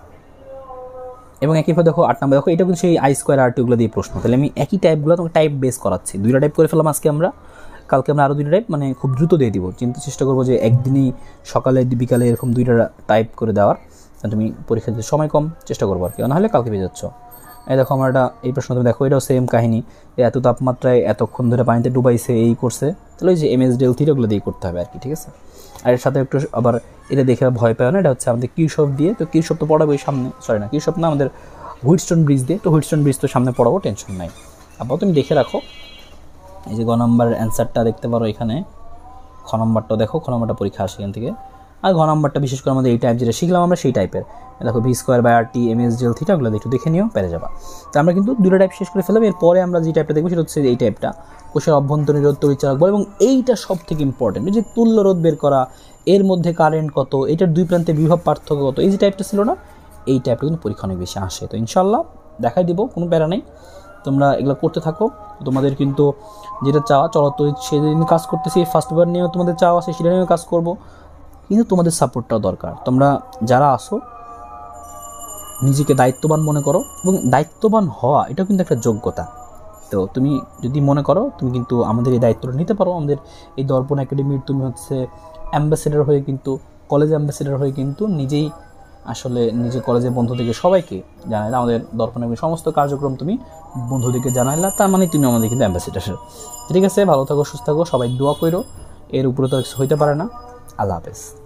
এবং একইভাবে দেখো 8 নম্বর, দেখো এটা কিন্তু সেই আই স্কোয়ার আর টিগুলো দিয়ে প্রশ্ন। তাহলে আমি একই টাইপগুলো তোমাকে টাইপ বেস করাচ্ছি, 2টা টাইপ করে ফেললাম আজকে আমরা, কালকে আমরা আরও 2টা টাইপ মানে খুব দ্রুত দিয়ে দিব। কিন্তু চেষ্টা করবো যে একদিনই সকালে বিকালে এরকম 2টা টাইপ করে দেওয়ার, তুমি পরীক্ষা দিতে সময় কম চেষ্টা করবো আর কি, নাহলে কালকে পেয়ে যাচ্ছ। এই দেখো আমরা এই প্রশ্ন তুমি দেখো, এটাও সেম কাহিনী, এত তাপমাত্রায় এতক্ষণ ধরে পানিতে ডুবাইছে, এই করছে, তাহলে ওই যে এমএস ডেল থিটাগুলো দিয়ে করতে হবে আর কি, ঠিক আছে। আর এর সাথে একটু আবার এটা দেখে ভয় পায় না, এটা হচ্ছে আমাদের কিউশপ দিয়ে, তো কিউশপ তো পড়াবো সামনে, সরি না কিউশপ না, আমাদের হুইটস্টোন ব্রিজ দিয়ে, তো হুইটস্টোন ব্রিজ তো সামনে পড়াবো, টেনশন নাই। আবার তুমি দেখে রাখো, এই যে গ নম্বরের অ্যান্সারটা দেখতে পারো এখানে, খ নম্বরটাও দেখো, খ নম্বরটা পরীক্ষা আসে এখান থেকে। আর ঘ নম্বরটা বিশেষ করে আমাদের এই টাইপ যেটা শিখলাম আমরা সেই টাইপের, দেখো V square by R T, MS del theta, ওগুলো একটু দেখে নিও, পেরে যাবা। তো আমরা কিন্তু 2টা টাইপ শেষ করে ফেললাম। এরপরে আমরা যে টাইপটা দেখবো সেটা হচ্ছে এই টাইপটা, কোষের অভ্যন্তরীণ রোধ তড়িৎচালক বল, এবং এইটা সব থেকে ইম্পর্টেন্ট, এই যে তুল্য রোধ বের করা, এর মধ্যে কারেন্ট কত, এটার দুই প্রান্তে বিভব পার্থক্য কত, এই যে টাইপটা ছিল না, এই টাইপটা কিন্তু পরীক্ষা অনেক বেশি আসে। তো ইনশাল্লাহ দেখাই দিব, কোনো প্যারা নেই, তোমরা এগুলো করতে থাকো। তোমাদের কিন্তু যেটা চাওয়া চলতো সেদিন কাজ করতেছি, ফার্স্ট পেপার নিয়েও তোমাদের চাওয়া আছে, সেটা নিয়েও কাজ করবো, কিন্তু তোমাদের সাপোর্টটাও দরকার। তোমরা যারা আসো নিজেকে দায়িত্ববান মনে করো, এবং দায়িত্ববান হওয়া এটাও কিন্তু একটা যোগ্যতা। তো তুমি যদি মনে করো তুমি কিন্তু আমাদের এই দায়িত্বটা নিতে পারো, আমাদের এই দর্পণ একাডেমির তুমি হচ্ছে অ্যাম্বাসেডার হয়ে, কিন্তু কলেজ অ্যাম্বাসেডার হয়ে কিন্তু নিজেই আসলে নিজে কলেজের বন্ধুদেরকে সবাইকে জানাইলা, আমাদের দর্পণ একাডেমির সমস্ত কার্যক্রম তুমি বন্ধুদেরকে জানাইলা, তার মানে তুমি আমাদের কিন্তু অ্যাম্বাসেডার। ঠিক আছে, ভালো থাকো, সুস্থ থাকো, সবাই দোয়া করো, এর উপরে তো কিছু হইতে পারে না। আল্লাহ হাফেজ।